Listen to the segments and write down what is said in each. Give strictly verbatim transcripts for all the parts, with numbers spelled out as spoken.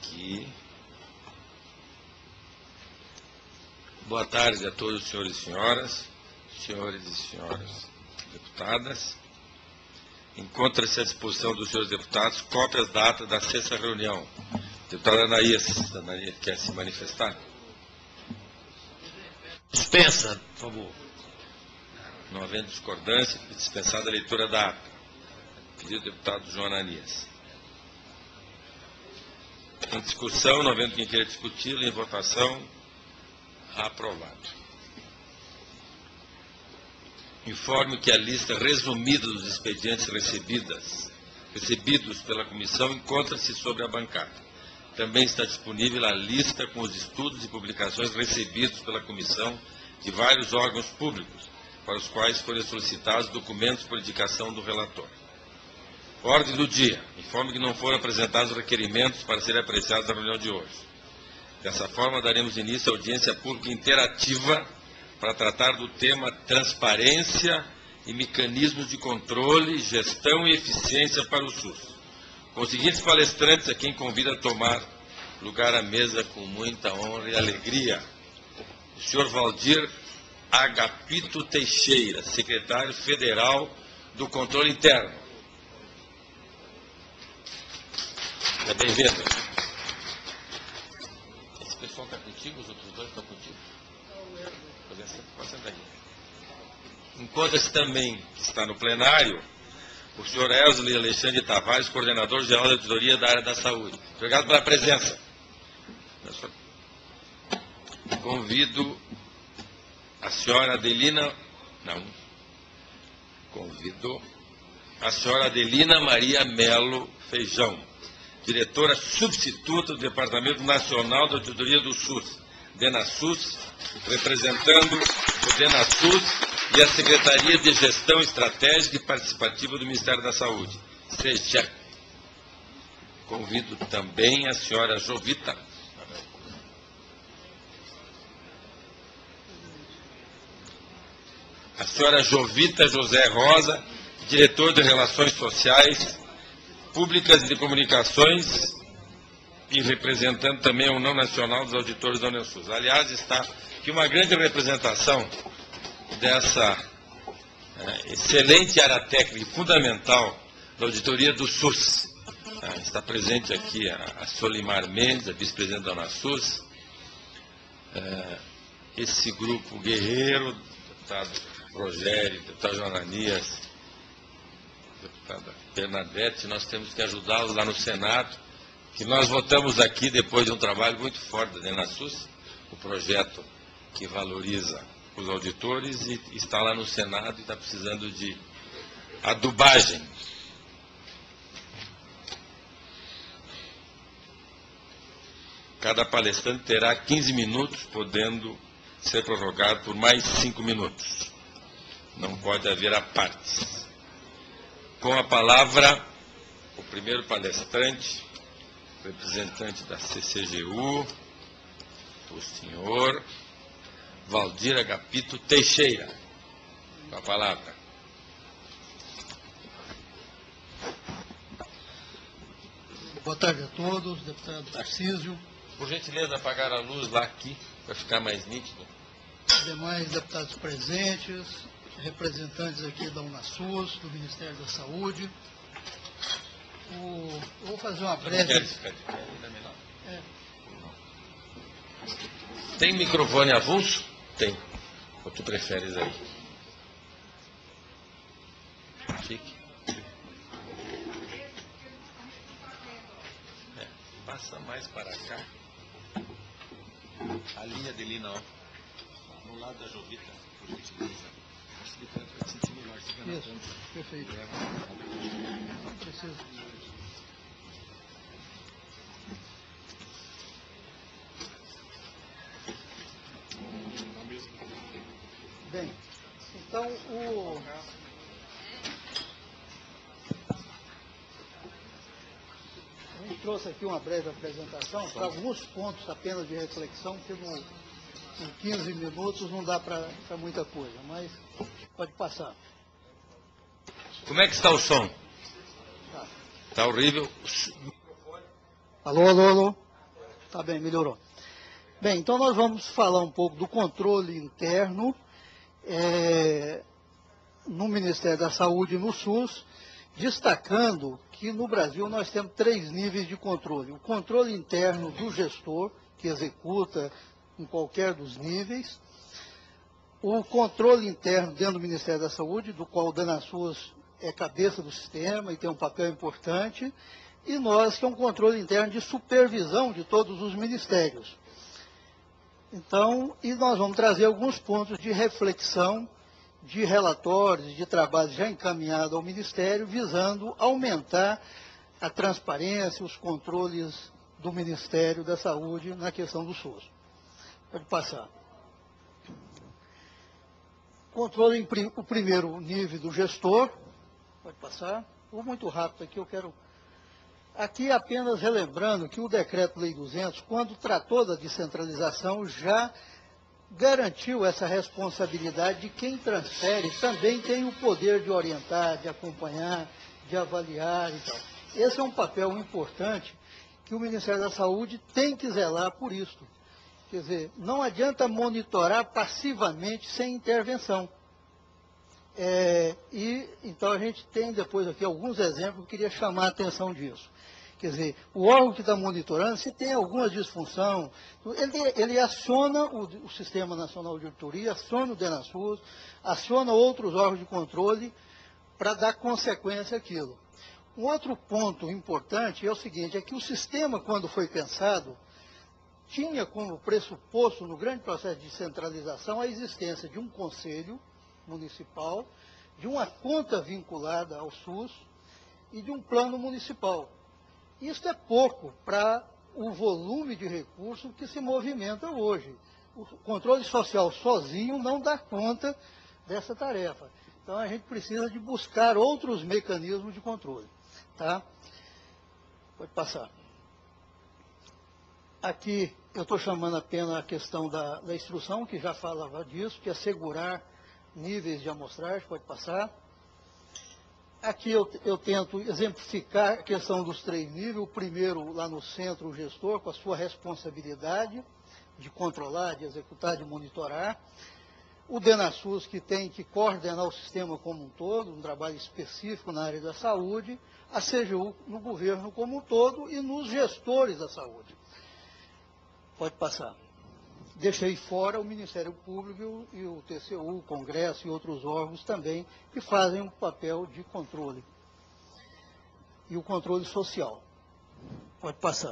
aqui. Boa tarde a todos os senhores e senhoras, senhores e senhoras deputadas. Encontra-se à disposição dos senhores deputados cópias da ata da sexta reunião. Deputada Anaías, a Anaías quer se manifestar? Dispensa, por favor. Não havendo discordância, dispensada a leitura da ata. Pedido do deputado João Ananias. Em discussão, não havendo quem queira discuti-la, em votação, aprovado. Informo que a lista resumida dos expedientes recebidas, recebidos pela comissão encontra-se sobre a bancada. Também está disponível a lista com os estudos e publicações recebidos pela comissão de vários órgãos públicos, para os quais foram solicitados documentos por indicação do relator. Ordem do dia. Informo que não foram apresentados requerimentos para serem apreciados na reunião de hoje. Dessa forma, daremos início à audiência pública interativa para tratar do tema transparência e mecanismos de controle, gestão e eficiência para o SUS. Com os seguintes palestrantes, a quem convido a tomar lugar à mesa com muita honra e alegria. O senhor Valdir Agapito Teixeira, secretário federal do Controle Interno. Seja bem-vindo. Esse pessoal está contigo? Os outros dois estão contigo? Encontra-se também, que está no plenário, o senhor Elsley Alexandre Tavares, coordenador-geral da auditoria da área da saúde. Obrigado pela presença. Convido a senhora Adelina, não, convido a senhora Adelina Maria Melo Feijão, diretora substituta do Departamento Nacional da Auditoria do SUS, DENASUS, representando o DENASUS e a Secretaria de Gestão Estratégica e Participativa do Ministério da Saúde, SEGEP. Convido também a senhora Jovita. A senhora Jovita José Rosa, diretor de Relações Sociais, Públicas e de Comunicações, e representando também a União Nacional dos Auditores da Unesus. Aliás, está aqui uma grande representação dessa é, excelente área técnica e fundamental da auditoria do SUS. É, está presente aqui a, a Solimar Mendes, a vice-presidente da Unasus, é, esse grupo guerreiro, deputado Rogério, deputado João Ananias, deputada Bernadette, nós temos que ajudá-los lá no Senado, que nós votamos aqui depois de um trabalho muito forte da DENASUS, o projeto que valoriza os auditores, e está lá no Senado e está precisando de adubagem. Cada palestrante terá quinze minutos, podendo ser prorrogado por mais cinco minutos. Não pode haver apartes. Com a palavra, o primeiro palestrante, representante da C C G U, o senhor Valdir Agapito Teixeira. Com a palavra. Boa tarde a todos, deputado Tarcísio. Por gentileza, apagar a luz lá aqui, para ficar mais nítido. Demais deputados presentes, representantes aqui da Unasus, do Ministério da Saúde. O, eu vou fazer uma breve... É. Tem microfone avulso? Tem. Ou tu preferes aí? Fique. É. Passa mais para cá. A linha de Lina, ó. No lado da Jovita, por gentileza. Isso, perfeito. Não precisa. Bem, então o... a gente trouxe aqui uma breve apresentação para alguns pontos apenas de reflexão, que no, em quinze minutos não dá para muita coisa, mas pode passar. Como é que está o som? Tá. Está horrível. Alô, alô, alô. Tá bem, melhorou. Bem, então nós vamos falar um pouco do controle interno é, no Ministério da Saúde e no SUS, destacando que no Brasil nós temos três níveis de controle. O controle interno do gestor, que executa em qualquer dos níveis. O controle interno dentro do Ministério da Saúde, do qual o DENASUS é cabeça do sistema e tem um papel importante. E nós, que é um controle interno de supervisão de todos os ministérios. Então, e nós vamos trazer alguns pontos de reflexão, de relatórios, de trabalho já encaminhado ao Ministério, visando aumentar a transparência, os controles do Ministério da Saúde na questão do SUS. Pode passar. Controle, em, o primeiro nível do gestor. Pode passar. Vou muito rápido aqui, eu quero... Aqui apenas relembrando que o Decreto-Lei duzentos, quando tratou da descentralização, já garantiu essa responsabilidade de quem transfere também tem o poder de orientar, de acompanhar, de avaliar e tal. Esse é um papel importante que o Ministério da Saúde tem que zelar por isso. Quer dizer, não adianta monitorar passivamente sem intervenção. É, e então a gente tem depois aqui alguns exemplos que eu queria chamar a atenção disso. Quer dizer, o órgão que está monitorando, se tem alguma disfunção, ele, ele aciona o, o Sistema Nacional de Auditoria, aciona o DENASUS, aciona outros órgãos de controle para dar consequência àquilo. Um outro ponto importante é o seguinte, é que o sistema, quando foi pensado, tinha como pressuposto, no grande processo de centralização, a existência de um conselho municipal, de uma conta vinculada ao SUS e de um plano municipal. Isso é pouco para o volume de recursos que se movimenta hoje. O controle social sozinho não dá conta dessa tarefa. Então a gente precisa de buscar outros mecanismos de controle. Tá? Pode passar. Aqui eu estou chamando apenas a questão da, da instrução, que já falava disso, que é assegurar níveis de amostragem, pode passar. Aqui eu, eu tento exemplificar a questão dos três níveis. O primeiro, lá no centro, o gestor, com a sua responsabilidade de controlar, de executar, de monitorar. O DENASUS, que tem que coordenar o sistema como um todo, um trabalho específico na área da saúde. A C G U no governo como um todo e nos gestores da saúde. Pode passar. Deixei fora o Ministério Público e o T C U, o Congresso e outros órgãos também, que fazem um papel de controle. E o controle social. Pode passar.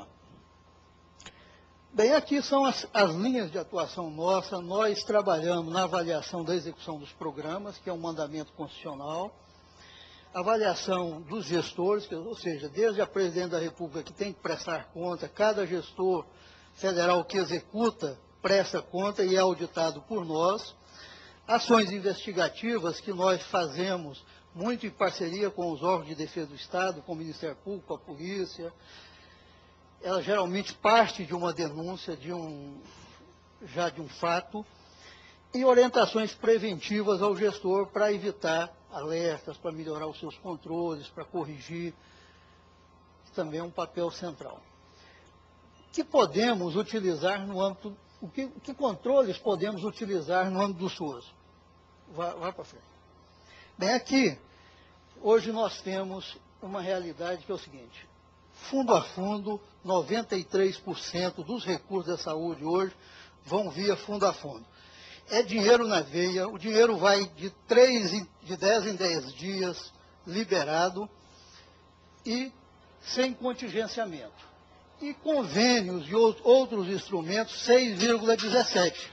Bem, aqui são as, as linhas de atuação nossa. Nós trabalhamos na avaliação da execução dos programas, que é um mandamento constitucional. Avaliação dos gestores, que, ou seja, desde a Presidente da República, que tem que prestar conta, cada gestor federal que executa presta conta e é auditado por nós. Ações investigativas que nós fazemos muito em parceria com os órgãos de defesa do Estado, com o Ministério Público, com a Polícia. Ela geralmente parte de uma denúncia, de um, já de um fato. E orientações preventivas ao gestor para evitar alertas, para melhorar os seus controles, para corrigir. Também é um papel central. O que podemos utilizar no âmbito, o que, que controles podemos utilizar no âmbito do SUS? Vá, vá para frente. Bem, aqui, hoje nós temos uma realidade que é o seguinte, fundo a fundo, noventa e três por cento dos recursos da saúde hoje vão via fundo a fundo. É dinheiro na veia, o dinheiro vai de, três, de dez em dez dias liberado e sem contingenciamento. E convênios e outros instrumentos, seis vírgula dezessete.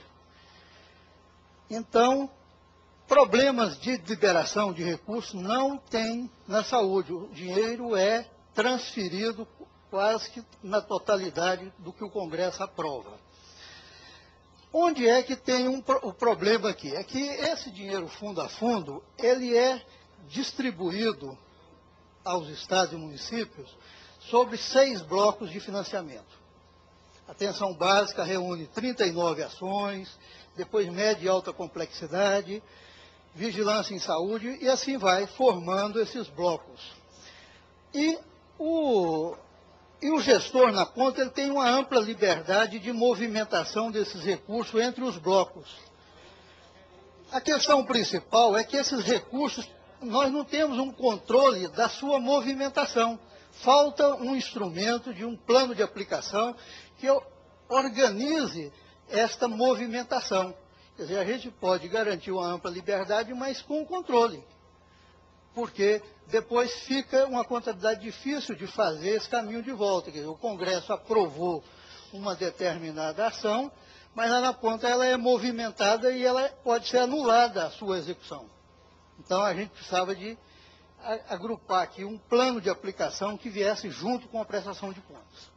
Então, problemas de liberação de recursos não tem na saúde. O dinheiro é transferido quase que na totalidade do que o Congresso aprova. Onde é que tem um, o problema aqui? É que esse dinheiro fundo a fundo, ele é distribuído aos estados e municípios sobre seis blocos de financiamento. A atenção básica reúne trinta e nove ações, depois média e alta complexidade, vigilância em saúde, e assim vai formando esses blocos. E o, E o gestor, na ponta, ele tem uma ampla liberdade de movimentação desses recursos entre os blocos. A questão principal é que esses recursos, nós não temos um controle da sua movimentação. Falta um instrumento de um plano de aplicação que organize esta movimentação. Quer dizer, a gente pode garantir uma ampla liberdade, mas com controle. Porque depois fica uma contabilidade difícil de fazer esse caminho de volta. Quer dizer, o Congresso aprovou uma determinada ação, mas lá na ponta ela é movimentada e ela pode ser anulada a sua execução. Então a gente precisava de agrupar aqui um plano de aplicação que viesse junto com a prestação de contas.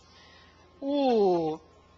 O,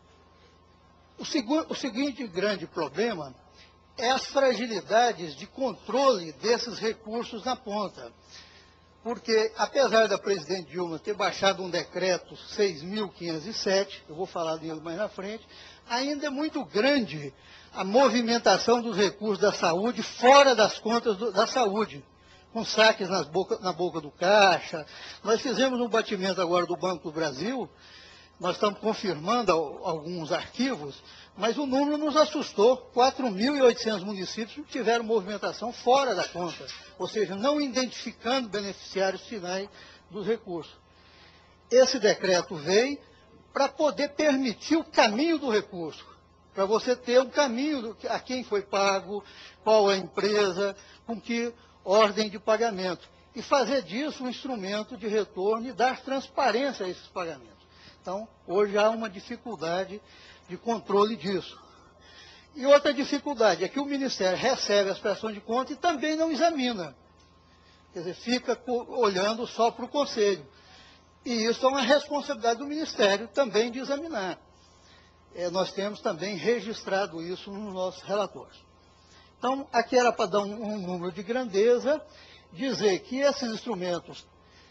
o, segu, o seguinte grande problema é as fragilidades de controle desses recursos na ponta. Porque, apesar da presidente Dilma ter baixado um decreto seis mil quinhentos e sete, eu vou falar dele mais na frente, ainda é muito grande a movimentação dos recursos da saúde fora das contas do, da saúde, com saques nas boca, na boca do caixa. Nós fizemos um batimento agora do Banco do Brasil, nós estamos confirmando alguns arquivos, mas o número nos assustou. quatro mil e oitocentos municípios tiveram movimentação fora da conta, ou seja, não identificando beneficiários finais dos recursos. Esse decreto veio para poder permitir o caminho do recurso, para você ter um caminho do, a quem foi pago, qual é a empresa, com que ordem de pagamento, e fazer disso um instrumento de retorno e dar transparência a esses pagamentos. Então, hoje há uma dificuldade de controle disso. E outra dificuldade é que o Ministério recebe as prestações de contas e também não examina. Quer dizer, fica olhando só para o Conselho. E isso é uma responsabilidade do Ministério também de examinar. É, nós temos também registrado isso nos nossos relatórios. Então, aqui era para dar um, um número de grandeza, dizer que esses instrumentos,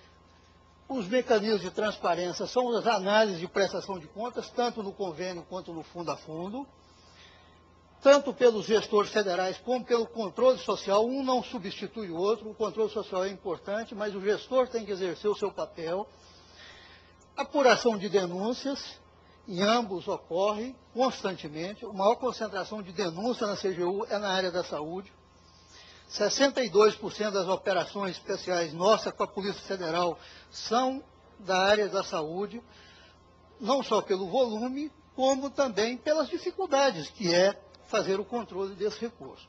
os mecanismos de transparência são as análises de prestação de contas, tanto no convênio quanto no fundo a fundo, tanto pelos gestores federais como pelo controle social. Um não substitui o outro, o controle social é importante, mas o gestor tem que exercer o seu papel. Apuração de denúncias, em ambos ocorre constantemente. A maior concentração de denúncia na C G U é na área da saúde. sessenta e dois por cento das operações especiais nossas com a Polícia Federal são da área da saúde, não só pelo volume, como também pelas dificuldades que é fazer o controle desse recurso.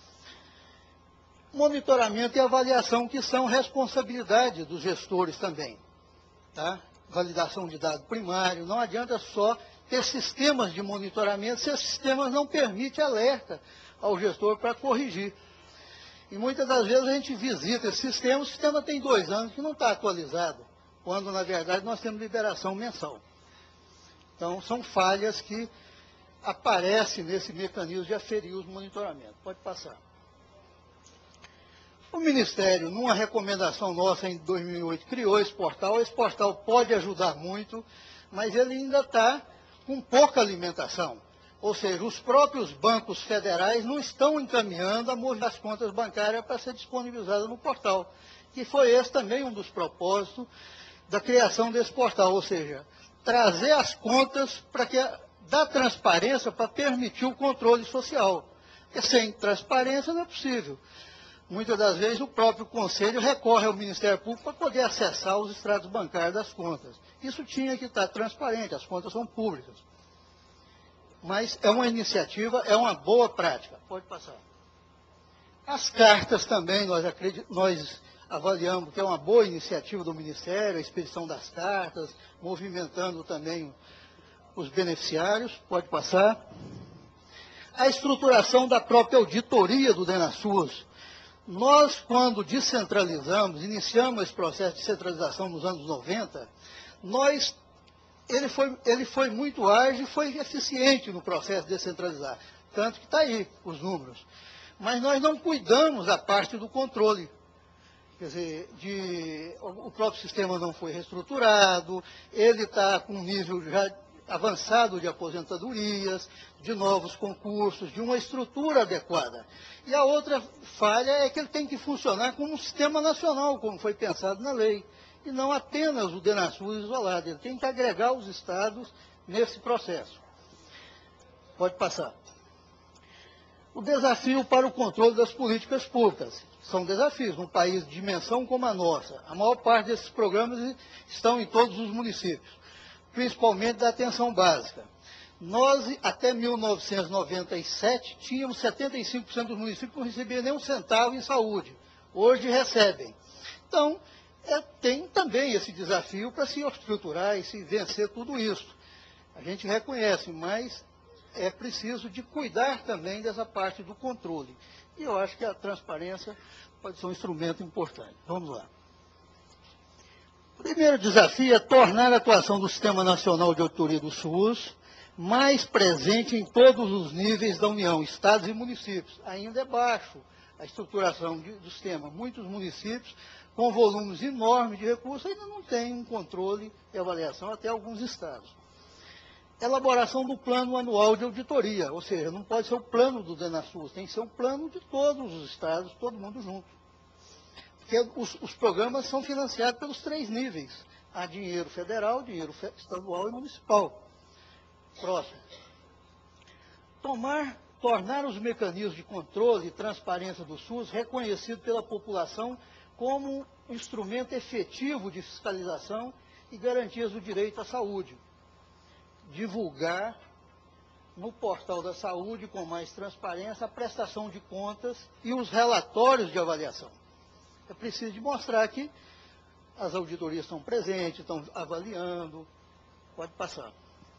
Monitoramento e avaliação, que são responsabilidade dos gestores também. Tá? Validação de dado primário, não adianta só ter sistemas de monitoramento se esses sistemas não permitem alerta ao gestor para corrigir. E muitas das vezes a gente visita esse sistema, o sistema tem dois anos que não está atualizado, quando na verdade nós temos liberação mensal. Então são falhas que aparecem nesse mecanismo de aferir os monitoramentos. Pode passar. O Ministério, numa recomendação nossa em dois mil e oito, criou esse portal. Esse portal pode ajudar muito, mas ele ainda está com pouca alimentação. Ou seja, os próprios bancos federais não estão encaminhando a mover as contas bancárias para ser disponibilizada no portal. Que foi esse também um dos propósitos da criação desse portal. Ou seja, trazer as contas para que dar transparência para permitir o controle social. Porque sem transparência não é possível. Muitas das vezes o próprio Conselho recorre ao Ministério Público para poder acessar os extratos bancários das contas. Isso tinha que estar transparente, as contas são públicas. Mas é uma iniciativa, é uma boa prática. Pode passar. As cartas também, nós, acredit... nós avaliamos que é uma boa iniciativa do Ministério, a expedição das cartas, movimentando também os beneficiários. Pode passar. A estruturação da própria auditoria do DENASUS. Nós, quando descentralizamos, iniciamos esse processo de centralização nos anos noventa, nós, ele, foi, ele foi muito ágil e foi eficiente no processo de descentralizar. Tanto que está aí os números. Mas nós não cuidamos da parte do controle. Quer dizer, de, o próprio sistema não foi reestruturado, ele está com um nível já avançado de aposentadorias, de novos concursos, de uma estrutura adequada. E a outra falha é que ele tem que funcionar como um sistema nacional, como foi pensado na lei. e não apenas o DENASUS isolado. Ele tem que agregar os estados nesse processo. Pode passar. O desafio para o controle das políticas públicas. São desafios num país de dimensão como a nossa. A maior parte desses programas estão em todos os municípios, principalmente da atenção básica. Nós, até mil novecentos e noventa e sete, tínhamos setenta e cinco por cento dos municípios que não recebiam nem um centavo em saúde. Hoje recebem. Então, é, tem também esse desafio para se estruturar e se vencer tudo isso. A gente reconhece, mas é preciso de cuidar também dessa parte do controle. E eu acho que a transparência pode ser um instrumento importante. Vamos lá. O primeiro desafio é tornar a atuação do Sistema Nacional de Auditoria do SUS mais presente em todos os níveis da União, estados e municípios. Ainda é baixo a estruturação de, do sistema. Muitos municípios, com volumes enormes de recursos, ainda não têm um controle e avaliação, até alguns estados. Elaboração do plano anual de auditoria, ou seja, não pode ser o plano do DENASUS, tem que ser um plano de todos os estados, todo mundo junto. Porque os, os programas são financiados pelos três níveis. Há dinheiro federal, dinheiro estadual e municipal. Próximo. Tomar, tornar os mecanismos de controle e transparência do SUS reconhecidos pela população como um instrumento efetivo de fiscalização e garantias do direito à saúde. Divulgar no portal da saúde com mais transparência a prestação de contas e os relatórios de avaliação. É preciso de mostrar que as auditorias estão presentes, estão avaliando. Pode passar.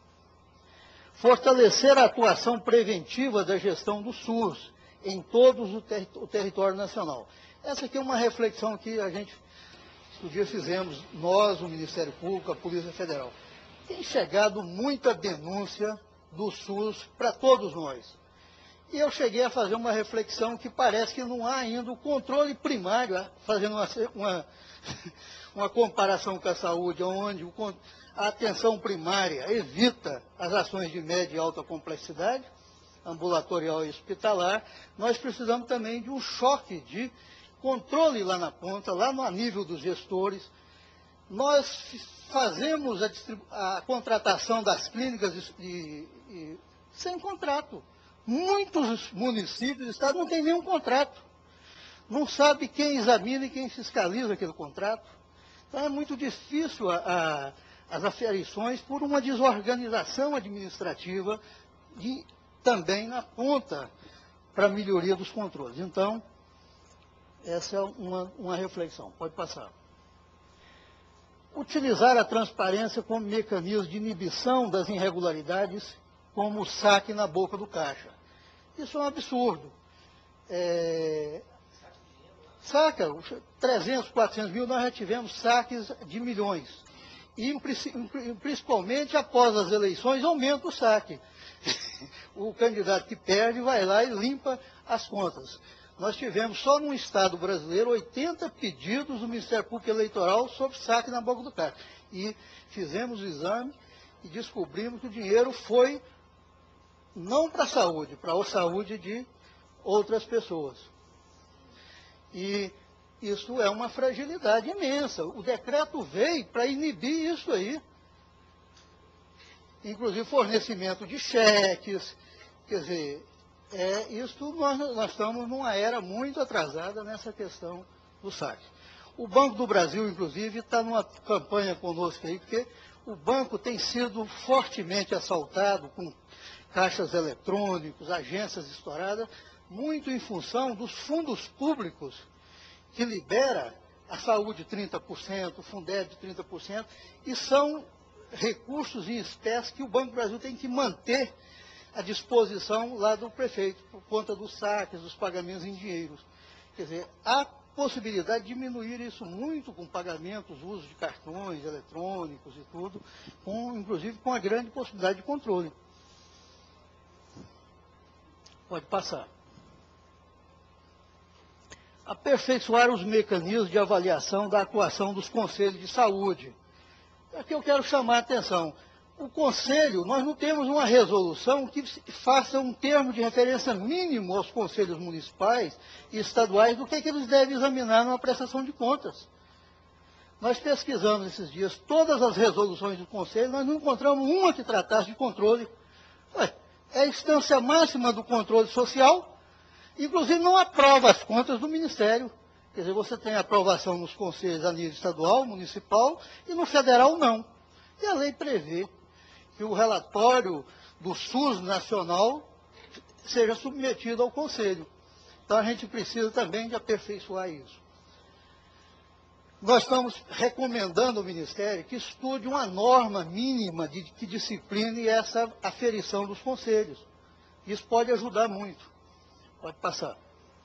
Fortalecer a atuação preventiva da gestão do SUS em todo o, ter o território nacional. Essa aqui é uma reflexão que a gente, um dia fizemos, nós, o Ministério Público, a Polícia Federal. Tem chegado muita denúncia do SUS para todos nós. E eu cheguei a fazer uma reflexão que parece que não há ainda o controle primário, fazendo uma, uma, uma comparação com a saúde, onde o, a atenção primária evita as ações de média e alta complexidade, ambulatorial e hospitalar. Nós precisamos também de um choque de controle lá na ponta, lá no nível dos gestores. Nós fazemos a, a contratação das clínicas de, de, de, sem contrato. Muitos municípios, estados não têm nenhum contrato. Não sabe quem examina e quem fiscaliza aquele contrato. Então é muito difícil a, a, as aferições por uma desorganização administrativa e também na ponta para a melhoria dos controles. Então, essa é uma, uma reflexão. Pode passar. Utilizar a transparência como mecanismo de inibição das irregularidades, como o saque na boca do caixa. Isso é um absurdo. É... Saca, trezentos, quatrocentos mil, nós já tivemos saques de milhões. E, principalmente, após as eleições, aumenta o saque. O candidato que perde vai lá e limpa as contas. Nós tivemos, só no Estado brasileiro, oitenta pedidos do Ministério Público Eleitoral sobre saque na boca do caixa. E fizemos o exame e descobrimos que o dinheiro foi não para a saúde, para a saúde de outras pessoas. E isso é uma fragilidade imensa. O decreto veio para inibir isso aí. Inclusive fornecimento de cheques, quer dizer, é, isso nós, nós estamos numa era muito atrasada nessa questão do saque. O Banco do Brasil, inclusive, está numa campanha conosco aí, porque o banco tem sido fortemente assaltado com caixas eletrônicos, agências estouradas, muito em função dos fundos públicos que libera a saúde trinta por cento, o Fundeb trinta por cento, e são recursos em espécie que o Banco do Brasil tem que manter à disposição lá do prefeito, por conta dos saques, dos pagamentos em dinheiro. Quer dizer, há possibilidade de diminuir isso muito com pagamentos, uso de cartões eletrônicos e tudo, com, inclusive com a grande possibilidade de controle. Pode passar. Aperfeiçoar os mecanismos de avaliação da atuação dos conselhos de saúde. Aqui eu quero chamar a atenção. O Conselho, nós não temos uma resolução que faça um termo de referência mínimo aos conselhos municipais e estaduais do que, é que eles devem examinar numa prestação de contas. Nós pesquisamos esses dias todas as resoluções do Conselho, nós não encontramos uma que tratasse de controle. Ué, é a instância máxima do controle social, inclusive não aprova as contas do Ministério. Quer dizer, você tem aprovação nos conselhos a nível estadual, municipal, e no federal não. E a lei prevê que o relatório do SUS nacional seja submetido ao Conselho. Então a gente precisa também de aperfeiçoar isso. Nós estamos recomendando ao Ministério que estude uma norma mínima de, que discipline essa aferição dos conselhos. Isso pode ajudar muito. Pode passar.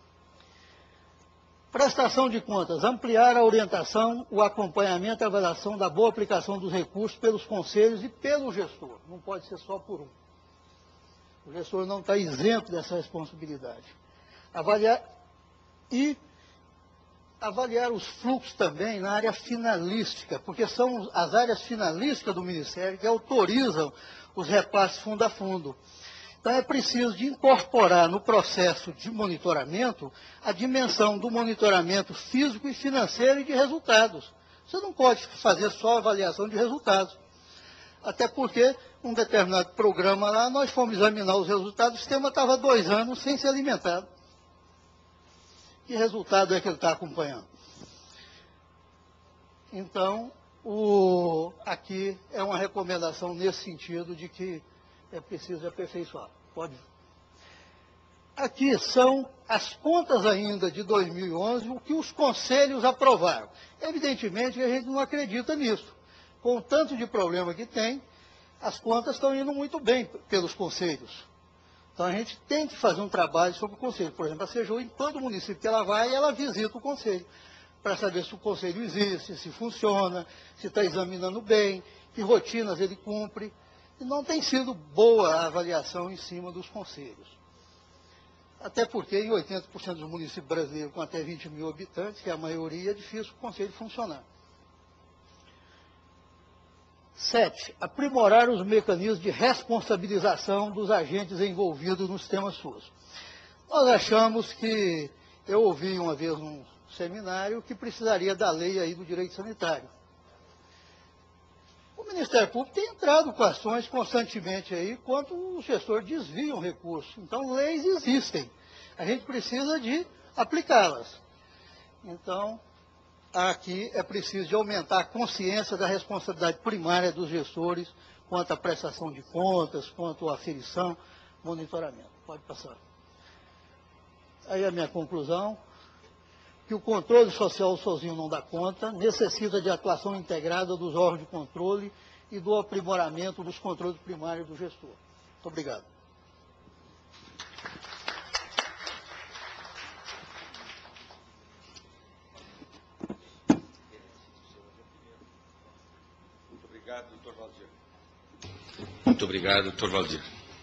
Prestação de contas. Ampliar a orientação, o acompanhamento e a avaliação da boa aplicação dos recursos pelos conselhos e pelo gestor. Não pode ser só por um. O gestor não está isento dessa responsabilidade. Avaliar e avaliar os fluxos também na área finalística, porque são as áreas finalísticas do Ministério que autorizam os repasses fundo a fundo. Então é preciso de incorporar no processo de monitoramento a dimensão do monitoramento físico e financeiro e de resultados. Você não pode fazer só avaliação de resultados. Até porque, um determinado programa lá, nós fomos examinar os resultados, o sistema estava dois anos sem ser alimentado. Que resultado é que ele está acompanhando? Então, o, aqui é uma recomendação nesse sentido de que é preciso aperfeiçoar. Pode. Aqui são as contas ainda de dois mil e onze, o que os conselhos aprovaram. Evidentemente, a gente não acredita nisso. Com o tanto de problema que tem, as contas estão indo muito bem pelos conselhos. Então, a gente tem que fazer um trabalho sobre o conselho. Por exemplo, a CEJU, em todo município que ela vai, ela visita o conselho, para saber se o conselho existe, se funciona, se está examinando bem, que rotinas ele cumpre. E não tem sido boa a avaliação em cima dos conselhos. Até porque em oitenta por cento dos municípios brasileiros com até vinte mil habitantes, que é a maioria, é difícil o conselho funcionar. Sete, aprimorar os mecanismos de responsabilização dos agentes envolvidos no sistema SUS. Nós achamos que, eu ouvi uma vez num seminário, que precisaria da lei aí do direito sanitário. O Ministério Público tem entrado com ações constantemente aí, quanto os gestores desviam recursos. Então, leis existem. A gente precisa de aplicá-las. Então, aqui é preciso de aumentar a consciência da responsabilidade primária dos gestores quanto à prestação de contas, quanto à aferição, monitoramento. Pode passar. Aí a minha conclusão, que o controle social sozinho não dá conta, necessita de atuação integrada dos órgãos de controle e do aprimoramento dos controles primários do gestor. Muito obrigado. Muito obrigado, doutor Valdir. Muito obrigado, doutor Valdir.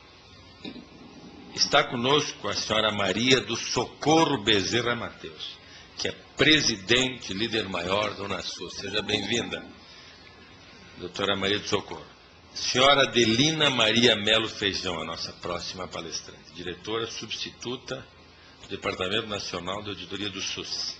Está conosco a senhora Maria do Socorro Bezerra Mateus, que é presidente, líder maior da Unasul. Seja bem-vinda, doutora Maria do Socorro. Senhora Adelina Maria Melo Feijão, a nossa próxima palestrante, diretora substituta do Departamento Nacional de Auditoria do SUS.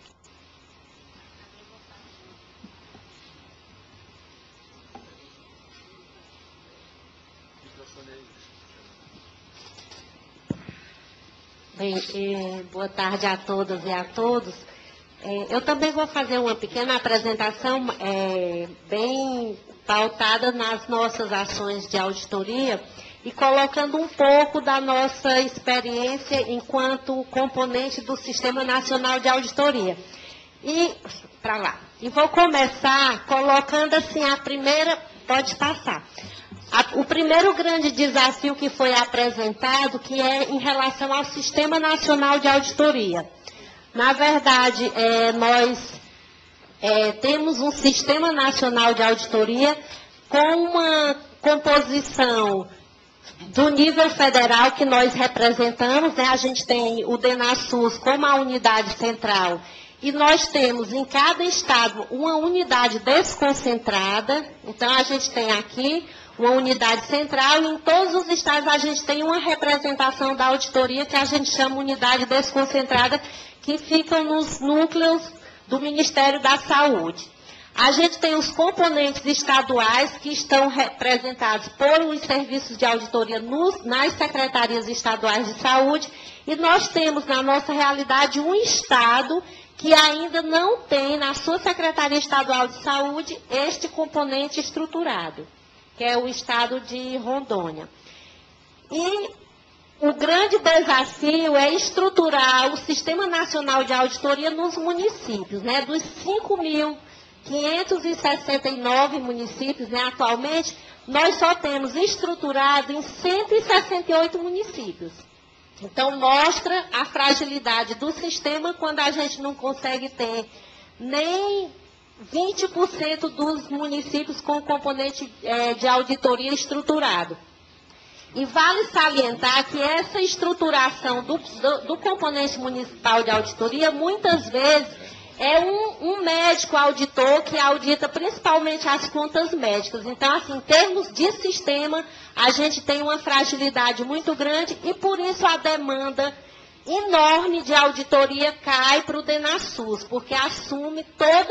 Bem, eh, boa tarde a todas e a todos. Eh, eu também vou fazer uma pequena apresentação eh, bem pautada nas nossas ações de auditoria e colocando um pouco da nossa experiência enquanto componente do Sistema Nacional de Auditoria. E, para lá. E vou começar colocando assim a primeira, pode passar. A, o primeiro grande desafio que foi apresentado, que é em relação ao Sistema Nacional de Auditoria. Na verdade, é, nós é, temos um Sistema Nacional de Auditoria com uma composição do nível federal que nós representamos, né? A gente tem o DENASUS como a unidade central e nós temos em cada estado uma unidade desconcentrada. Então, a gente tem aqui uma unidade central e em todos os estados a gente tem uma representação da auditoria que a gente chama unidade desconcentrada, que ficam nos núcleos do Ministério da Saúde. A gente tem os componentes estaduais que estão representados por os serviços de auditoria nos, nas secretarias estaduais de saúde, e nós temos na nossa realidade um estado que ainda não tem na sua Secretaria Estadual de Saúde este componente estruturado, que é o estado de Rondônia. E o grande desafio é estruturar o Sistema Nacional de Auditoria nos municípios, né? Dos cinco mil quinhentos e sessenta e nove municípios, né, atualmente, nós só temos estruturado em cento e sessenta e oito municípios. Então, mostra a fragilidade do sistema quando a gente não consegue ter nem vinte por cento dos municípios com componente é, de auditoria estruturado. E vale salientar que essa estruturação do, do, do componente municipal de auditoria, muitas vezes, é um, um médico auditor que audita principalmente as contas médicas. Então, assim, em termos de sistema, a gente tem uma fragilidade muito grande e, por isso, a demanda enorme de auditoria cai para o DENASUS, porque assume todo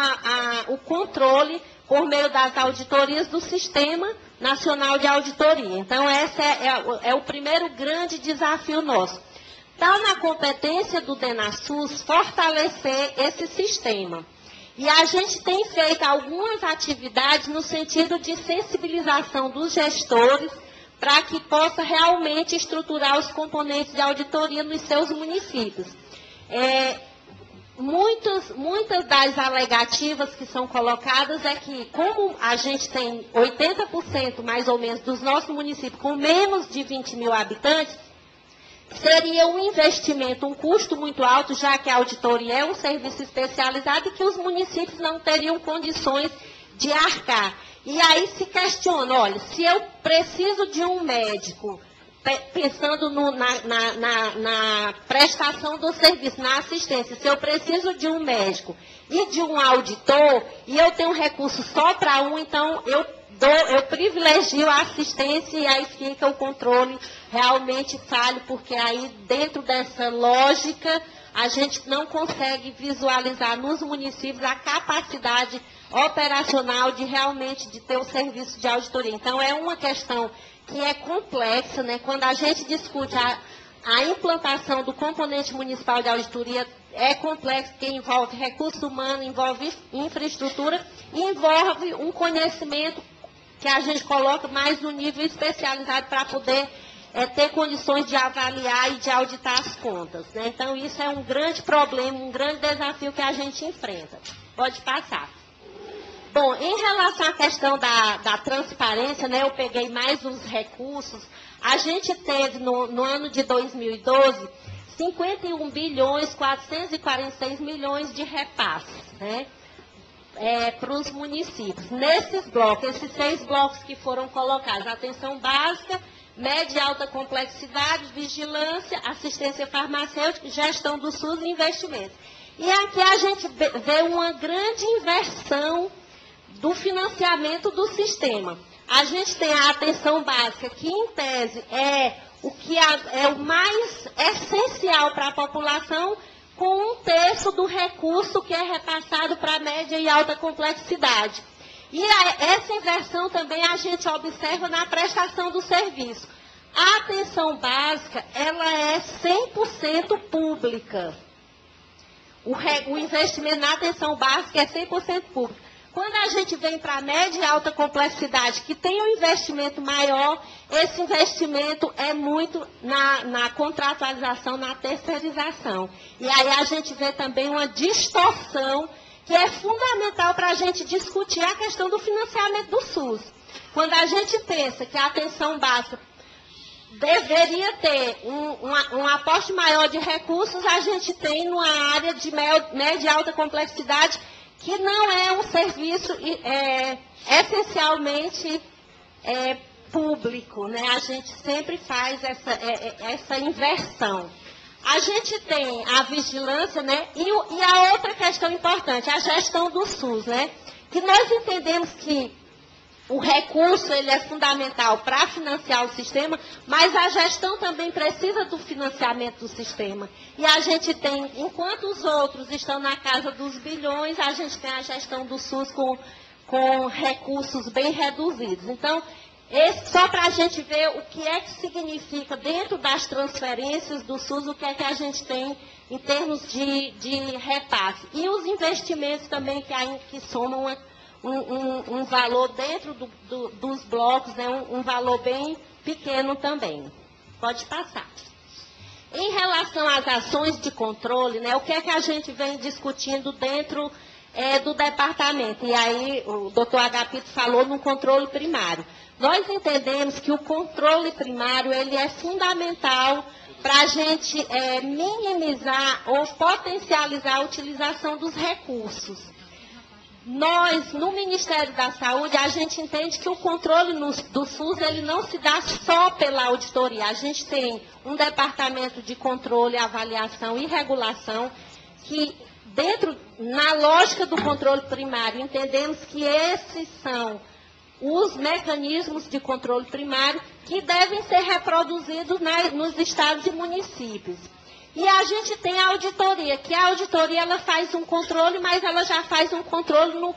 o controle por meio das auditorias do Sistema Nacional de Auditoria. Então, esse é, é, é o primeiro grande desafio nosso. Está na competência do DENASUS fortalecer esse sistema. E a gente tem feito algumas atividades no sentido de sensibilização dos gestores para que possa realmente estruturar os componentes de auditoria nos seus municípios. É, muitos, muitas das alegativas que são colocadas é que, como a gente tem oitenta por cento mais ou menos dos nossos municípios com menos de vinte mil habitantes, seria um investimento, um custo muito alto, já que a auditoria é um serviço especializado e que os municípios não teriam condições de arcar. E aí se questiona, olha, se eu preciso de um médico, pensando no, na, na, na, na prestação do serviço, na assistência, se eu preciso de um médico e de um auditor, e eu tenho recurso só para um, então eu Dou, eu privilegio a assistência e aí fica o controle realmente falho, porque aí dentro dessa lógica a gente não consegue visualizar nos municípios a capacidade operacional de realmente de ter o serviço de auditoria. Então é uma questão que é complexa, né? Quando a gente discute a, a implantação do componente municipal de auditoria, é complexo, porque envolve recurso humano, envolve infraestrutura e envolve um conhecimento que a gente coloca mais no nível especializado para poder é, ter condições de avaliar e de auditar as contas, né? Então, isso é um grande problema, um grande desafio que a gente enfrenta. Pode passar. Bom, em relação à questão da, da transparência, né, eu peguei mais os recursos. A gente teve, no, no ano de dois mil e doze, cinquenta e um bilhões, quatrocentos e quarenta e seis milhões de repasses, né? É, para os municípios. Nesses blocos, esses seis blocos que foram colocados, atenção básica, média e alta complexidade, vigilância, assistência farmacêutica, gestão do SUS e investimentos. E aqui a gente vê uma grande inversão do financiamento do sistema. A gente tem a atenção básica, que em tese é o que é o mais essencial para a população, com um terço do recurso que é repassado para média e alta complexidade. E a, essa inversão também a gente observa na prestação do serviço. A atenção básica, ela é cem por cento pública. O, re, o investimento na atenção básica é cem por cento público. Quando a gente vem para a média e alta complexidade, que tem um investimento maior, esse investimento é muito na, na contratualização, na terceirização. E aí a gente vê também uma distorção que é fundamental para a gente discutir a questão do financiamento do SUS. Quando a gente pensa que a atenção básica deveria ter um, um, um aporte maior de recursos, a gente tem numa área de média e alta complexidade que não é um serviço é, essencialmente é, público, né? A gente sempre faz essa, é, essa inversão. A gente tem a vigilância, né? E, e a outra questão importante, a gestão do SUS, né? Que nós entendemos que o recurso ele é fundamental para financiar o sistema, mas a gestão também precisa do financiamento do sistema. E a gente tem, enquanto os outros estão na casa dos bilhões, a gente tem a gestão do SUS com, com recursos bem reduzidos. Então, esse, só para a gente ver o que é que significa dentro das transferências do SUS, o que é que a gente tem em termos de, de repasse. E os investimentos também que, que somam uma, um, um, um valor dentro do, do, dos blocos, né, um, um valor bem pequeno também. Pode passar. Em relação às ações de controle, né, o que é que a gente vem discutindo dentro é, do departamento? E aí o doutor Agapito falou no controle primário. Nós entendemos que o controle primário ele é fundamental para a gente é, minimizar ou potencializar a utilização dos recursos. Nós, no Ministério da Saúde, a gente entende que o controle no, do SUS ele não se dá só pela auditoria. A gente tem um departamento de controle, avaliação e regulação que, dentro, na lógica do controle primário, entendemos que esses são os mecanismos de controle primário que devem ser reproduzidos na, nos estados e municípios. E a gente tem a auditoria, que a auditoria ela faz um controle, mas ela já faz um controle no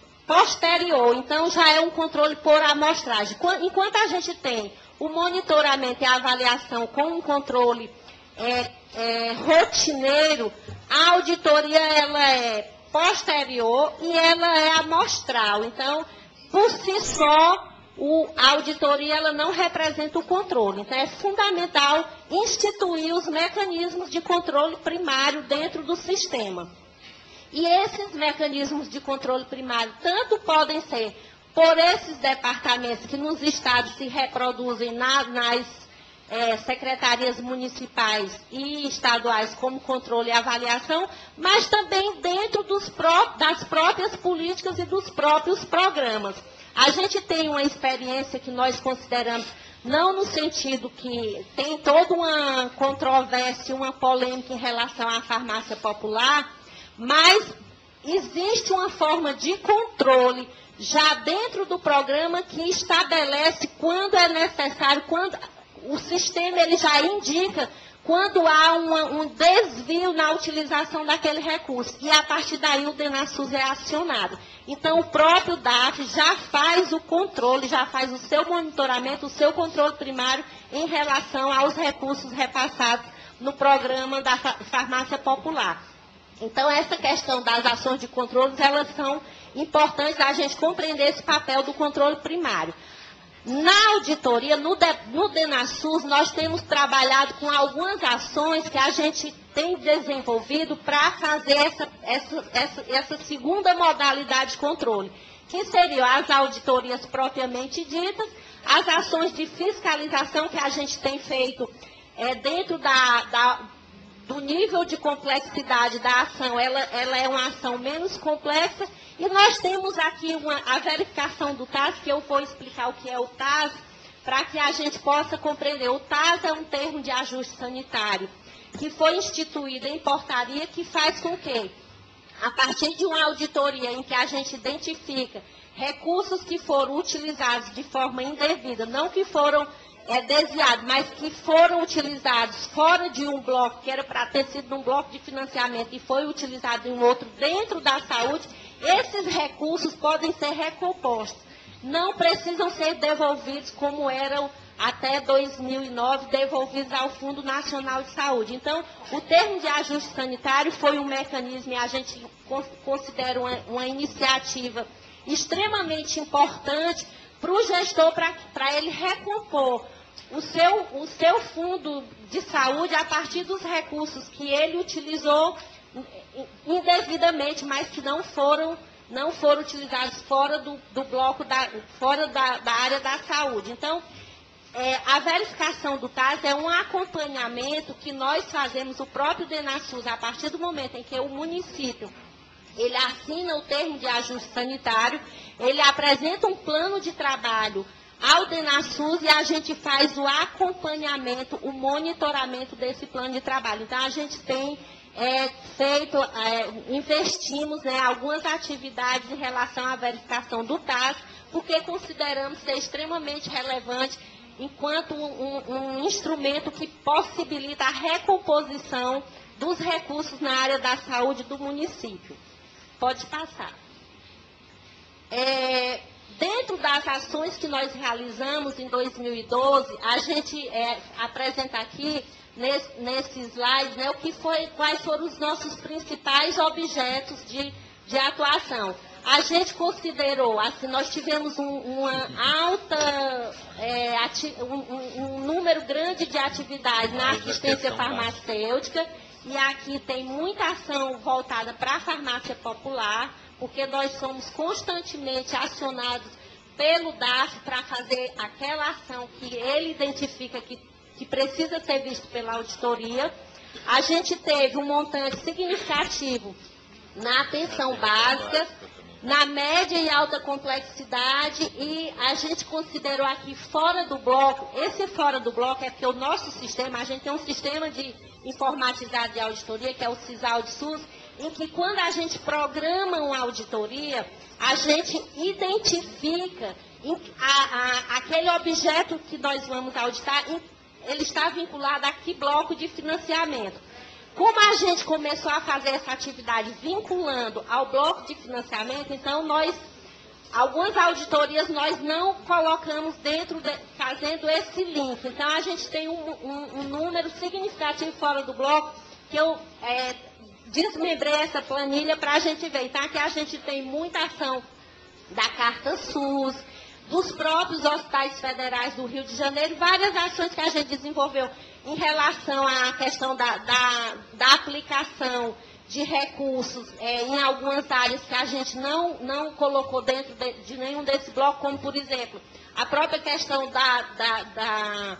posterior, então já é um controle por amostragem. Enquanto a gente tem o monitoramento e a avaliação com um controle é, é, rotineiro, a auditoria ela é posterior e ela é amostral. Então, por si só, o, a auditoria ela não representa o controle. Então, é fundamental instituir os mecanismos de controle primário dentro do sistema. E esses mecanismos de controle primário tanto podem ser por esses departamentos que nos estados se reproduzem na, nas é, secretarias municipais e estaduais como controle e avaliação, mas também dentro dos pró das próprias políticas e dos próprios programas. A gente tem uma experiência que nós consideramos, não no sentido que tem toda uma controvérsia, uma polêmica em relação à farmácia popular, mas existe uma forma de controle já dentro do programa que estabelece quando é necessário, quando o sistema ele já indica quando há uma, um desvio na utilização daquele recurso. E a partir daí o DENASUS é acionado. Então o próprio D A F já faz o controle, já faz o seu monitoramento, o seu controle primário em relação aos recursos repassados no programa da farmácia popular. Então essa questão das ações de controle, elas são importantes a gente compreender esse papel do controle primário. Na auditoria, no, de, no DENASUS, nós temos trabalhado com algumas ações que a gente tem desenvolvido para fazer essa, essa, essa, essa segunda modalidade de controle, que seriam as auditorias propriamente ditas, as ações de fiscalização que a gente tem feito é, dentro da, da, do nível de complexidade da ação, ela, ela é uma ação menos complexa. E nós temos aqui uma, a verificação do T A S, que eu vou explicar o que é o T A S, para que a gente possa compreender. O T A S é um termo de ajuste sanitário que foi instituído em portaria, que faz com que, a partir de uma auditoria em que a gente identifica recursos que foram utilizados de forma indevida, não que foram é, desviados, mas que foram utilizados fora de um bloco, que era para ter sido um bloco de financiamento e foi utilizado em outro dentro da saúde, esses recursos podem ser recompostos. Não precisam ser devolvidos como eram até dois mil e nove, devolvidos ao Fundo Nacional de Saúde. Então, o termo de ajuste sanitário foi um mecanismo e a gente considera uma, uma iniciativa extremamente importante para o gestor, para ele recompor o seu, o seu fundo de saúde a partir dos recursos que ele utilizou indevidamente, mas que não foram, não foram utilizados fora do, do bloco, da, fora da, da área da saúde. Então, é, a verificação do T A S é um acompanhamento que nós fazemos, o próprio DENASUS, a partir do momento em que o município ele assina o termo de ajuste sanitário, ele apresenta um plano de trabalho ao DENASUS e a gente faz o acompanhamento, o monitoramento desse plano de trabalho. Então, a gente tem é, feito, é, investimos né, algumas atividades em relação à verificação do T A S, porque consideramos ser extremamente relevante enquanto um, um instrumento que possibilita a recomposição dos recursos na área da saúde do município. Pode passar. É, dentro das ações que nós realizamos em dois mil e doze, a gente é, apresenta aqui, nesse, nesse slide, né, o que foi, quais foram os nossos principais objetos de, de atuação. A gente considerou, assim, nós tivemos um, uma alta, é, ati, um, um, um número grande de atividades na assistência farmacêutica, e aqui tem muita ação voltada para a farmácia popular, porque nós somos constantemente acionados pelo D A F para fazer aquela ação que ele identifica que, que precisa ser visto pela auditoria. A gente teve um montante significativo na atenção básica, na média e alta complexidade, e a gente considerou aqui fora do bloco, esse fora do bloco é porque o nosso sistema, a gente tem um sistema de informatizado de auditoria, que é o CISAUD-SUS, em que quando a gente programa uma auditoria, a gente identifica a, a, aquele objeto que nós vamos auditar, ele está vinculado a que bloco de financiamento. Como a gente começou a fazer essa atividade vinculando ao bloco de financiamento, então nós, algumas auditorias nós não colocamos dentro, de, fazendo esse link. Então a gente tem um, um, um número significativo fora do bloco, que eu é, desmembrei essa planilha para a gente ver. Então aqui a gente tem muita ação da Carta SUS, dos próprios hospitais federais do Rio de Janeiro, várias ações que a gente desenvolveu em relação à questão da, da, da aplicação de recursos é, em algumas áreas que a gente não, não colocou dentro de, de nenhum desse bloco, como, por exemplo, a própria questão da, da, da,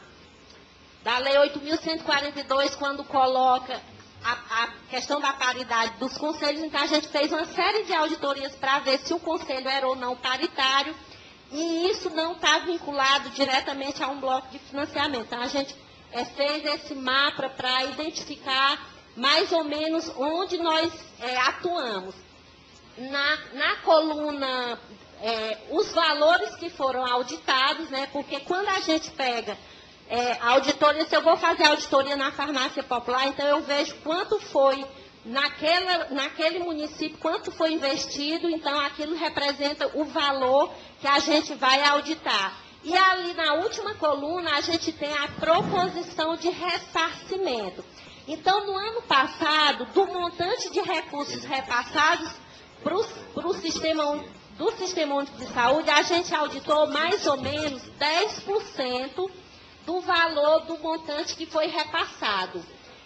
da Lei oito mil cento e quarenta e dois, quando coloca a, a questão da paridade dos conselhos. Então, a gente fez uma série de auditorias para ver se o conselho era ou não paritário, e isso não está vinculado diretamente a um bloco de financiamento. Então, a gente é, fez esse mapa para identificar mais ou menos onde nós é, atuamos. Na, na coluna, é, os valores que foram auditados, né, porque quando a gente pega é, a auditoria, se eu vou fazer auditoria na farmácia popular, então eu vejo quanto foi naquela, naquele município, quanto foi investido, então aquilo representa o valor que a gente vai auditar. E ali na última coluna a gente tem a proposição de ressarcimento. Então, no ano passado, do montante de recursos repassados para o sistema, do Sistema Único de Saúde, a gente auditou mais ou menos dez por cento do valor do montante que foi repassado.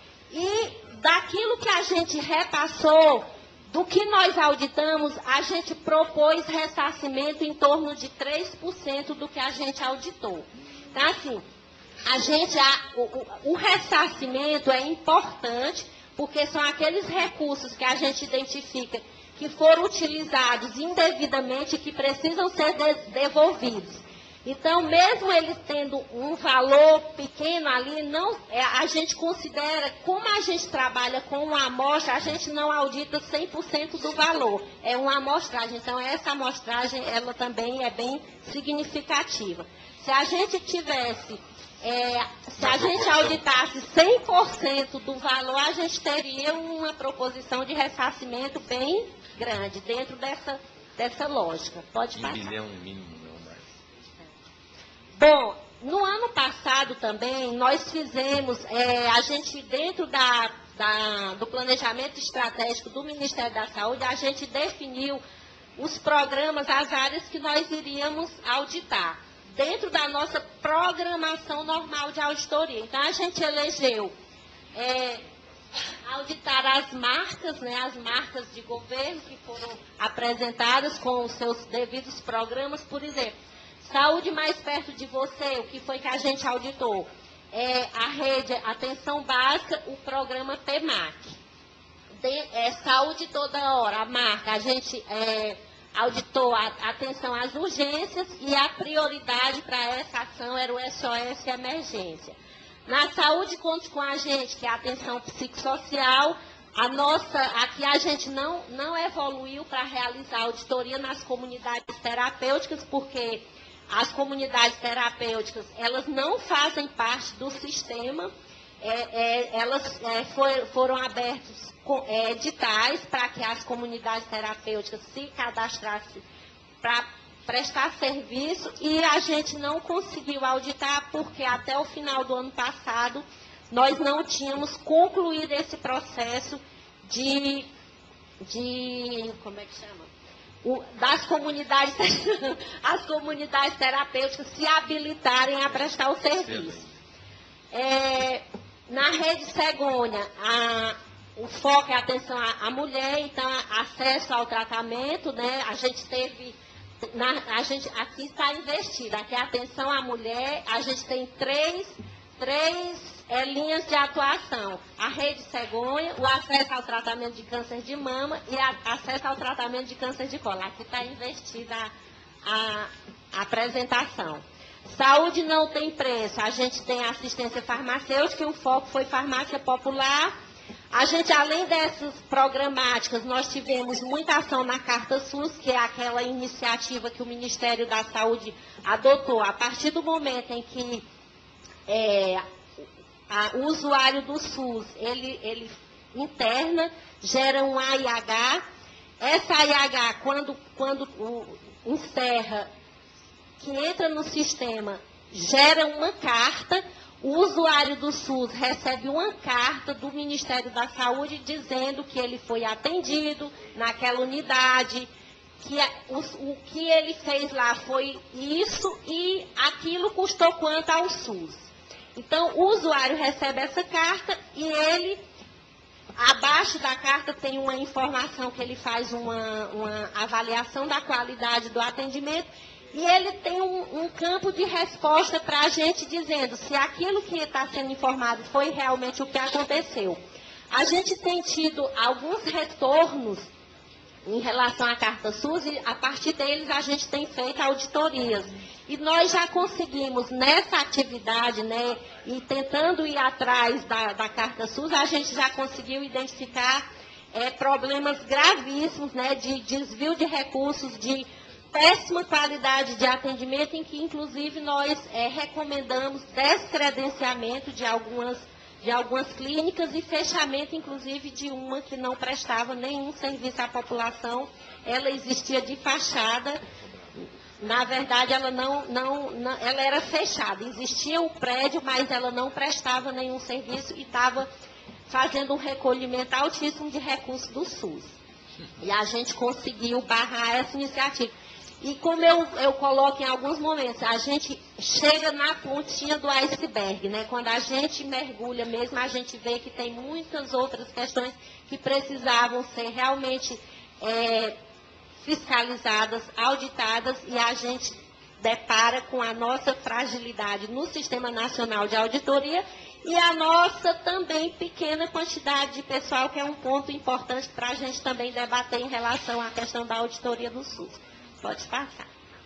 E daquilo que a gente repassou, do que nós auditamos, a gente propôs ressarcimento em torno de três por cento do que a gente auditou. Então, assim, a gente, a, o, o ressarcimento é importante, porque são aqueles recursos que a gente identifica que foram utilizados indevidamente e que precisam ser de, devolvidos. Então, mesmo eles tendo um valor pequeno ali, não, é, a gente considera, como a gente trabalha com uma amostra, a gente não audita cem por cento do valor. É uma amostragem. Então, essa amostragem, ela também é bem significativa. Se a gente tivesse, é, se a gente auditasse cem por cento do valor, a gente teria uma proposição de ressarcimento bem grande, dentro dessa, dessa lógica. Pode passar. Um milhão mínimo. Bom, no ano passado também, nós fizemos, é, a gente, dentro da, da, do planejamento estratégico do Ministério da Saúde, a gente definiu os programas, as áreas que nós iríamos auditar, dentro da nossa programação normal de auditoria. Então, a gente elegeu é, auditar as marcas, né, as marcas de governo que foram apresentadas com os seus devidos programas, por exemplo. Saúde mais perto de você, o que foi que a gente auditou? É a rede Atenção Básica, o programa P M A C. De, é, saúde toda hora, a marca, a gente é, auditou a atenção às urgências e a prioridade para essa ação era o S O S Emergência. Na saúde, conte com a gente, que é a atenção psicossocial, A nossa, aqui a gente não, não evoluiu para realizar auditoria nas comunidades terapêuticas, porque as comunidades terapêuticas, elas não fazem parte do sistema, é, é, elas é, for, foram abertos é, editais para que as comunidades terapêuticas se cadastrassem para prestar serviço, e a gente não conseguiu auditar porque até o final do ano passado nós não tínhamos concluído esse processo de, de como é que chama? O, das comunidades, as comunidades terapêuticas se habilitarem a prestar o serviço. É, na rede Cegonha, a, o foco é a atenção à, à mulher, então acesso ao tratamento, né? A gente teve, na, a gente, aqui está investido, aqui é atenção à mulher, a gente tem três, três é, linhas de atuação. A rede Cegonha, o acesso ao tratamento de câncer de mama e a, acesso ao tratamento de câncer de colo. Aqui está investida a, a, a apresentação. Saúde não tem preço. A gente tem assistência farmacêutica, o foco foi farmácia popular. A gente, além dessas programáticas, nós tivemos muita ação na Carta SUS, que é aquela iniciativa que o Ministério da Saúde adotou a partir do momento em que é, a, o usuário do SUS, ele, ele interna, gera um A I H. Essa A I H, quando, quando o, encerra, que entra no sistema, gera uma carta, o usuário do SUS recebe uma carta do Ministério da Saúde dizendo que ele foi atendido naquela unidade, que o, o que ele fez lá foi isso e aquilo custou quanto ao SUS. Então, o usuário recebe essa carta e ele, abaixo da carta, tem uma informação que ele faz uma, uma avaliação da qualidade do atendimento. E ele tem um, um campo de resposta para a gente dizendo se aquilo que está sendo informado foi realmente o que aconteceu. A gente tem tido alguns retornos em relação à Carta SUS e a partir deles a gente tem feito auditorias. E nós já conseguimos nessa atividade, né, e tentando ir atrás da, da Carta SUS, a gente já conseguiu identificar é, problemas gravíssimos, né, de desvio de recursos, de péssima qualidade de atendimento, em que, inclusive, nós é, recomendamos descredenciamento de algumas, de algumas clínicas e fechamento, inclusive, de uma que não prestava nenhum serviço à população. Ela existia de fachada, na verdade, ela, não, não, não, ela era fechada. Existia o prédio, mas ela não prestava nenhum serviço e estava fazendo um recolhimento altíssimo de recursos do SUS. E a gente conseguiu barrar essa iniciativa. E como eu, eu coloco em alguns momentos, a gente chega na pontinha do iceberg, né? Quando a gente mergulha mesmo, a gente vê que tem muitas outras questões que precisavam ser realmente é, fiscalizadas, auditadas, e a gente depara com a nossa fragilidade no Sistema Nacional de Auditoria e a nossa também pequena quantidade de pessoal, que é um ponto importante para a gente também debater em relação à questão da auditoria do SUS. Pode passar.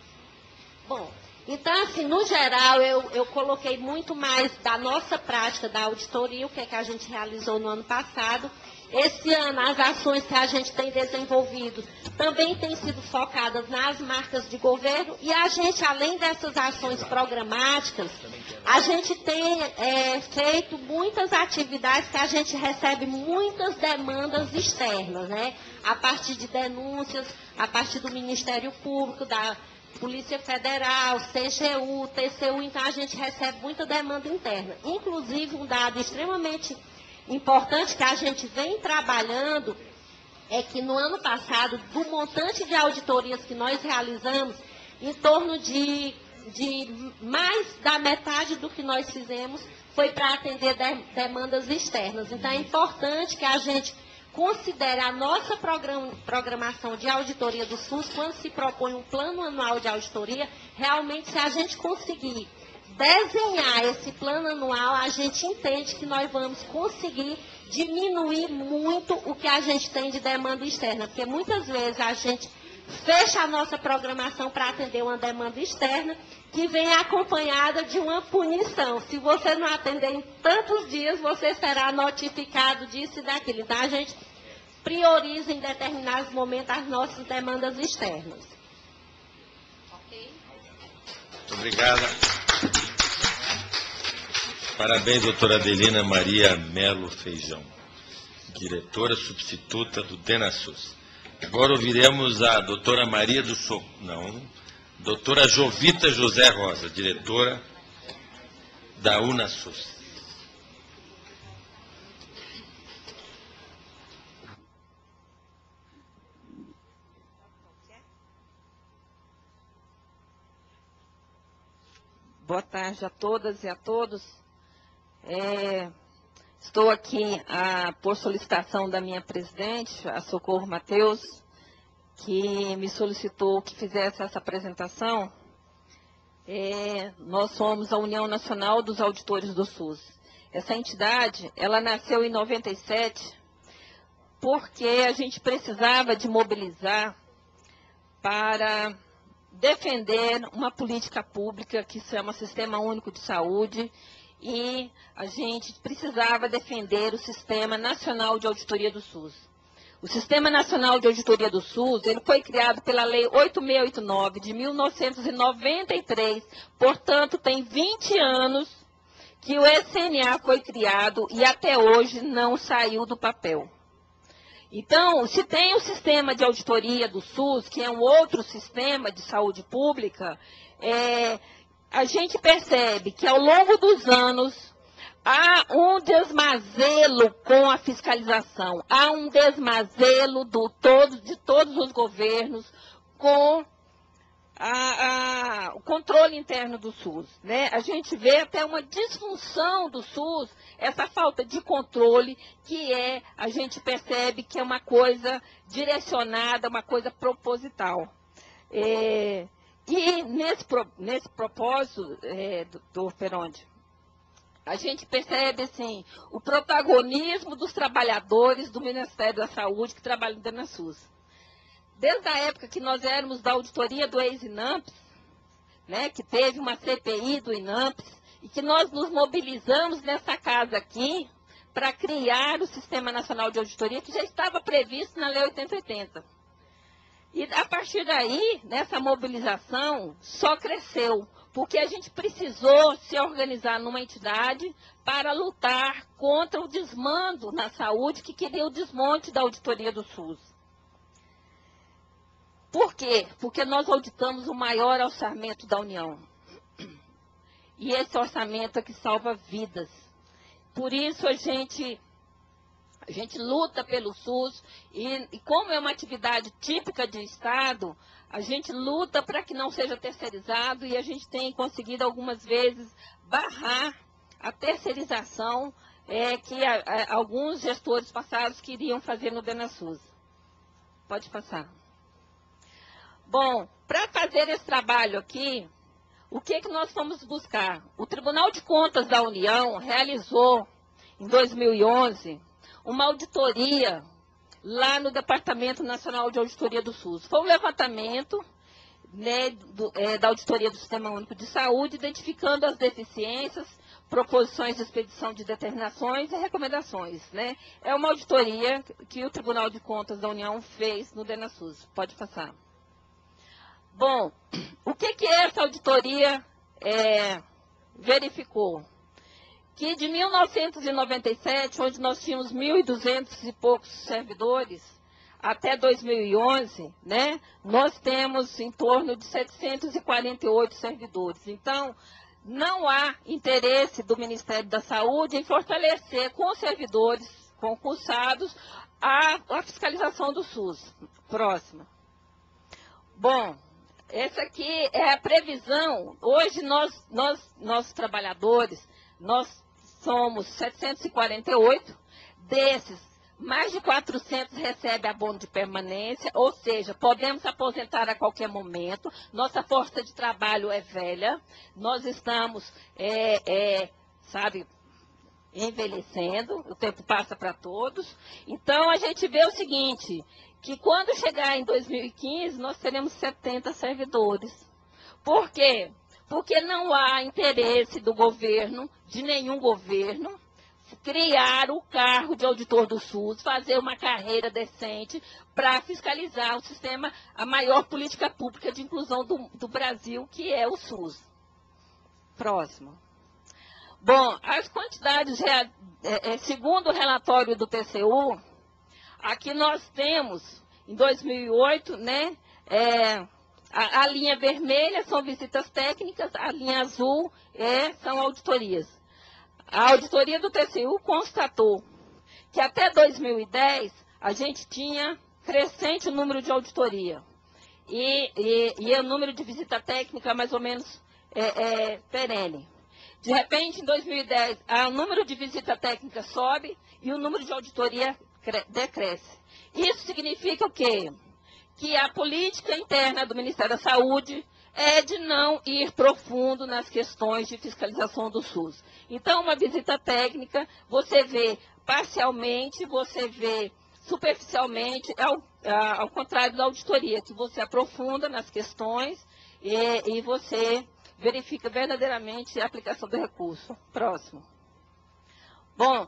Bom, então, assim, no geral, eu, eu coloquei muito mais da nossa prática da auditoria, o que é que a gente realizou no ano passado. Esse ano, as ações que a gente tem desenvolvido também têm sido focadas nas marcas de governo, e a gente, além dessas ações programáticas, a gente tem é, feito muitas atividades que a gente recebe muitas demandas externas, né? A partir de denúncias, a partir do Ministério Público, da Polícia Federal, C G U, T C U, então a gente recebe muita demanda interna. Inclusive, um dado extremamente importante que a gente vem trabalhando é que no ano passado, do montante de auditorias que nós realizamos, em torno de, de mais da metade do que nós fizemos foi para atender de, demandas externas. Então, é importante que a gente considere a nossa program, programação de auditoria do SUS, quando se propõe um plano anual de auditoria, realmente, se a gente conseguir desenhar esse plano anual, a gente entende que nós vamos conseguir diminuir muito o que a gente tem de demanda externa, porque muitas vezes a gente fecha a nossa programação para atender uma demanda externa, que vem acompanhada de uma punição. Se você não atender em tantos dias, você será notificado disso e daquilo. Então, a gente prioriza em determinados momentos as nossas demandas externas. Ok? Muito obrigada. Parabéns, doutora Adelina Maria Melo Feijão, diretora substituta do DENASUS. Agora ouviremos a doutora Maria do Socorro, não, doutora Jovita José Rosa, diretora da UNASUS. Boa tarde a todas e a todos. É, estou aqui a, por solicitação da minha presidente, a Socorro Mateus, que me solicitou que fizesse essa apresentação. É, nós somos a União Nacional dos Auditores do SUS. Essa entidade, ela nasceu em noventa e sete, porque a gente precisava de mobilizar para defender uma política pública que se chama Sistema Único de Saúde, e a gente precisava defender o Sistema Nacional de Auditoria do SUS. O Sistema Nacional de Auditoria do SUS, ele foi criado pela Lei oito mil seiscentos e oitenta e nove, de mil novecentos e noventa e três, portanto, tem vinte anos que o S N A foi criado e até hoje não saiu do papel. Então, se tem o sistema de auditoria do SUS, que é um outro sistema de saúde pública, é, a gente percebe que ao longo dos anos há um desmazelo com a fiscalização, há um desmazelo do todo, de todos os governos com a, a, o controle interno do SUS, né? A gente vê até uma disfunção do SUS, essa falta de controle, que é, a gente percebe que é uma coisa direcionada, uma coisa proposital. É, e nesse, nesse propósito, é, doutor Peronde, a gente percebe, assim, o protagonismo dos trabalhadores do Ministério da Saúde que trabalham dentro da SUS. Desde a época que nós éramos da auditoria do ex-INAMPS, né, que teve uma C P I do INAMPS, e que nós nos mobilizamos nessa casa aqui para criar o Sistema Nacional de Auditoria, que já estava previsto na Lei oitenta e oitenta. E a partir daí, nessa mobilização, só cresceu, porque a gente precisou se organizar numa entidade para lutar contra o desmando na saúde, que queria o desmonte da auditoria do SUS. Por quê? Porque nós auditamos o maior orçamento da União. E esse orçamento é que salva vidas. Por isso a gente, a gente luta pelo SUS, e, e como é uma atividade típica de Estado, a gente luta para que não seja terceirizado, e a gente tem conseguido algumas vezes barrar a terceirização é, que a, a, alguns gestores passados queriam fazer no DENASUS. Pode passar. Bom, para fazer esse trabalho aqui, o que, que nós fomos buscar? O Tribunal de Contas da União realizou, em dois mil e onze, uma auditoria lá no Departamento Nacional de Auditoria do SUS. Foi um levantamento, né, do, é, da Auditoria do Sistema Único de Saúde, identificando as deficiências, proposições de expedição de determinações e recomendações, né? É uma auditoria que o Tribunal de Contas da União fez no DENASUS. Pode passar. Bom, o que, que essa auditoria é, verificou? Que de mil novecentos e noventa e sete, onde nós tínhamos mil e duzentos e poucos servidores, até dois mil e onze, né, nós temos em torno de setecentos e quarenta e oito servidores. Então, não há interesse do Ministério da Saúde em fortalecer com os servidores concursados a, a fiscalização do SUS. Próxima. Bom, essa aqui é a previsão. Hoje, nós, nós, nós trabalhadores, nós somos setecentos e quarenta e oito, desses, mais de quatrocentos recebem abono de permanência, ou seja, podemos aposentar a qualquer momento. Nossa força de trabalho é velha, nós estamos, é, é, sabe, envelhecendo, o tempo passa para todos. Então, a gente vê o seguinte, que quando chegar em dois mil e quinze, nós teremos setenta servidores. Por quê? Porque não há interesse do governo, de nenhum governo, criar o cargo de auditor do SUS, fazer uma carreira decente para fiscalizar o sistema, a maior política pública de inclusão do, do Brasil, que é o SUS. Próximo. Bom, as quantidades, é, é, segundo o relatório do T C U, aqui nós temos, em dois mil e oito, né, é, a, a linha vermelha são visitas técnicas, a linha azul é, são auditorias. A auditoria do T C U constatou que até dois mil e dez a gente tinha crescente o número de auditoria e, e, e o número de visita técnica mais ou menos é, é, perene. De repente, em dois mil e dez, o número de visita técnica sobe e o número de auditoria decresce. Isso significa o quê? Que a política interna do Ministério da Saúde é de não ir profundo nas questões de fiscalização do SUS. Então, uma visita técnica, você vê parcialmente, você vê superficialmente, ao, ao contrário da auditoria, que você aprofunda nas questões e, e você verifica verdadeiramente a aplicação do recurso. Próximo. Bom,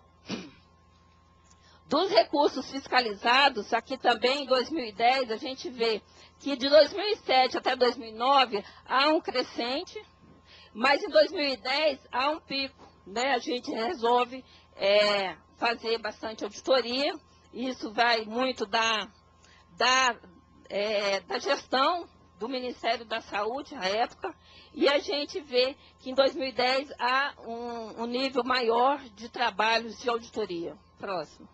dos recursos fiscalizados, aqui também em dois mil e dez, a gente vê que de dois mil e sete até dois mil e nove há um crescente, mas em dois mil e dez há um pico, né? A gente resolve é, fazer bastante auditoria, isso vai muito da, da, é, da gestão do Ministério da Saúde, à época, e a gente vê que em dois mil e dez há um, um nível maior de trabalhos de auditoria. Próximo.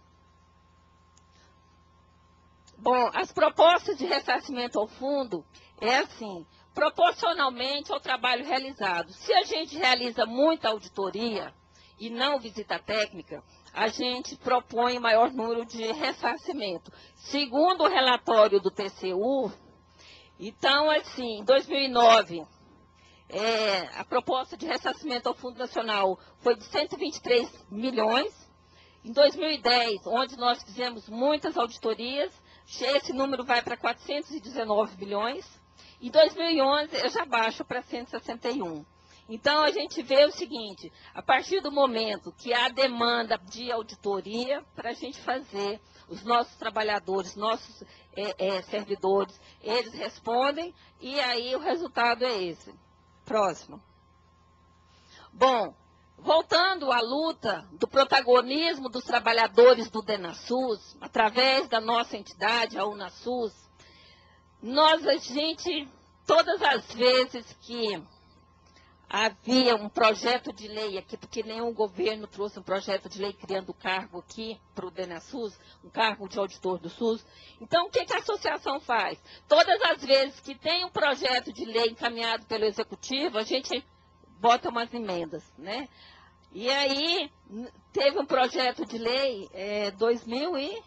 Bom, as propostas de ressarcimento ao fundo é assim, proporcionalmente ao trabalho realizado. Se a gente realiza muita auditoria e não visita técnica, a gente propõe maior número de ressarcimento. Segundo o relatório do T C U, então, assim, em dois mil e nove, é, a proposta de ressarcimento ao Fundo Nacional foi de cento e vinte e três milhões. Em dois mil e dez, onde nós fizemos muitas auditorias, esse número vai para quatrocentos e dezenove bilhões. Em dois mil e onze, eu já baixo para cento e sessenta e um. Então, a gente vê o seguinte, a partir do momento que há demanda de auditoria, para a gente fazer, os nossos trabalhadores, nossos é, é, servidores, eles respondem, e aí o resultado é esse. Próximo. Bom, voltando à luta do protagonismo dos trabalhadores do DENASUS, através da nossa entidade, a UNASUS, nós, a gente, todas as vezes que havia um projeto de lei aqui, porque nenhum governo trouxe um projeto de lei criando cargo aqui para o DENASUS, um cargo de auditor do SUS. Então, o que, que a associação faz? Todas as vezes que tem um projeto de lei encaminhado pelo Executivo, a gente bota umas emendas, né? E aí, teve um projeto de lei é, dois mil e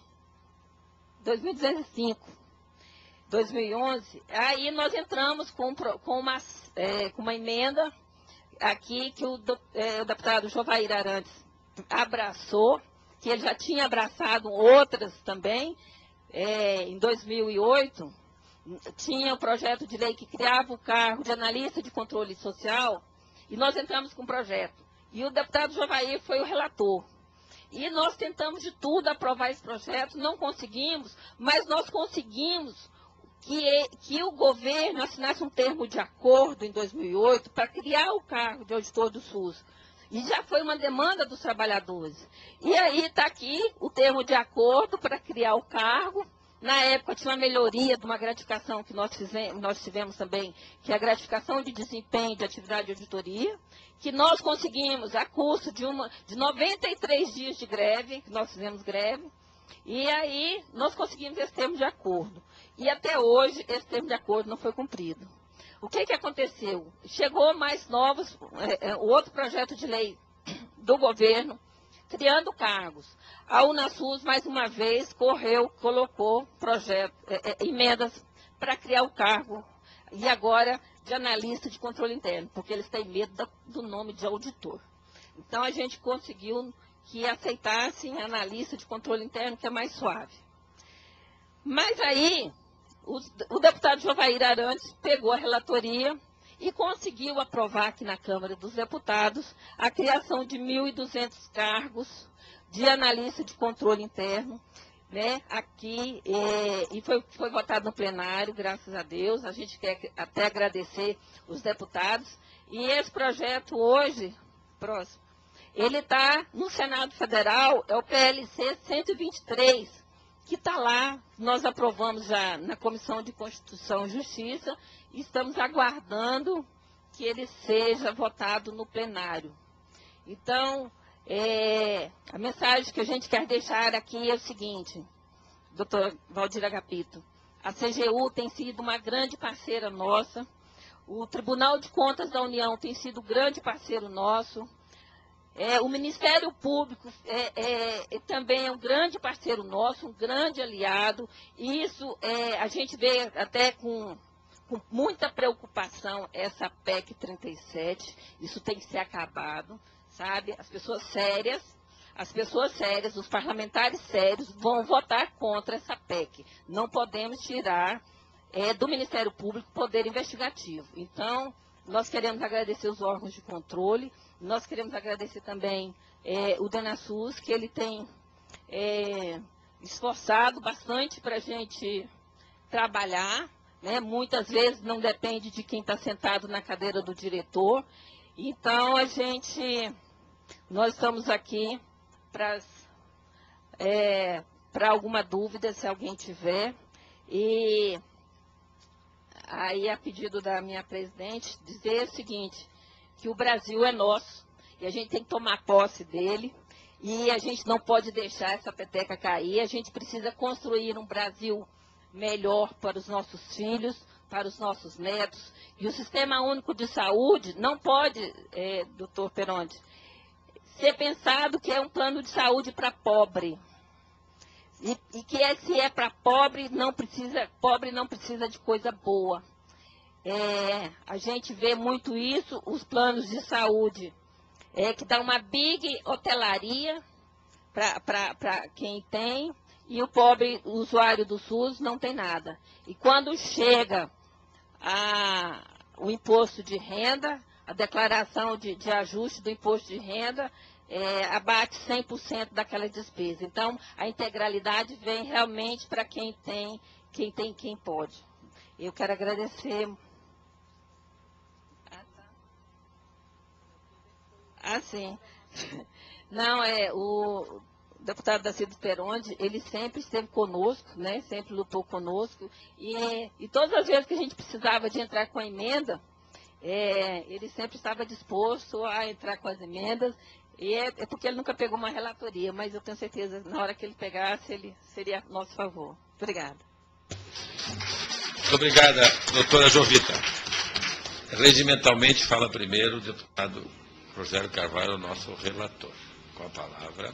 duzentos e cinco, dois mil e onze, aí nós entramos com, com, uma, é, com uma emenda aqui que o, é, o deputado Jovair Arantes abraçou, que ele já tinha abraçado outras também, é, em dois mil e oito, tinha o um projeto de lei que criava o cargo de analista de controle social, e nós entramos com o projeto. E o deputado Jovair foi o relator. E nós tentamos de tudo aprovar esse projeto, não conseguimos, mas nós conseguimos que, que o governo assinasse um termo de acordo em dois mil e oito para criar o cargo de auditor do SUS. E já foi uma demanda dos trabalhadores. E aí está aqui o termo de acordo para criar o cargo. Na época tinha uma melhoria de uma gratificação que nós, fizemos, nós tivemos também, que é a gratificação de desempenho de atividade de auditoria, que nós conseguimos a custo de, uma, de noventa e três dias de greve, que nós fizemos greve, e aí nós conseguimos esse termo de acordo. E até hoje esse termo de acordo não foi cumprido. O que, que aconteceu? Chegou mais novos, é, é, o outro projeto de lei do governo, criando cargos. A UNASUS, mais uma vez, correu, colocou projeto, é, é, emendas para criar o cargo, e agora de analista de controle interno, porque eles têm medo da, do nome de auditor. Então, a gente conseguiu que aceitassem analista de controle interno, que é mais suave. Mas aí, o, o deputado Jovair Arantes pegou a relatoria e conseguiu aprovar aqui na Câmara dos Deputados a criação de mil e duzentos cargos de analista de controle interno, né, aqui, é, e foi, foi votado no plenário, graças a Deus. A gente quer até agradecer os deputados. E esse projeto hoje, próximo, ele está no Senado Federal, é o P L C cento e vinte e três, que está lá. Nós aprovamos já na Comissão de Constituição e Justiça e estamos aguardando que ele seja votado no plenário. Então, é, a mensagem que a gente quer deixar aqui é o seguinte, doutor Valdir Agapito, a C G U tem sido uma grande parceira nossa, o Tribunal de Contas da União tem sido grande parceiro nosso, é, o Ministério Público é, é, é, também é um grande parceiro nosso, um grande aliado, e isso é, a gente vê até com, com muita preocupação essa P E C trinta e sete, isso tem que ser acabado, sabe? As pessoas sérias, as pessoas sérias, os parlamentares sérios vão votar contra essa P E C. Não podemos tirar é, do Ministério Público poder investigativo. Então, nós queremos agradecer os órgãos de controle, nós queremos agradecer também é, o DENASUS, que ele tem é, esforçado bastante para a gente trabalhar, né? Muitas vezes não depende de quem está sentado na cadeira do diretor. Então, a gente, nós estamos aqui para é, para alguma dúvida, se alguém tiver. E aí, a pedido da minha presidente, dizer o seguinte, que o Brasil é nosso, e a gente tem que tomar posse dele, e a gente não pode deixar essa peteca cair, a gente precisa construir um Brasil melhor para os nossos filhos, para os nossos netos, e o Sistema Único de Saúde não pode, é, doutor Peronde, ser pensado que é um plano de saúde para pobre. E, e que é, se é para pobre, não precisa, pobre não precisa de coisa boa. É, a gente vê muito isso, os planos de saúde, é, que dá uma big hotelaria para quem tem, e o pobre o usuário do SUS não tem nada. E quando chega a, o imposto de renda, a declaração de, de ajuste do imposto de renda, é, abate cem por cento daquela despesa. Então, a integralidade vem realmente para quem tem, quem tem, quem pode. Eu quero agradecer. Ah, tá. Ah, sim. Não, é, o deputado Dacido Peronde, ele sempre esteve conosco, né, sempre lutou conosco, e, e todas as vezes que a gente precisava de entrar com a emenda, é, ele sempre estava disposto a entrar com as emendas, e é, é porque ele nunca pegou uma relatoria, mas eu tenho certeza que na hora que ele pegasse, ele seria a nosso favor. Obrigada. Muito obrigada, doutora Jovita. Regimentalmente fala primeiro o deputado Rogério Carvalho, nosso relator. Com a palavra.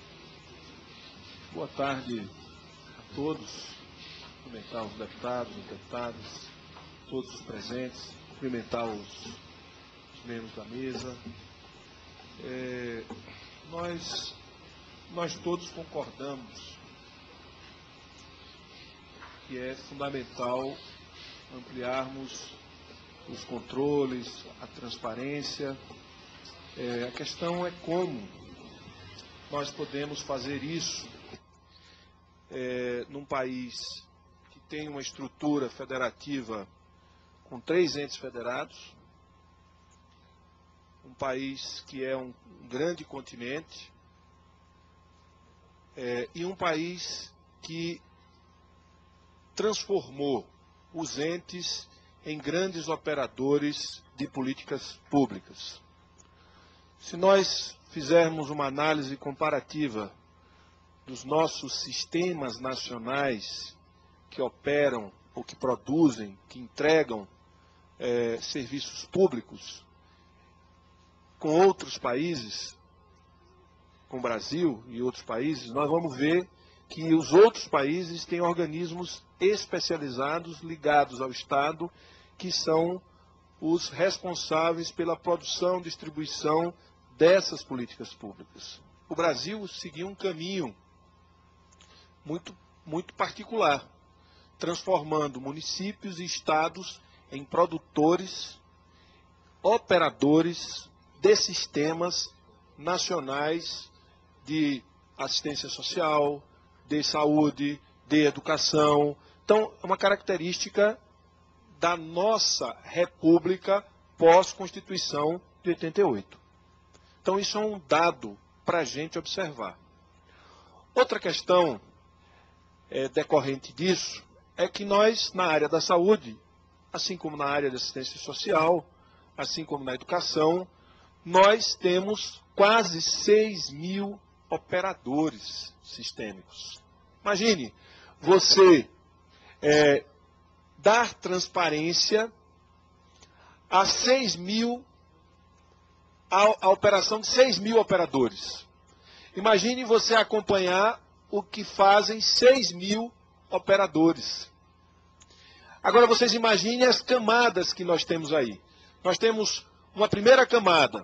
Boa tarde a todos. Cumprimentar os deputados, os deputadas, todos os presentes, cumprimentar os, os membros da mesa. É, nós, nós todos concordamos que é fundamental ampliarmos os controles, a transparência. É, a questão é como nós podemos fazer isso é, num país que tem uma estrutura federativa com três entes federados, um país que é um, um grande continente, é, e um país que transformou os entes em grandes operadores de políticas públicas. Se nós fizermos uma análise comparativa dos nossos sistemas nacionais que operam ou que produzem, que entregam é, serviços públicos, com outros países, com o Brasil e outros países, nós vamos ver que os outros países têm organismos especializados ligados ao Estado, que são os responsáveis pela produção e distribuição dessas políticas públicas. O Brasil seguiu um caminho muito, muito particular. transformando municípios e estados em produtores, operadores de sistemas nacionais de assistência social, de saúde, de educação. Então, é uma característica da nossa República pós-Constituição de oitenta e oito. Então, isso é um dado para a gente observar. Outra questão é, decorrente disso é que nós, na área da saúde, assim como na área de assistência social, assim como na educação, nós temos quase seis mil operadores sistêmicos. Imagine você é, dar transparência a seis mil, a, a operação de seis mil operadores. Imagine você acompanhar o que fazem seis mil operadores. Agora vocês imaginem as camadas que nós temos aí. Nós temos uma primeira camada,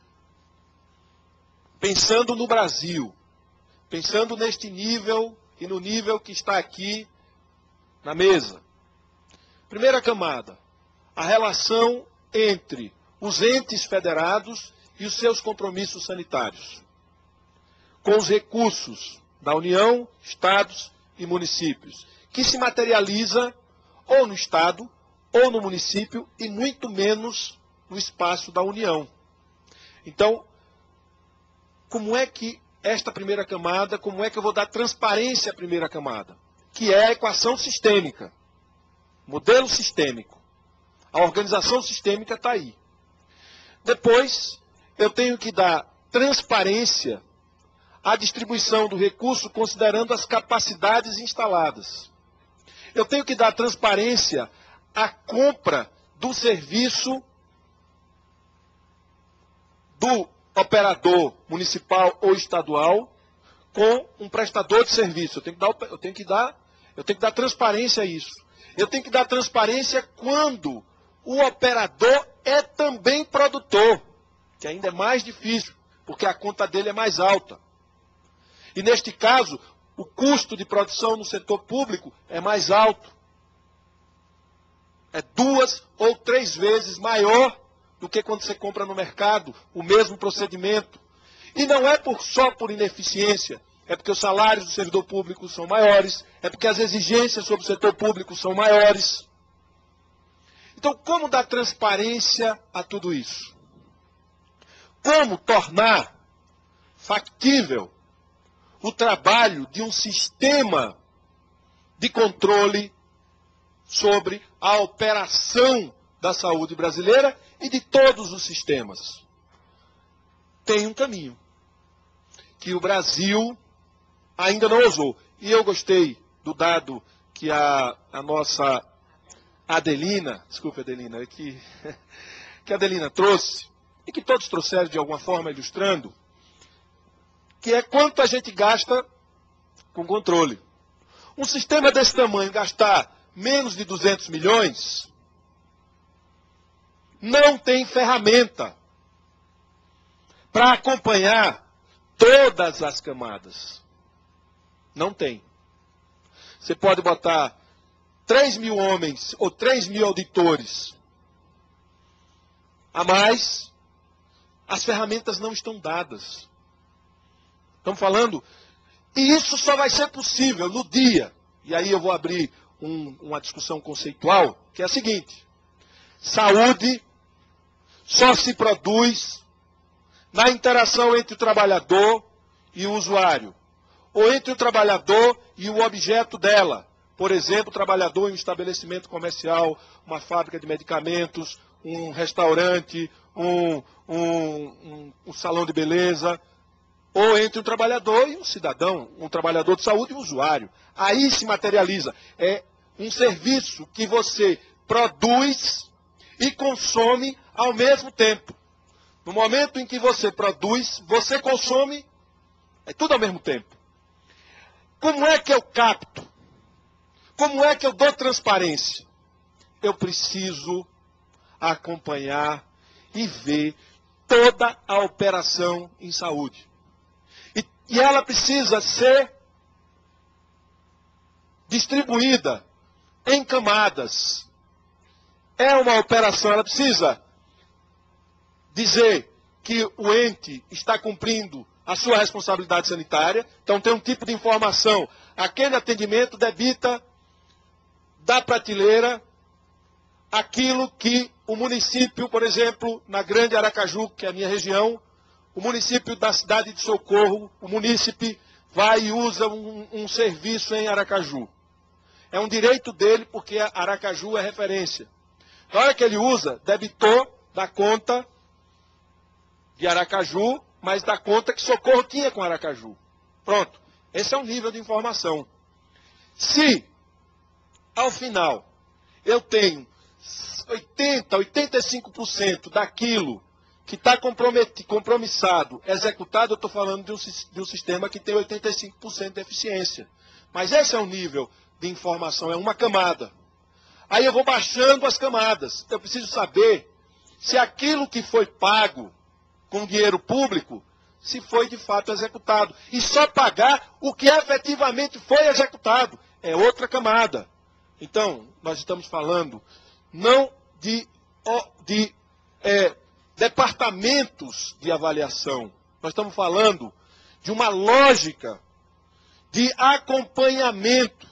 pensando no Brasil, pensando neste nível e no nível que está aqui na mesa. Primeira camada, a relação entre os entes federados e os seus compromissos sanitários, com os recursos da União, estados e municípios, que se materializa ou no estado, ou no município, e muito menos no espaço da União. Então, como é que esta primeira camada, como é que eu vou dar transparência à primeira camada? Que é a equação sistêmica, modelo sistêmico. A organização sistêmica está aí. Depois, eu tenho que dar transparência à distribuição do recurso considerando as capacidades instaladas. Eu tenho que dar transparência à compra do serviço do operador municipal ou estadual com um prestador de serviço. Eu tenho que dar, eu tenho que dar, eu tenho que dar transparência a isso. Eu tenho que dar transparência quando o operador é também produtor, que ainda é mais difícil, porque a conta dele é mais alta. E neste caso, o custo de produção no setor público é mais alto. É duas ou três vezes maior do que quando você compra no mercado o mesmo procedimento. E não é por, só por ineficiência, é porque os salários do servidor público são maiores, é porque as exigências sobre o setor público são maiores. Então, como dar transparência a tudo isso? Como tornar factível o trabalho de um sistema de controle sobre a operação da saúde brasileira e de todos os sistemas? Tem um caminho que o Brasil ainda não usou. E eu gostei do dado que a, a nossa Adelina, desculpe Adelina, que, que a Adelina trouxe, e que todos trouxeram de alguma forma ilustrando, que é quanto a gente gasta com controle. Um sistema desse tamanho gastar menos de duzentos milhões, não tem ferramenta para acompanhar todas as camadas. Não tem. Você pode botar três mil homens ou três mil auditores a mais, as ferramentas não estão dadas. Estamos falando, e isso só vai ser possível no dia, e aí eu vou abrir um, uma discussão conceitual, que é a seguinte: saúde só se produz na interação entre o trabalhador e o usuário, ou entre o trabalhador e o objeto dela. Por exemplo, o trabalhador em um estabelecimento comercial, uma fábrica de medicamentos, um restaurante, um, um, um, um salão de beleza, ou entre um trabalhador e um cidadão, um trabalhador de saúde e um usuário. Aí se materializa. É um serviço que você produz e consome ao mesmo tempo. No momento em que você produz, você consome, é tudo ao mesmo tempo. Como é que eu capto? Como é que eu dou transparência? Eu preciso acompanhar e ver toda a operação em saúde. E, e ela precisa ser distribuída em camadas. É uma operação, ela precisa dizer que o ente está cumprindo a sua responsabilidade sanitária. Então tem um tipo de informação. Aquele atendimento debita da prateleira aquilo que o município, por exemplo, na Grande Aracaju, que é a minha região, o município da cidade de Socorro, o munícipe vai e usa um, um serviço em Aracaju. É um direito dele, porque Aracaju é referência. Na hora que ele usa, debitou da conta de Aracaju, mas da conta que Socorro tinha com Aracaju. Pronto. Esse é o nível de informação. Se, ao final, eu tenho oitenta, oitenta e cinco por cento daquilo que está compromissado, executado, eu estou falando de um, de um sistema que tem oitenta e cinco por cento de eficiência. Mas esse é o nível de informação, é uma camada. Aí eu vou baixando as camadas. Eu preciso saber se aquilo que foi pago com dinheiro público, se foi de fato executado. E só pagar o que efetivamente foi executado. É outra camada. Então, nós estamos falando não de, de é, departamentos de avaliação. Nós estamos falando de uma lógica de acompanhamento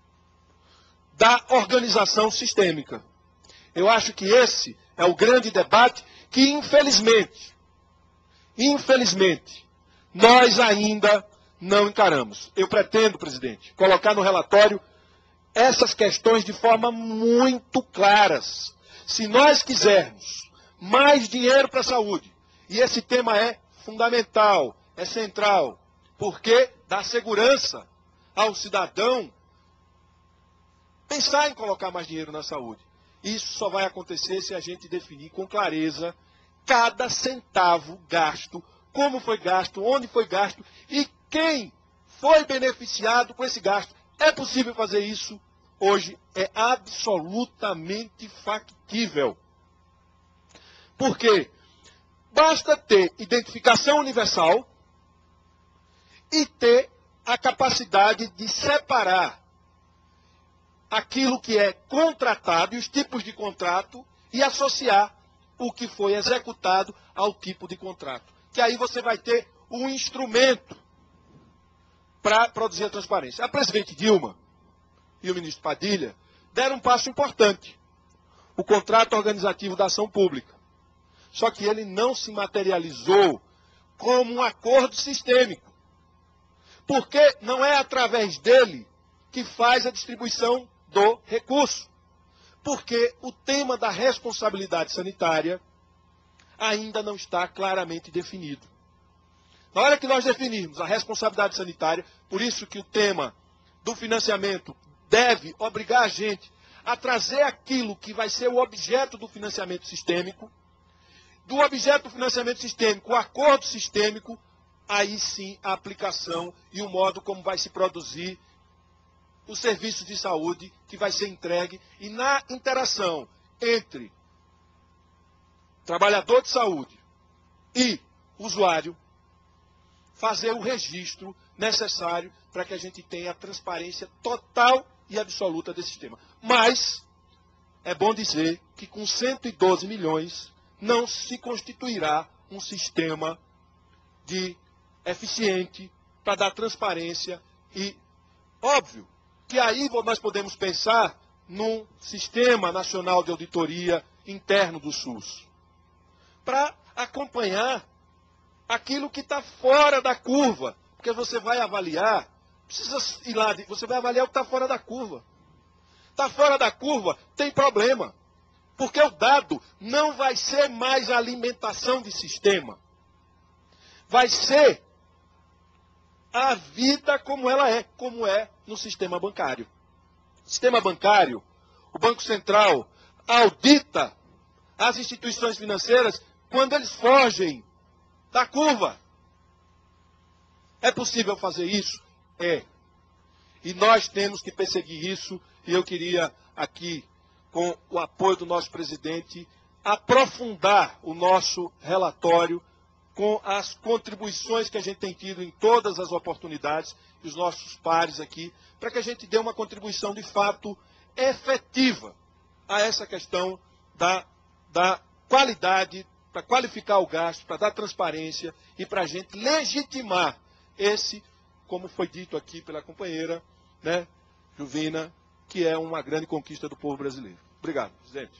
da organização sistêmica. Eu acho que esse é o grande debate que, infelizmente, infelizmente, nós ainda não encaramos. Eu pretendo, presidente, colocar no relatório essas questões de forma muito claras. Se nós quisermos mais dinheiro para a saúde, e esse tema é fundamental, é central, porque dá segurança ao cidadão pensar em colocar mais dinheiro na saúde. Isso só vai acontecer se a gente definir com clareza cada centavo gasto, como foi gasto, onde foi gasto e quem foi beneficiado com esse gasto. É possível fazer isso hoje, é absolutamente factível. Por quê? Basta ter identificação universal e ter a capacidade de separar aquilo que é contratado e os tipos de contrato e associar o que foi executado ao tipo de contrato. Que aí você vai ter um instrumento para produzir a transparência. A presidente Dilma e o ministro Padilha deram um passo importante. O contrato organizativo da ação pública. Só que ele não se materializou como um acordo sistêmico. Porque não é através dele que faz a distribuição do recurso. Porque o tema da responsabilidade sanitária ainda não está claramente definido. Na hora que nós definirmos a responsabilidade sanitária, por isso que o tema do financiamento deve obrigar a gente a trazer aquilo que vai ser o objeto do financiamento sistêmico, do objeto do financiamento sistêmico, o acordo sistêmico, aí sim a aplicação e o modo como vai se produzir o serviço de saúde que vai ser entregue e na interação entre trabalhador de saúde e usuário, fazer o registro necessário para que a gente tenha a transparência total e absoluta desse sistema. Mas é bom dizer que com cento e doze milhões não se constituirá um sistema de eficiente para dar transparência e, óbvio, que aí nós podemos pensar num sistema nacional de auditoria interno do SUS, para acompanhar aquilo que está fora da curva, porque você vai avaliar, precisa ir lá, você vai avaliar o que está fora da curva. Está fora da curva, tem problema, porque o dado não vai ser mais a alimentação de sistema, vai ser a vida como ela é, como é no sistema bancário. Sistema bancário, o Banco Central audita as instituições financeiras quando eles fogem da curva. É possível fazer isso? É. E nós temos que perseguir isso, e eu queria aqui, com o apoio do nosso presidente, aprofundar o nosso relatório com as contribuições que a gente tem tido em todas as oportunidades, e os nossos pares aqui, para que a gente dê uma contribuição de fato efetiva a essa questão da, da qualidade, para qualificar o gasto, para dar transparência e para a gente legitimar esse, como foi dito aqui pela companheira, né, Juvina, que é uma grande conquista do povo brasileiro. Obrigado, presidente.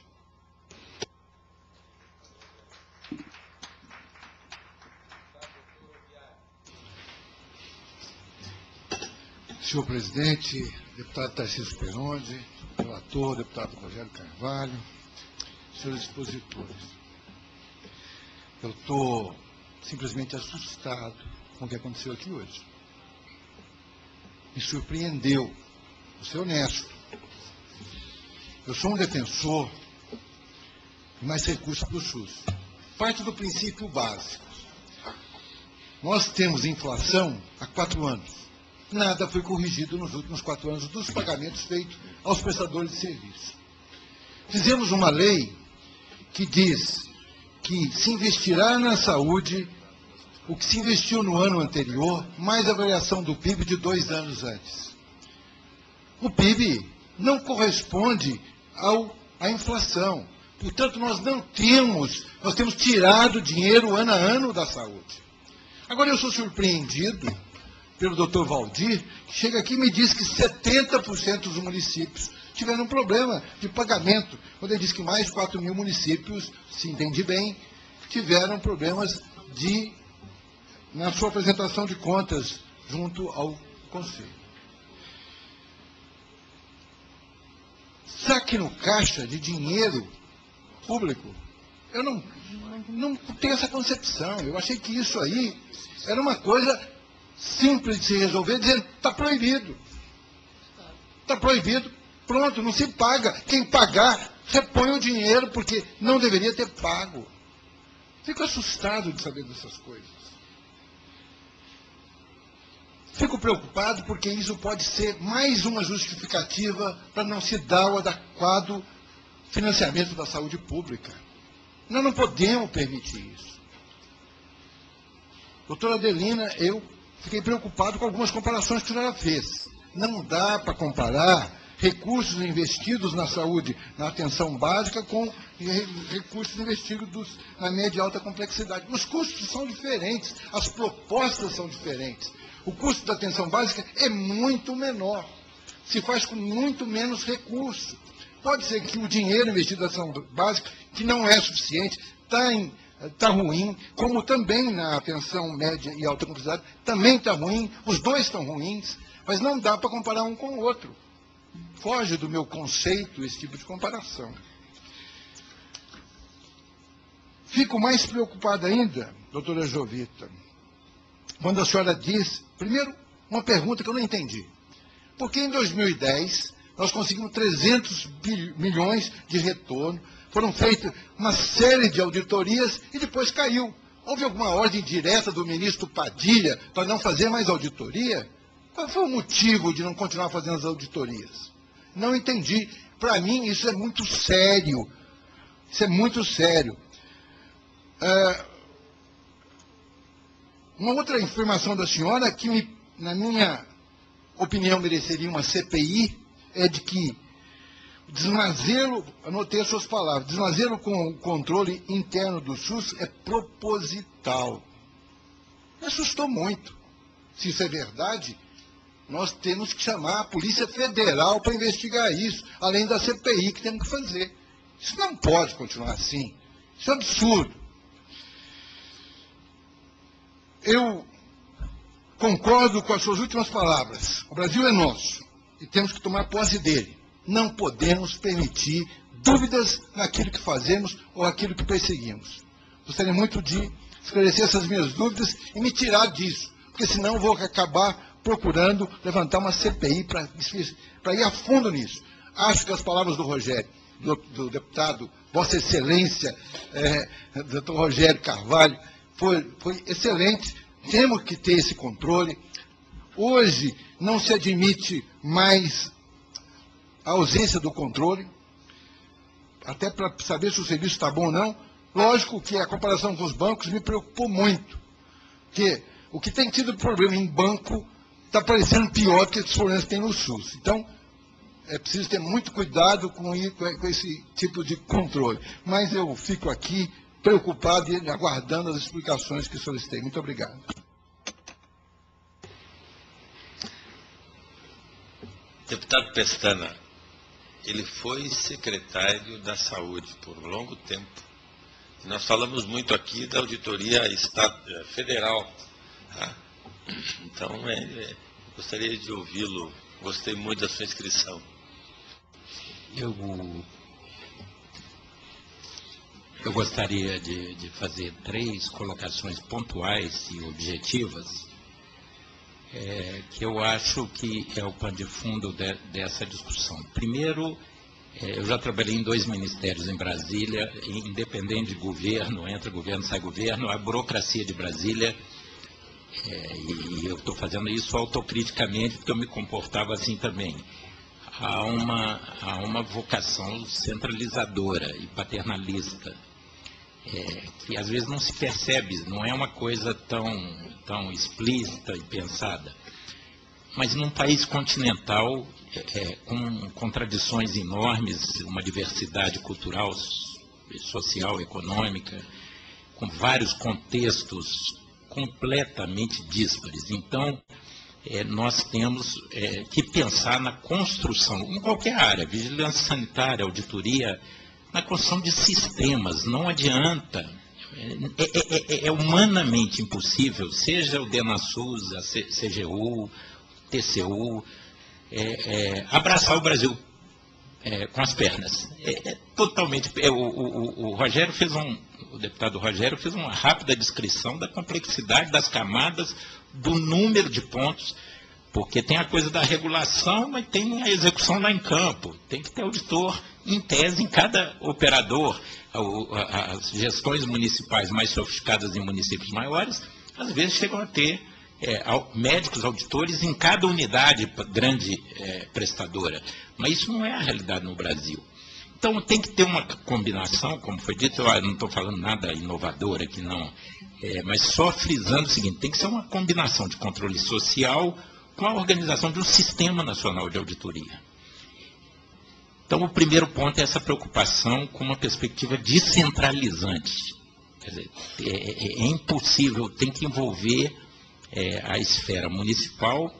Senhor presidente, deputado Tarcísio Peronde, relator, deputado Rogério Carvalho, senhores expositores, eu estou simplesmente assustado com o que aconteceu aqui hoje. Me surpreendeu, vou ser honesto. Eu sou um defensor de mais recursos para o SUS. Parte do princípio básico. Nós temos inflação há quatro anos. Nada foi corrigido nos últimos quatro anos dos pagamentos feitos aos prestadores de serviço. Fizemos uma lei que diz que se investirá na saúde o que se investiu no ano anterior, mais a variação do P I B de dois anos antes. O P I B não corresponde ao, à inflação. Portanto, nós não temos, nós temos tirado dinheiro ano a ano da saúde. Agora, eu sou surpreendido pelo doutor Valdir, que chega aqui e me diz que setenta por cento dos municípios tiveram um problema de pagamento, quando ele diz que mais quatro mil municípios, se entende bem, tiveram problemas de, na sua apresentação de contas junto ao Conselho. Saque no caixa de dinheiro público, eu não, não, não tenho essa concepção. Eu achei que isso aí era uma coisa simples de se resolver, dizendo, está proibido. Está proibido, pronto, não se paga. Quem pagar, repõe o dinheiro, porque não deveria ter pago. Fico assustado de saber dessas coisas. Fico preocupado porque isso pode ser mais uma justificativa para não se dar o adequado financiamento da saúde pública. Nós não podemos permitir isso. Doutora Adelina, eu fiquei preocupado com algumas comparações que a senhora fez. Não dá para comparar recursos investidos na saúde, na atenção básica, com recursos investidos na média e alta complexidade. Os custos são diferentes, as propostas são diferentes. O custo da atenção básica é muito menor, se faz com muito menos recurso. Pode ser que o dinheiro investido na atenção básica, que não é suficiente, está em está ruim, como também na atenção média e alta complexidade, também está ruim, os dois estão ruins, mas não dá para comparar um com o outro. Foge do meu conceito esse tipo de comparação. Fico mais preocupado ainda, doutora Jovita, quando a senhora diz, primeiro, uma pergunta que eu não entendi. Por que em dois mil e dez nós conseguimos trezentos milhões de retorno, foram feitas uma série de auditorias e depois caiu. Houve alguma ordem direta do ministro Padilha para não fazer mais auditoria? Qual foi o motivo de não continuar fazendo as auditorias? Não entendi. Para mim, isso é muito sério. Isso é muito sério. É... Uma outra informação da senhora que, me, na minha opinião, mereceria uma C P I é de que desmazelo, anotei as suas palavras, desmazelo com o controle interno do SUS é proposital. Me assustou muito. Se isso é verdade, nós temos que chamar a Polícia Federal para investigar isso, além da C P I que temos que fazer. Isso não pode continuar assim. Isso é absurdo. Eu concordo com as suas últimas palavras. O Brasil é nosso e temos que tomar posse dele. Não podemos permitir dúvidas naquilo que fazemos ou aquilo que perseguimos. Gostaria muito de esclarecer essas minhas dúvidas e me tirar disso, porque senão eu vou acabar procurando levantar uma C P I para ir a fundo nisso. Acho que as palavras do Rogério, do, do deputado, Vossa Excelência, é, doutor Rogério Carvalho, foi, foi excelente. Temos que ter esse controle. Hoje não se admite mais a ausência do controle, até para saber se o serviço está bom ou não. Lógico que a comparação com os bancos me preocupou muito, porque o que tem tido problema em banco está parecendo pior do que os problemas que tem no SUS. Então, é preciso ter muito cuidado com, com esse tipo de controle. Mas eu fico aqui preocupado e aguardando as explicações que solicitei. Muito obrigado. Deputado Pestana, ele foi secretário da Saúde por um longo tempo. Nós falamos muito aqui da auditoria federal. Tá? Então, é, é, gostaria de ouvi-lo. Gostei muito da sua inscrição. Eu, eu gostaria de, de fazer três colocações pontuais e objetivas, é, que eu acho que é o pano de fundo de, dessa discussão. Primeiro, é, eu já trabalhei em dois ministérios em Brasília, independente de governo, entra governo, sai governo, a burocracia de Brasília. É, e eu estou fazendo isso autocriticamente, porque eu me comportava assim também. Há uma, há uma vocação centralizadora e paternalista, é, que às vezes não se percebe, não é uma coisa tão, tão explícita e pensada. Mas num país continental, é, é, com contradições enormes, uma diversidade cultural, social, econômica, com vários contextos completamente díspares. Então, é, nós temos é, que pensar na construção, em qualquer área, vigilância sanitária, auditoria, na construção de sistemas. Não adianta, é, é, é, é humanamente impossível, seja o DENASUS, a C G U, T C U, é, é, abraçar o Brasil é, com as pernas. É, é totalmente... É, o, o, o Rogério fez um... O deputado Rogério fez uma rápida descrição da complexidade das camadas, do número de pontos, porque tem a coisa da regulação, mas tem a execução lá em campo. Tem que ter auditor, em tese, em cada operador. As gestões municipais mais sofisticadas em municípios maiores, às vezes chegam a ter é, médicos auditores em cada unidade grande é, prestadora. Mas isso não é a realidade no Brasil. Então, tem que ter uma combinação, como foi dito, eu não estou falando nada inovador aqui, não, é, mas só frisando o seguinte, tem que ser uma combinação de controle social com a organização de um sistema nacional de auditoria. Então, o primeiro ponto é essa preocupação com uma perspectiva descentralizante. Quer dizer, é, é, é impossível, tem que envolver é, a esfera municipal,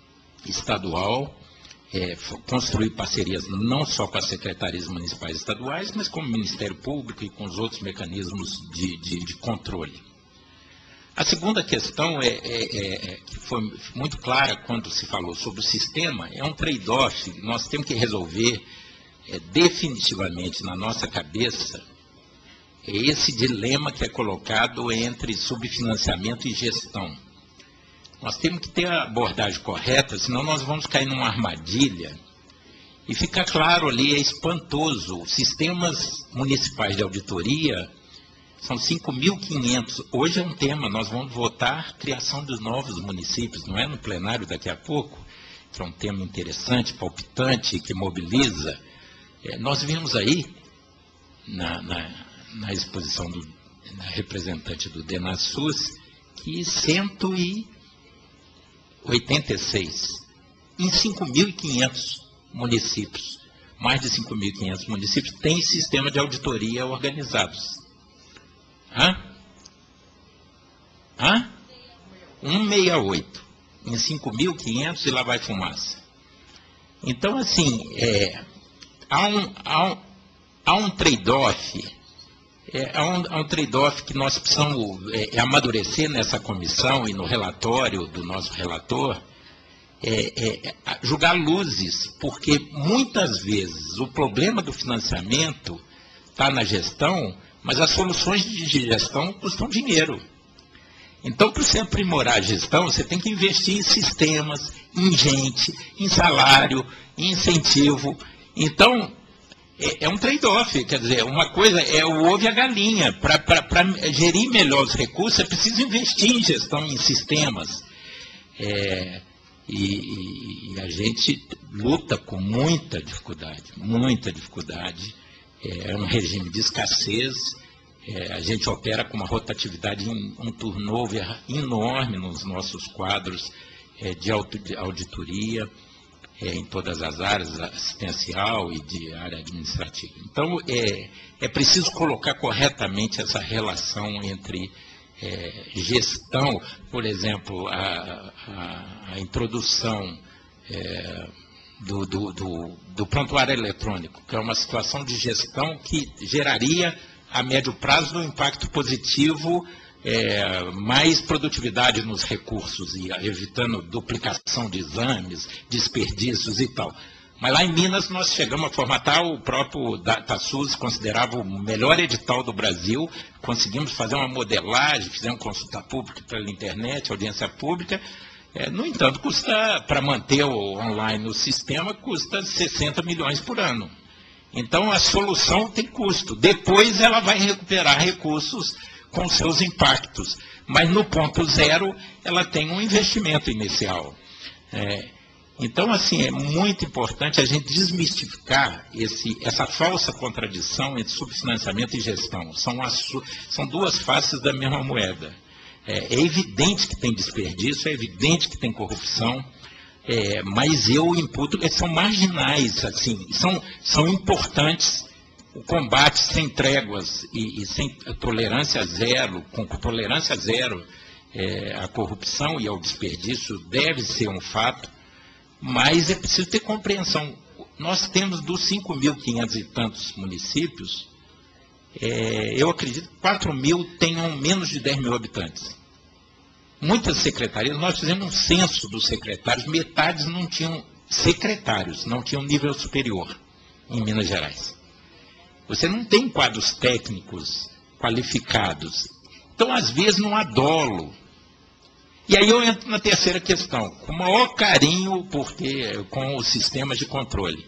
estadual, É, construir parcerias não só com as secretarias municipais e estaduais, mas com o Ministério Público e com os outros mecanismos de, de, de controle. A segunda questão, é, é, é, que foi muito clara quando se falou sobre o sistema, é um trade-off que nós temos que resolver é, definitivamente na nossa cabeça, é esse dilema que é colocado entre subfinanciamento e gestão. Nós temos que ter a abordagem correta, senão nós vamos cair numa armadilha. E fica claro ali, é espantoso. Sistemas municipais de auditoria são cinco mil e quinhentos. Hoje é um tema, nós vamos votar a criação dos novos municípios, não é no plenário daqui a pouco, que é um tema interessante, palpitante, que mobiliza. É, nós vimos aí, na, na, na exposição do na representante do DENASUS, que cento e oitenta e seis, em cinco mil e quinhentos municípios, mais de cinco mil e quinhentos municípios têm sistema de auditoria organizados. Hã? Hã? cento e sessenta e oito, em cinco mil e quinhentos e lá vai fumaça. Então, assim, é, há um, há um, há um trade-off, é, há um, há um trade-off que nós precisamos é, amadurecer nessa comissão e no relatório do nosso relator, é, é, julgar luzes, porque muitas vezes o problema do financiamento está na gestão, mas as soluções de gestão custam dinheiro. Então, para você aprimorar a gestão, você tem que investir em sistemas, em gente, em salário, em incentivo. Então, é, é um trade-off, quer dizer, uma coisa é o ovo e a galinha. Para gerir melhor os recursos, é preciso investir em gestão, em sistemas. É, e, e a gente luta com muita dificuldade, muita dificuldade. É um regime de escassez. É, a gente opera com uma rotatividade, um turnover enorme nos nossos quadros é, de auditoria. é, em todas as áreas, assistencial e de área administrativa. Então, é, é preciso colocar corretamente essa relação entre é, gestão, por exemplo, a, a, a introdução é, do, do, do, do prontuário eletrônico, que é uma situação de gestão que geraria, a médio prazo, um impacto positivo, é, mais produtividade nos recursos, e evitando duplicação de exames, desperdícios e tal. Mas lá em Minas nós chegamos a formatar, o próprio DataSUS considerava o melhor edital do Brasil, conseguimos fazer uma modelagem, fizemos consulta pública pela internet, audiência pública. É, no entanto, custa, para manter o online o sistema, custa sessenta milhões por ano. Então a solução tem custo. Depois ela vai recuperar recursos com seus impactos. Mas no ponto zero ela tem um investimento inicial. É, Então, assim, é muito importante a gente desmistificar esse, essa falsa contradição entre subfinanciamento e gestão. São, as, são duas faces da mesma moeda. É, é evidente que tem desperdício, é evidente que tem corrupção, é, mas eu imputo que são marginais, assim, são, são importantes. O combate sem tréguas e, e sem tolerância zero, com tolerância zero é, à corrupção e ao desperdício deve ser um fato. Mas é preciso ter compreensão. Nós temos dos cinco mil e quinhentos e tantos municípios, é, eu acredito que quatro mil tenham menos de dez mil habitantes. Muitas secretarias, nós fizemos um censo dos secretários, metade não tinham secretários, não tinham nível superior em Minas Gerais. Você não tem quadros técnicos qualificados. Então, às vezes, não há dolo. E aí eu entro na terceira questão, com o maior carinho porque, com os sistemas de controle.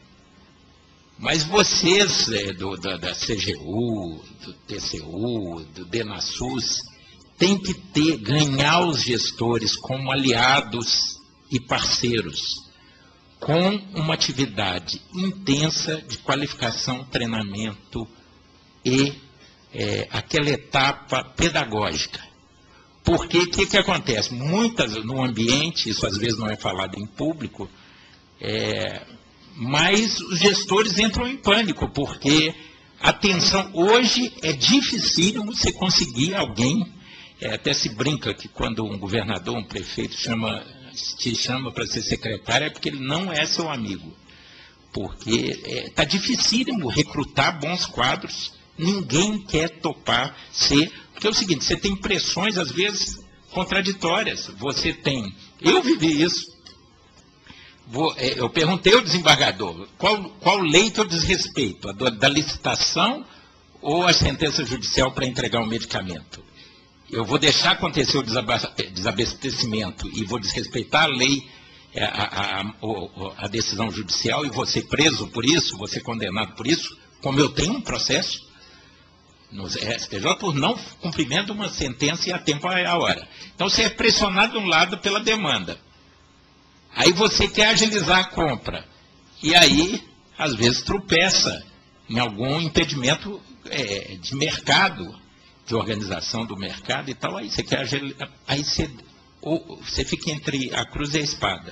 Mas vocês, é, do, da, da C G U, do T C U, do DENASUS, têm que ter, ganhar os gestores como aliados e parceiros, com uma atividade intensa de qualificação, treinamento e é, aquela etapa pedagógica. Porque o que, que acontece? Muitas, no ambiente, isso às vezes não é falado em público, é, mas os gestores entram em pânico, porque a atenção, hoje é dificílimo você conseguir alguém, é, até se brinca que quando um governador, um prefeito chama, te chama para ser secretário, é porque ele não é seu amigo. Porque está é, dificílimo recrutar bons quadros, ninguém quer topar ser... Porque é o seguinte, você tem pressões, às vezes, contraditórias. Você tem... Eu vivi isso. Vou, eu perguntei ao desembargador, qual, qual lei que eu desrespeito? A do, da licitação ou a sentença judicial para entregar um medicamento? Eu vou deixar acontecer o desabastecimento e vou desrespeitar a lei, a, a, a, a decisão judicial, e vou ser preso por isso, vou ser condenado por isso, como eu tenho um processo no S T J por não cumprimento de uma sentença e a tempo e a hora. Então você é pressionado de um lado pela demanda. Aí você quer agilizar a compra. E aí, às vezes, tropeça em algum impedimento é, de mercado, de organização do mercado e tal. Aí você quer agilizar. Aí você, ou, você fica entre a cruz e a espada.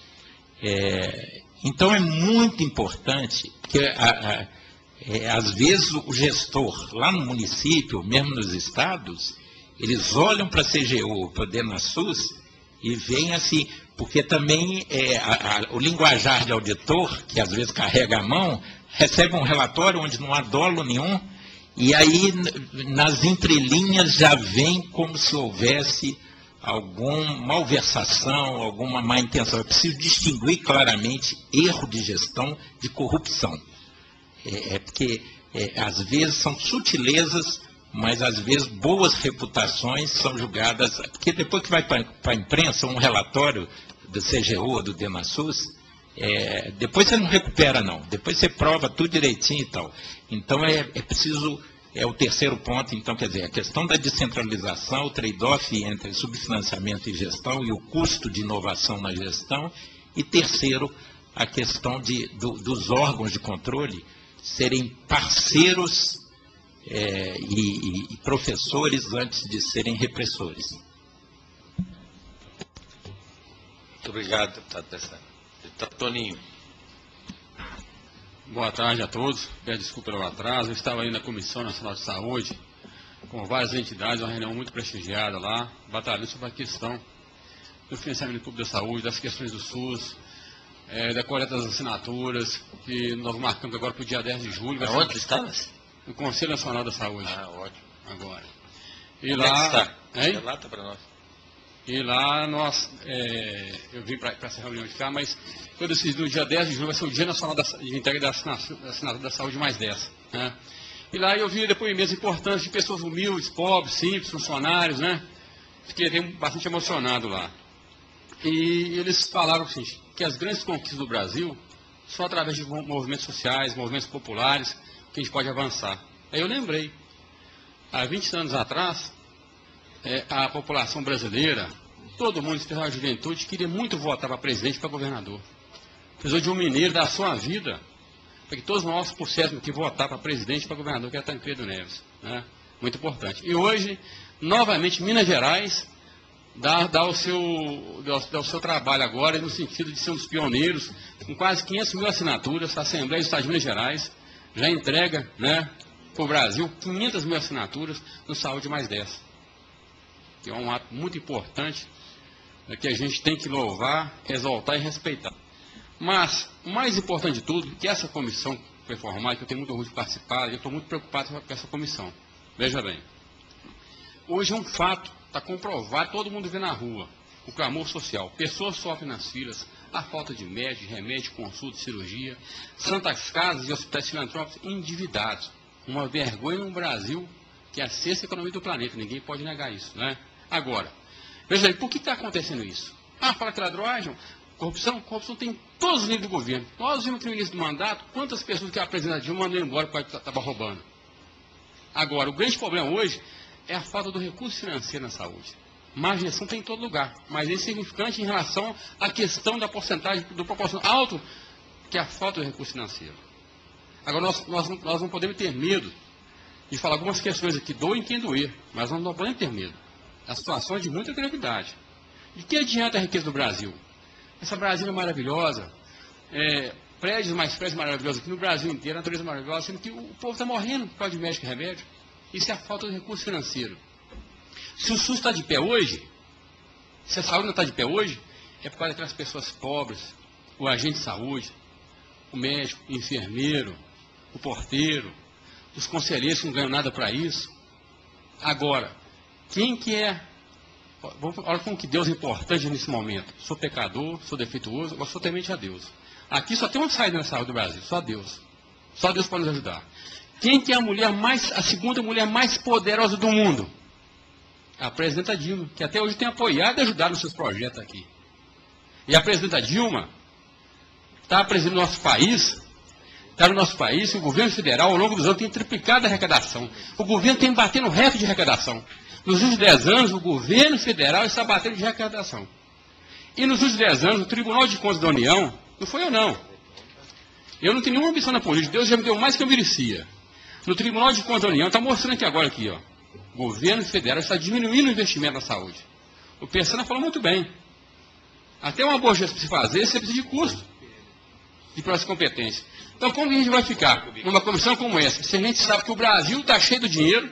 É, então é muito importante que a, a É, às vezes o gestor, lá no município, mesmo nos estados, eles olham para a C G U, para o DENASUS, e veem assim, porque também é, a, a, o linguajar de auditor, que às vezes carrega a mão, recebe um relatório onde não há dolo nenhum, e aí nas entrelinhas já vem como se houvesse alguma malversação, alguma má intenção. É preciso distinguir claramente erro de gestão de corrupção. É, é porque, é, às vezes, são sutilezas, mas, às vezes, boas reputações são julgadas... Porque depois que vai para a imprensa um relatório do C G U ou do DENASUS, é, depois você não recupera, não. Depois você prova tudo direitinho e tal. Então, é, é preciso... É o terceiro ponto, então, quer dizer, a questão da descentralização, o trade-off entre subfinanciamento e gestão e o custo de inovação na gestão. E, terceiro, a questão de, do, dos órgãos de controle serem parceiros é, e, e professores antes de serem repressores. Muito obrigado, deputado Pessana. Toninho. Boa tarde a todos. Peço desculpa pelo atraso. Eu estava aí na Comissão Nacional de Saúde, com várias entidades, uma reunião muito prestigiada lá, batalhando sobre a questão do financiamento público da saúde, das questões do SUS, é, da coleta das assinaturas, que nós marcamos agora para o dia dez de julho. Aonde tu estava? No Conselho Nacional da Saúde. Ah, ótimo. Agora. E Como lá, é que está? Hein? Relata para nós. E lá nós, é, eu vim para essa reunião de cá, mas eu decidi no dia dez de julho vai ser o Dia Nacional da, de Entrega da Assinatura, da Assinatura da Saúde mais dez. Né? E lá eu vi depoimentos importantes de pessoas humildes, pobres, simples, funcionários, né? Fiquei bastante emocionado lá. E eles falaram assim, que as grandes conquistas do Brasil só através de movimentos sociais, movimentos populares, que a gente pode avançar. Aí eu lembrei, há vinte anos atrás, é, a população brasileira, todo mundo, especialmente a juventude, queria muito votar para presidente e para governador. Precisou de um mineiro dar a sua vida para que todos nós pudéssemos que votar para presidente e para governador, que é Tancredo Neves. Né? Muito importante. E hoje, novamente, Minas Gerais dá, dá, o seu, dá, dá o seu trabalho agora, no sentido de ser um dos pioneiros, com quase quinhentas mil assinaturas, a Assembleia do Estado de Minas Gerais já entrega, né, para o Brasil quinhentas mil assinaturas no Saúde Mais dez. Que é um ato muito importante, né, que a gente tem que louvar, exaltar e respeitar. Mas, o mais importante de tudo, que essa comissão foi formada, que eu tenho muito orgulho de participar, eu estou muito preocupado com essa comissão. Veja bem, hoje é um fato, está comprovado, todo mundo vê na rua, o clamor social. Pessoas sofrem nas filas, a falta de médico, de remédio, consulta, cirurgia, santas casas e hospitais filantrópicos endividados. Uma vergonha no Brasil, que é a sexta economia do planeta, ninguém pode negar isso, né? Agora, veja aí, por que está acontecendo isso? Ah, fala que ladrões, corrupção, corrupção tem em todos os níveis do governo. Nós vimos que no início do mandato, quantas pessoas que apresentaram Dilma mandaram embora porque estava roubando. Agora, o grande problema hoje é a falta do recurso financeiro na saúde. Má gestão tem em todo lugar, mas é insignificante em relação à questão da porcentagem, do proporcional alto, que é a falta do recurso financeiro. Agora, nós, nós, nós não podemos ter medo de falar algumas questões aqui, doem quem doer, mas nós não podemos ter medo. A situação é de muita gravidade. De que adianta a riqueza do Brasil? Essa Brasília maravilhosa, é, prédios mais prédios maravilhosos aqui no Brasil inteiro, a natureza maravilhosa, sendo que o povo está morrendo por causa de médico e remédio. Isso é a falta de recurso financeiro. Se o SUS está de pé hoje, se a saúde não está de pé hoje, é por causa daquelas pessoas pobres, o agente de saúde, o médico, o enfermeiro, o porteiro, os conselheiros que não ganham nada para isso. Agora, quem que é... Olha como que Deus é importante nesse momento. Sou pecador, sou defeituoso, mas sou temente a Deus. Aqui só tem uma saída na saúde do Brasil, só Deus. Só Deus pode nos ajudar. Quem que é a mulher mais, a segunda mulher mais poderosa do mundo? A presidenta Dilma, que até hoje tem apoiado e ajudado nos seus projetos aqui. E a presidenta Dilma está presidindo o nosso país, está no nosso país, e o governo federal, ao longo dos anos, tem triplicado a arrecadação. O governo tem batendo recorde de arrecadação. Nos últimos dez anos, o governo federal está batendo de arrecadação. E nos últimos dez anos, o Tribunal de Contas da União, não foi eu não. Eu não tenho nenhuma ambição na política, Deus já me deu mais que eu merecia. No Tribunal de Contas da União, está mostrando aqui agora, aqui, ó, o governo federal está diminuindo o investimento na saúde. O Pessana falou muito bem. Até uma boa gestão para se fazer, você precisa de custo, de próxima competência. Então, como a gente vai ficar numa comissão como essa, se a gente sabe que o Brasil está cheio de dinheiro,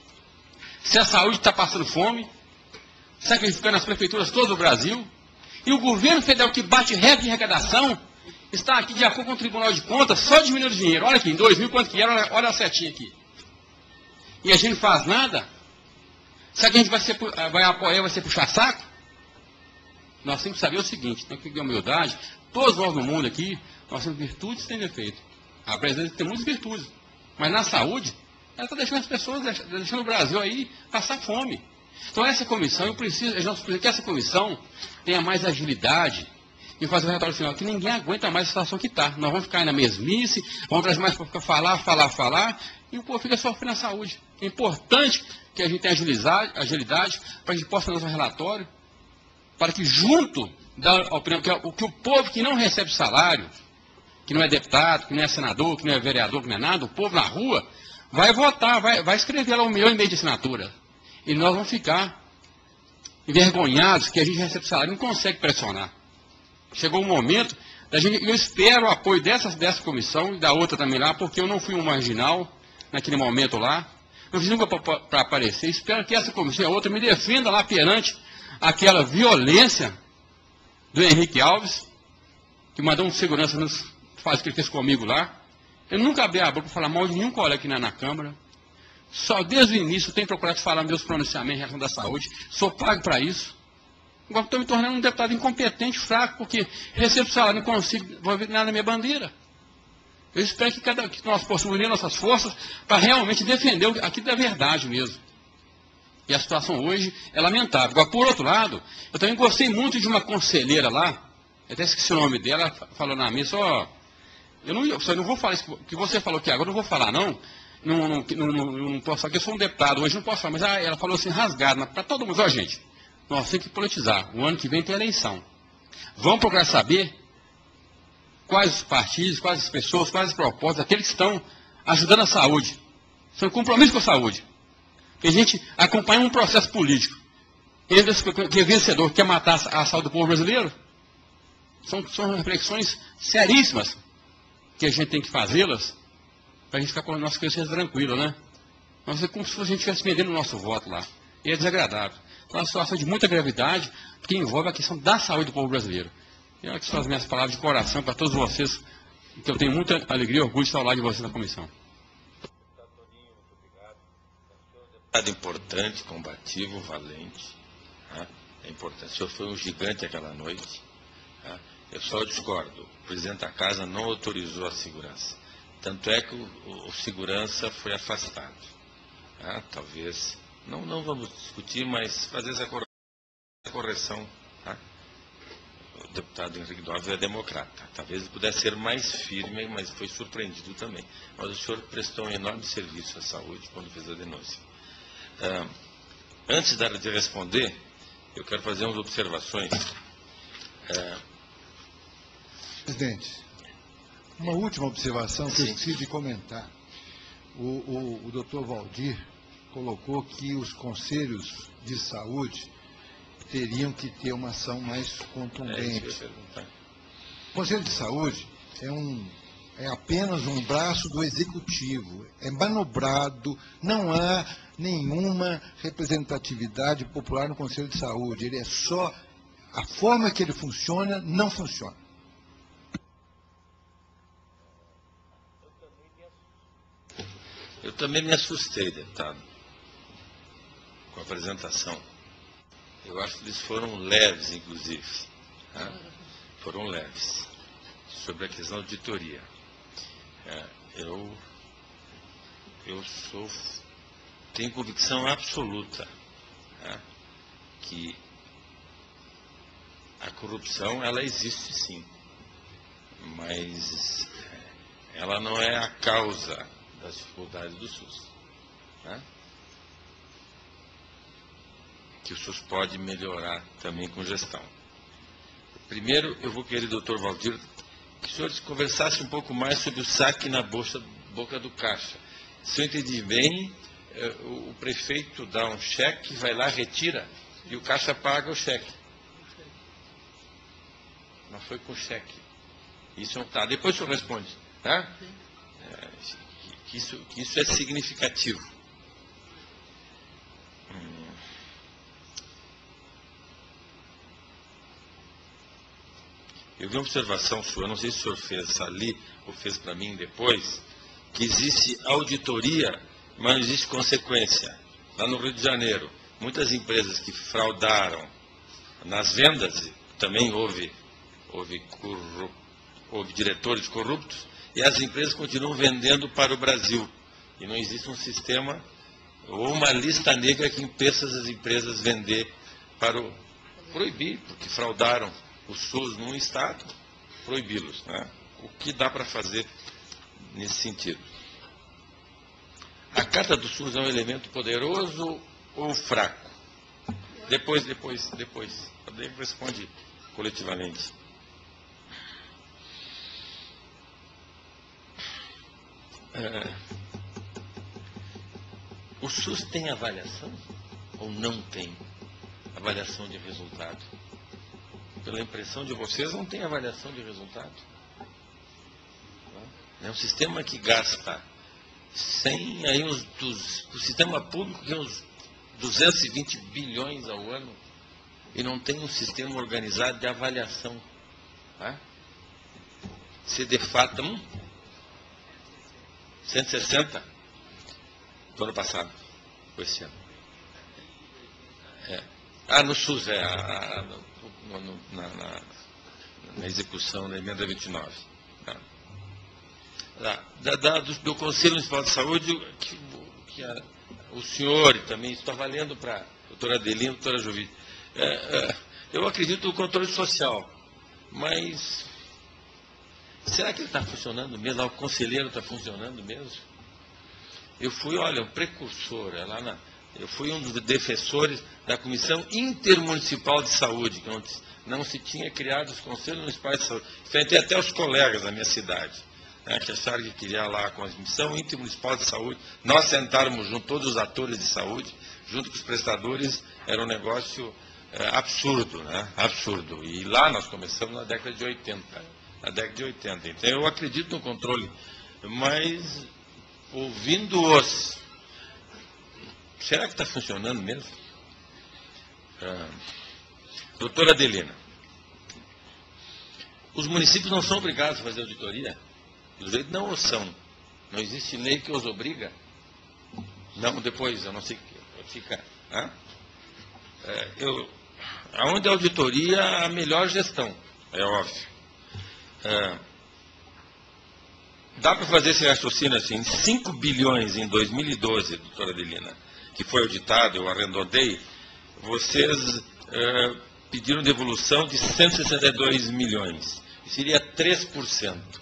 se a saúde está passando fome, sacrificando as prefeituras todas do Brasil, e o governo federal que bate recorde de arrecadação, está aqui de acordo com o Tribunal de Contas, só diminuindo o dinheiro. Olha aqui, em dois mil, quanto que era? Olha, olha a setinha aqui. E a gente não faz nada? Será que a gente vai, ser, vai apoiar, vai ser puxar saco? Nós temos que saber o seguinte, tem que ter humildade, todos nós no mundo aqui, nós temos virtudes e tem defeito. A presidência tem muitas virtudes, mas na saúde, ela está deixando as pessoas, deixando o Brasil aí passar fome. Então essa comissão, eu preciso, nós precisamos que essa comissão tenha mais agilidade e fazer um relatório final, que ninguém aguenta mais a situação que está. Nós vamos ficar aí na mesmice, vamos trazer mais para ficar falar, falar, falar, e o povo fica sofrendo na saúde. É importante que a gente tenha agilidade, agilidade para que a gente possa fazer um relatório, para que junto da opinião, que, o que o povo que não recebe salário, que não é deputado, que não é senador, que não é vereador, que não é nada, o povo na rua, vai votar, vai, vai escrever lá um milhão e meio de assinatura. E nós vamos ficar envergonhados que a gente recebe salário e não consegue pressionar. Chegou um momento A gente, eu espero o apoio dessa, dessa comissão e da outra também lá, porque eu não fui um marginal naquele momento lá. Não fiz nunca para aparecer. Espero que essa comissão e a outra me defenda lá perante aquela violência do Henrique Alves, que mandou um segurança nos faz o que ele fez comigo lá. Eu nunca abri a boca para falar mal de nenhum colega aqui na, na Câmara. Só desde o início eu tenho procurado falar meus pronunciamentos em relação da saúde. Sou pago para isso. Agora estou me tornando um deputado incompetente, fraco, porque recebo salário, não consigo envolver nada na minha bandeira. Eu espero que, cada, que nós possamos unir nossas forças para realmente defender aquilo da verdade mesmo. E a situação hoje é lamentável. Agora, por outro lado, eu também gostei muito de uma conselheira lá, eu até esqueci o nome dela, falou na mesa, ó, eu não, eu não vou falar isso que você falou aqui agora, eu não vou falar não, não, não, não, não, não posso falar, porque eu sou um deputado, hoje não posso falar, mas ah, ela falou assim, rasgado, para todo mundo, ó gente, nós temos que politizar, o ano que vem tem eleição. Vamos procurar saber quais os partidos, quais as pessoas, quais as propostas, aqueles que estão ajudando a saúde. São compromisso com a saúde. Que a gente acompanha um processo político. Que é vencedor, que quer matar a saúde do povo brasileiro. São, são reflexões seríssimas que a gente tem que fazê-las para a gente ficar com as nossas crianças tranquilas, né? Nós é como se a gente estivesse vendendo o nosso voto lá. E é desagradável. Então, é uma situação de muita gravidade, que envolve a questão da saúde do povo brasileiro. E aqui são as minhas palavras de coração para todos vocês, que eu tenho muita alegria e orgulho de estar ao lado de vocês na comissão. Deputado importante, combativo, valente. Tá? É importante. O senhor foi um gigante aquela noite. Tá? Eu só discordo. O presidente da casa não autorizou a segurança. Tanto é que o, o segurança foi afastado. Tá? Talvez. Não, não vamos discutir, mas fazer essa correção. Tá? O deputado Henrique Alves é democrata. Talvez ele pudesse ser mais firme, mas foi surpreendido também. Mas o senhor prestou um enorme serviço à saúde quando fez a denúncia. Ah, antes de responder, eu quero fazer umas observações. Ah, Presidente, uma última observação que sim. eu esqueci de comentar. O, o, o doutor Valdir colocou que os conselhos de saúde teriam que ter uma ação mais contundente. É, o Conselho de Saúde é, um, é apenas um braço do Executivo, é manobrado, não há nenhuma representatividade popular no Conselho de Saúde, ele é só, a forma que ele funciona, não funciona. Eu também me assustei, deputado, com a apresentação. Eu acho que eles foram leves, inclusive. Tá? Foram leves. Sobre a questão da auditoria. É, eu, eu sou, tenho convicção absoluta, tá? Que a corrupção, ela existe sim. Mas ela não é a causa das dificuldades do SUS. Tá? Que o SUS pode melhorar também com gestão. Primeiro, eu vou querer, doutor Valdir, que o senhor conversasse um pouco mais sobre o saque na bolsa, boca do caixa. Se eu entendi bem, o prefeito dá um cheque, vai lá, retira, e o caixa paga o cheque. Mas foi com cheque. Isso é um... Tá, depois o senhor responde. Tá? É, que, isso, que isso é significativo. Hum. Eu vi uma observação sua, não sei se o senhor fez ali ou fez para mim depois, que existe auditoria, mas não existe consequência. Lá no Rio de Janeiro, muitas empresas que fraudaram nas vendas, também houve, houve, corru, houve diretores corruptos, e as empresas continuam vendendo para o Brasil. E não existe um sistema ou uma lista negra que impeça as empresas vender para o... proibir, porque fraudaram o SUS num estado, proibi-los. Né? O que dá para fazer nesse sentido? A Carta do SUS é um elemento poderoso ou fraco? Depois, depois, depois. Daí responde coletivamente. É, o SUS tem avaliação ou não tem avaliação de resultado? pela impressão de vocês, não tem avaliação de resultado. É um sistema que gasta cem, aí uns, dos, o sistema público tem uns duzentos e vinte bilhões ao ano e não tem um sistema organizado de avaliação. Tá? Se defata um, cento e sessenta do ano passado, foi esse ano. É. Ah, no SUS, é, a, a, no, no, na, na, na execução da emenda vinte e nove. Tá? Da, da, do, do Conselho Municipal de Saúde, que, que a, o senhor e também está valendo para a doutora Adelina e a doutora Jovita. É, é, eu acredito no controle social, mas será que ele está funcionando mesmo? O conselheiro está funcionando mesmo? Eu fui, olha, um precursor, é lá na, eu fui um dos defensores da Comissão Intermunicipal de Saúde, que não, não se tinha criado os Conselhos Municipais de Saúde. Enfrentei até os colegas da minha cidade, né, que acharam que queria lá a Comissão Intermunicipal de Saúde. Nós sentarmos junto, todos os atores de saúde, junto com os prestadores, era um negócio é, absurdo, né? Absurdo. E lá nós começamos na década de oitenta. Na década de oitenta. Então eu acredito no controle, mas ouvindo-os, será que está funcionando mesmo? Ah, doutora Adelina, os municípios não são obrigados a fazer auditoria? Os vezes não o são. Não existe lei que os obriga? Não, depois, eu não sei, fica... Ah? É, eu, aonde a auditoria, a melhor gestão, é óbvio. É, dá para fazer esse raciocínio assim, cinco bilhões em dois mil e doze, doutora Adelina, que foi auditado, eu arredondei, vocês é, pediram devolução de cento e sessenta e dois milhões, seria três por cento.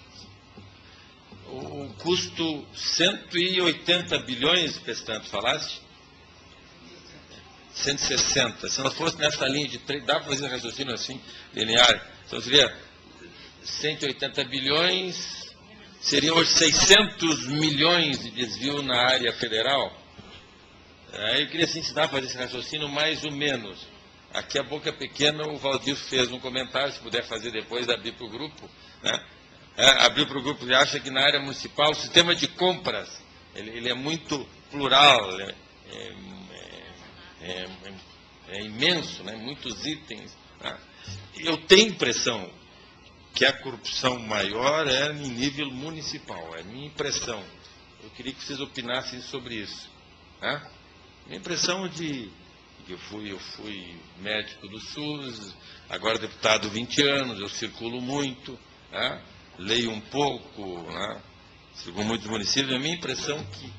O custo, cento e oitenta bilhões, Pestanto, falaste? cento e sessenta. Se não fosse nessa linha de três, dá para fazer um raciocínio assim, linear, então seria cento e oitenta bilhões, seriam hoje seiscentos milhões de desvio na área federal. Aí eu queria assim, se dá para fazer esse raciocínio mais ou menos. Aqui a boca pequena, o Valdir fez um comentário, se puder fazer depois, abrir para o grupo, né? É, abrir para o grupo e acha que na área municipal o sistema de compras ele, ele é muito plural, é, é, é, é imenso, né? Muitos itens. Né? Eu tenho impressão que a corrupção maior é em nível municipal, é minha impressão. Eu queria que vocês opinassem sobre isso. Né? Minha impressão de que eu fui, eu fui médico do SUS, agora deputado há vinte anos, eu circulo muito, né? Leio um pouco, né? Circulo muitos municípios, a minha impressão que,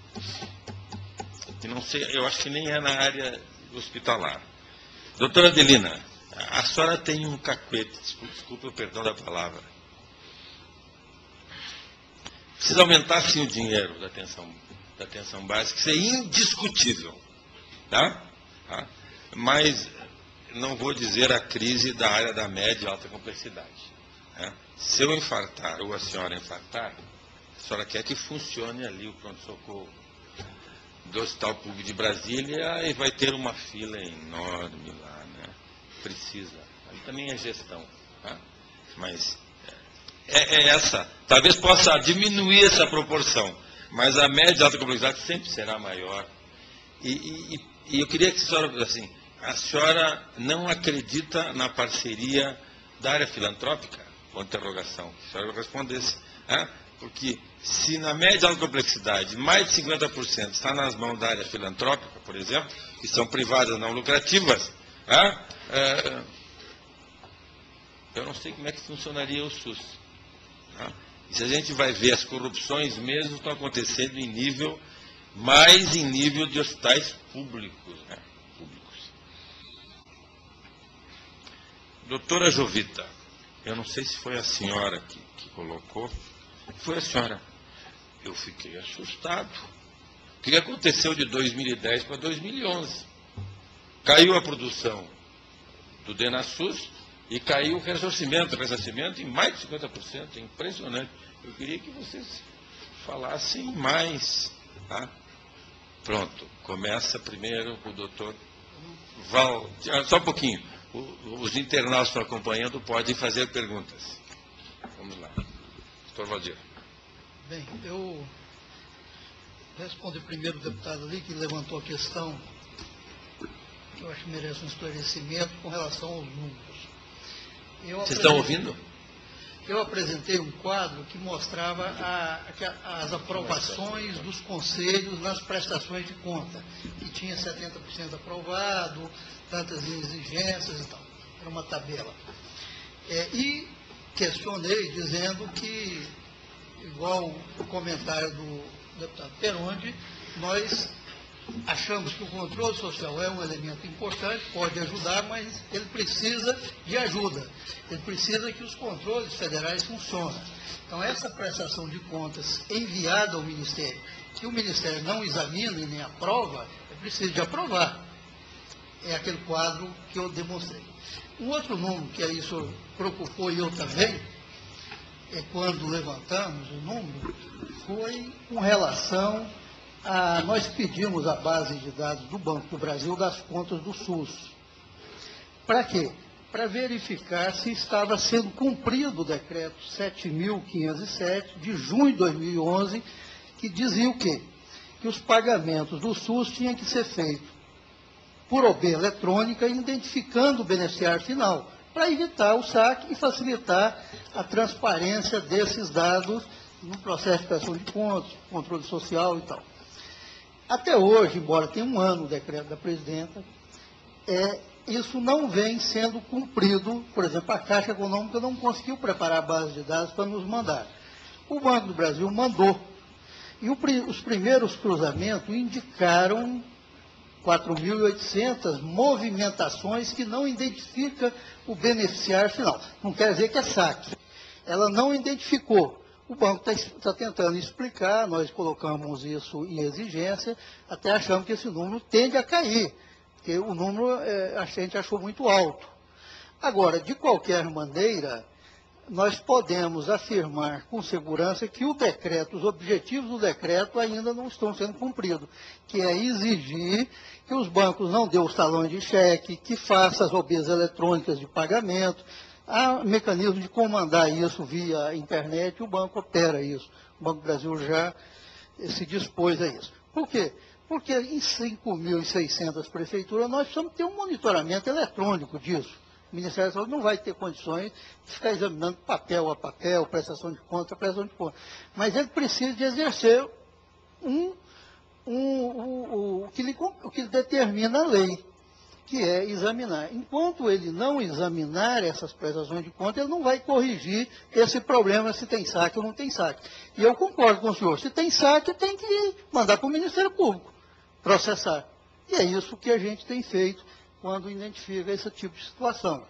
que não sei, eu acho que nem é na área hospitalar. Doutora Adelina, a senhora tem um cacuete, desculpa, desculpa o perdão da palavra. Precisa aumentar sim o dinheiro da atenção, da atenção básica, isso é indiscutível. Tá? Tá? Mas não vou dizer a crise da área da média e alta complexidade. Né? Se eu infartar ou a senhora infartar, a senhora quer que funcione ali o pronto-socorro do Hospital Público de Brasília e vai ter uma fila enorme lá, né? Precisa. Aí também é gestão. Tá? Mas é, é essa. Talvez possa diminuir essa proporção, mas a média e alta complexidade sempre será maior. E, e, e eu queria que a senhora, assim, a senhora não acredita na parceria da área filantrópica? Com interrogação. A senhora respondesse. Né? Porque se na média e alta complexidade mais de cinquenta por cento está nas mãos da área filantrópica, por exemplo, que são privadas não lucrativas, né? é, eu não sei como é que funcionaria o SUS. Né? E se a gente vai ver, as corrupções mesmo estão acontecendo em nível, mais em nível de hospitais públicos. Né? Públicos. Doutora Jovita, eu não sei se foi a senhora que, que colocou, foi a senhora. Eu fiquei assustado. O que aconteceu de dois mil e dez para dois mil e onze? Caiu a produção do DenaSUS e caiu o ressarcimento, o ressarcimento em mais de cinquenta por cento, é impressionante. Eu queria que vocês falassem mais. Tá? Pronto, começa primeiro o doutor Val... Só um pouquinho. O, os internautas estão acompanhando, podem fazer perguntas. Vamos lá. doutor Valdir. Bem, eu respondo primeiro o deputado ali, que levantou a questão, que eu acho que merece um esclarecimento com relação aos números. Eu Vocês estão ouvindo? Eu apresentei um quadro que mostrava a, a, as aprovações dos conselhos nas prestações de conta, que tinha setenta por cento aprovado, tantas exigências e tal. Era uma tabela. É, e questionei dizendo que, igual o comentário do deputado Peronde, nós achamos que o controle social é um elemento importante, pode ajudar, mas ele precisa de ajuda. Ele precisa que os controles federais funcionem. Então, essa prestação de contas enviada ao Ministério, que o Ministério não examina e nem aprova, é preciso de aprovar. É aquele quadro que eu demonstrei. Um outro número que aí o senhor preocupou e eu também, é quando levantamos o número, foi com relação a... Nós pedimos a base de dados do Banco do Brasil das contas do SUS. Para quê? Para verificar se estava sendo cumprido o decreto sete mil quinhentos e sete, de junho de dois mil e onze, que dizia o quê? Que os pagamentos do SUS tinham que ser feitos por O B eletrônica, identificando o beneficiário final, para evitar o saque e facilitar a transparência desses dados no processo de prestação de contas, controle social e tal. Até hoje, embora tenha um ano o decreto da presidenta, é, isso não vem sendo cumprido. Por exemplo, a Caixa Econômica não conseguiu preparar a base de dados para nos mandar. O Banco do Brasil mandou. E o, os primeiros cruzamentos indicaram quatro mil e oitocentas movimentações que não identificam o beneficiário final. Não quer dizer que é saque. Ela não identificou. O banco está tá tentando explicar, nós colocamos isso em exigência, até achamos que esse número tende a cair, porque o número é, a gente achou muito alto. Agora, de qualquer maneira, nós podemos afirmar com segurança que o decreto, os objetivos do decreto ainda não estão sendo cumpridos, que é exigir que os bancos não dêem os talões de cheque, que façam as O Bs eletrônicas de pagamento. Há mecanismo de comandar isso via internet e o banco opera isso. O Banco do Brasil já se dispôs a isso. Por quê? Porque em cinco mil e seiscentas prefeituras nós precisamos ter um monitoramento eletrônico disso. O Ministério da Saúde não vai ter condições de ficar examinando papel a papel, prestação de conta a prestação de conta. Mas ele precisa de exercer um, um, um, um, o, que lhe, o que determina a lei, que é examinar. Enquanto ele não examinar essas prestações de conta, ele não vai corrigir esse problema se tem saque ou não tem saque. E eu concordo com o senhor, se tem saque, tem que mandar para o Ministério Público processar. E é isso que a gente tem feito quando identifica esse tipo de situação.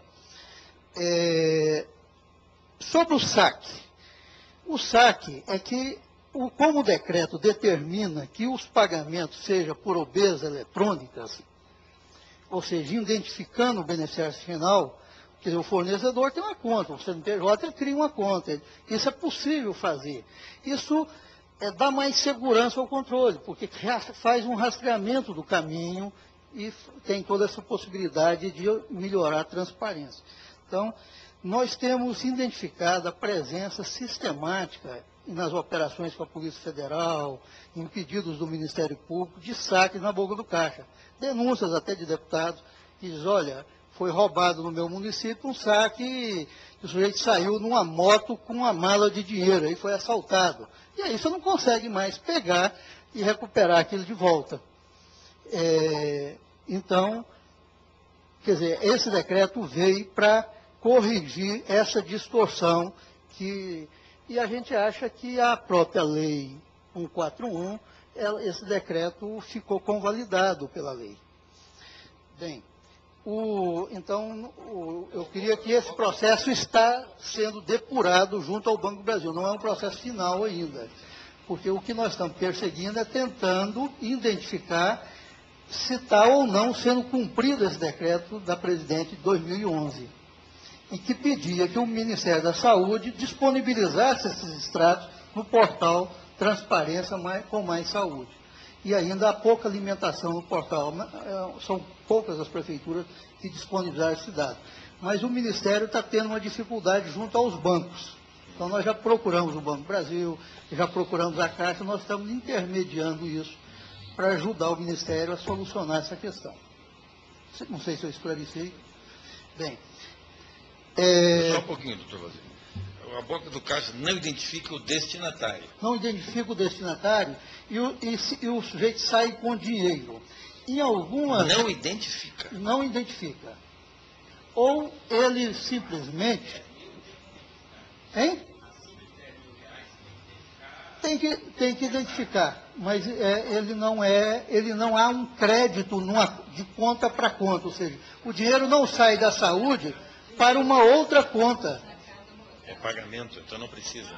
É... Sobre o saque. O saque é que, o, como o decreto determina que os pagamentos sejam por O Bs eletrônicas, ou seja, identificando o beneficiário final, quer dizer, o fornecedor tem uma conta, o C N P J ele cria uma conta. Isso é possível fazer. Isso é, dá mais segurança ao controle, porque faz um rastreamento do caminho e tem toda essa possibilidade de melhorar a transparência. Então, nós temos identificado a presença sistemática nas operações com a Polícia Federal, em pedidos do Ministério Público, de saque na boca do caixa. Denúncias até de deputados que dizem, olha, foi roubado no meu município um saque e o sujeito saiu numa moto com uma mala de dinheiro, aí foi assaltado. E aí você não consegue mais pegar e recuperar aquilo de volta. É, então, quer dizer, esse decreto veio para corrigir essa distorção que... E a gente acha que a própria lei cento e quarenta e um, ela, esse decreto ficou convalidado pela lei. Bem, o, então, o, eu queria que esse processo está sendo depurado junto ao Banco do Brasil. Não é um processo final ainda, porque o que nós estamos perseguindo é tentando identificar se está ou não sendo cumprido esse decreto da presidente de dois mil e onze, e que pedia que o Ministério da Saúde disponibilizasse esses extratos no portal Transparência com Mais Saúde. e ainda há pouca alimentação no portal. São poucas as prefeituras que disponibilizaram esse dado. Mas o Ministério está tendo uma dificuldade junto aos bancos. Então, nós já procuramos o Banco do Brasil, já procuramos a Caixa, nós estamos intermediando isso para ajudar o Ministério a solucionar essa questão. Não sei se eu esclareci. Bem. É... Só um pouquinho, doutor Vazio. A boca do caixa não identifica o destinatário. Não identifica o destinatário e o, e, e o sujeito sai com dinheiro. Em algumas... Não identifica. Não identifica. Ou ele simplesmente... Hein? Tem que, tem que identificar, mas é, ele não é, ele não há um crédito numa, de conta para conta, ou seja, o dinheiro não sai da saúde para uma outra conta. É pagamento, então não precisa.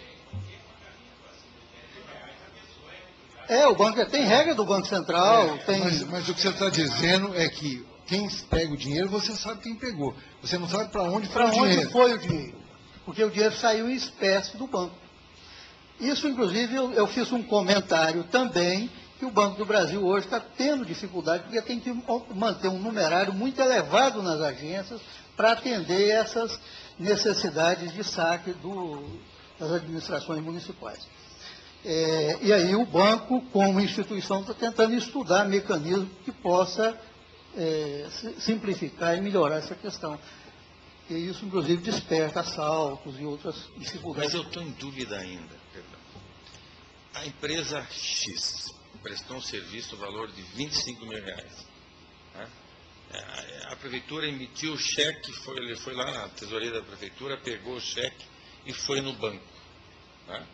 É, o banco tem regra do Banco Central. É, tem... mas, mas o que você está dizendo é que quem pega o dinheiro, você sabe quem pegou. Você não sabe para onde foi o dinheiro. Para onde foi o dinheiro? Porque o dinheiro saiu em espécie do banco. Isso, inclusive, eu, eu fiz um comentário também, que o Banco do Brasil hoje está tendo dificuldade, porque tem que manter um numerário muito elevado nas agências para atender essas necessidades de saque do, das administrações municipais. É, e aí o banco, como instituição, está tentando estudar mecanismos que possa é, simplificar e melhorar essa questão. E isso, inclusive, desperta assaltos e outras dificuldades. Mas eu estou em dúvida ainda. Perdão. A empresa X prestou um serviço no valor de vinte e cinco mil reais. Né? A prefeitura emitiu o cheque, foi, ele foi lá na tesouraria da prefeitura, pegou o cheque e foi no banco. Né?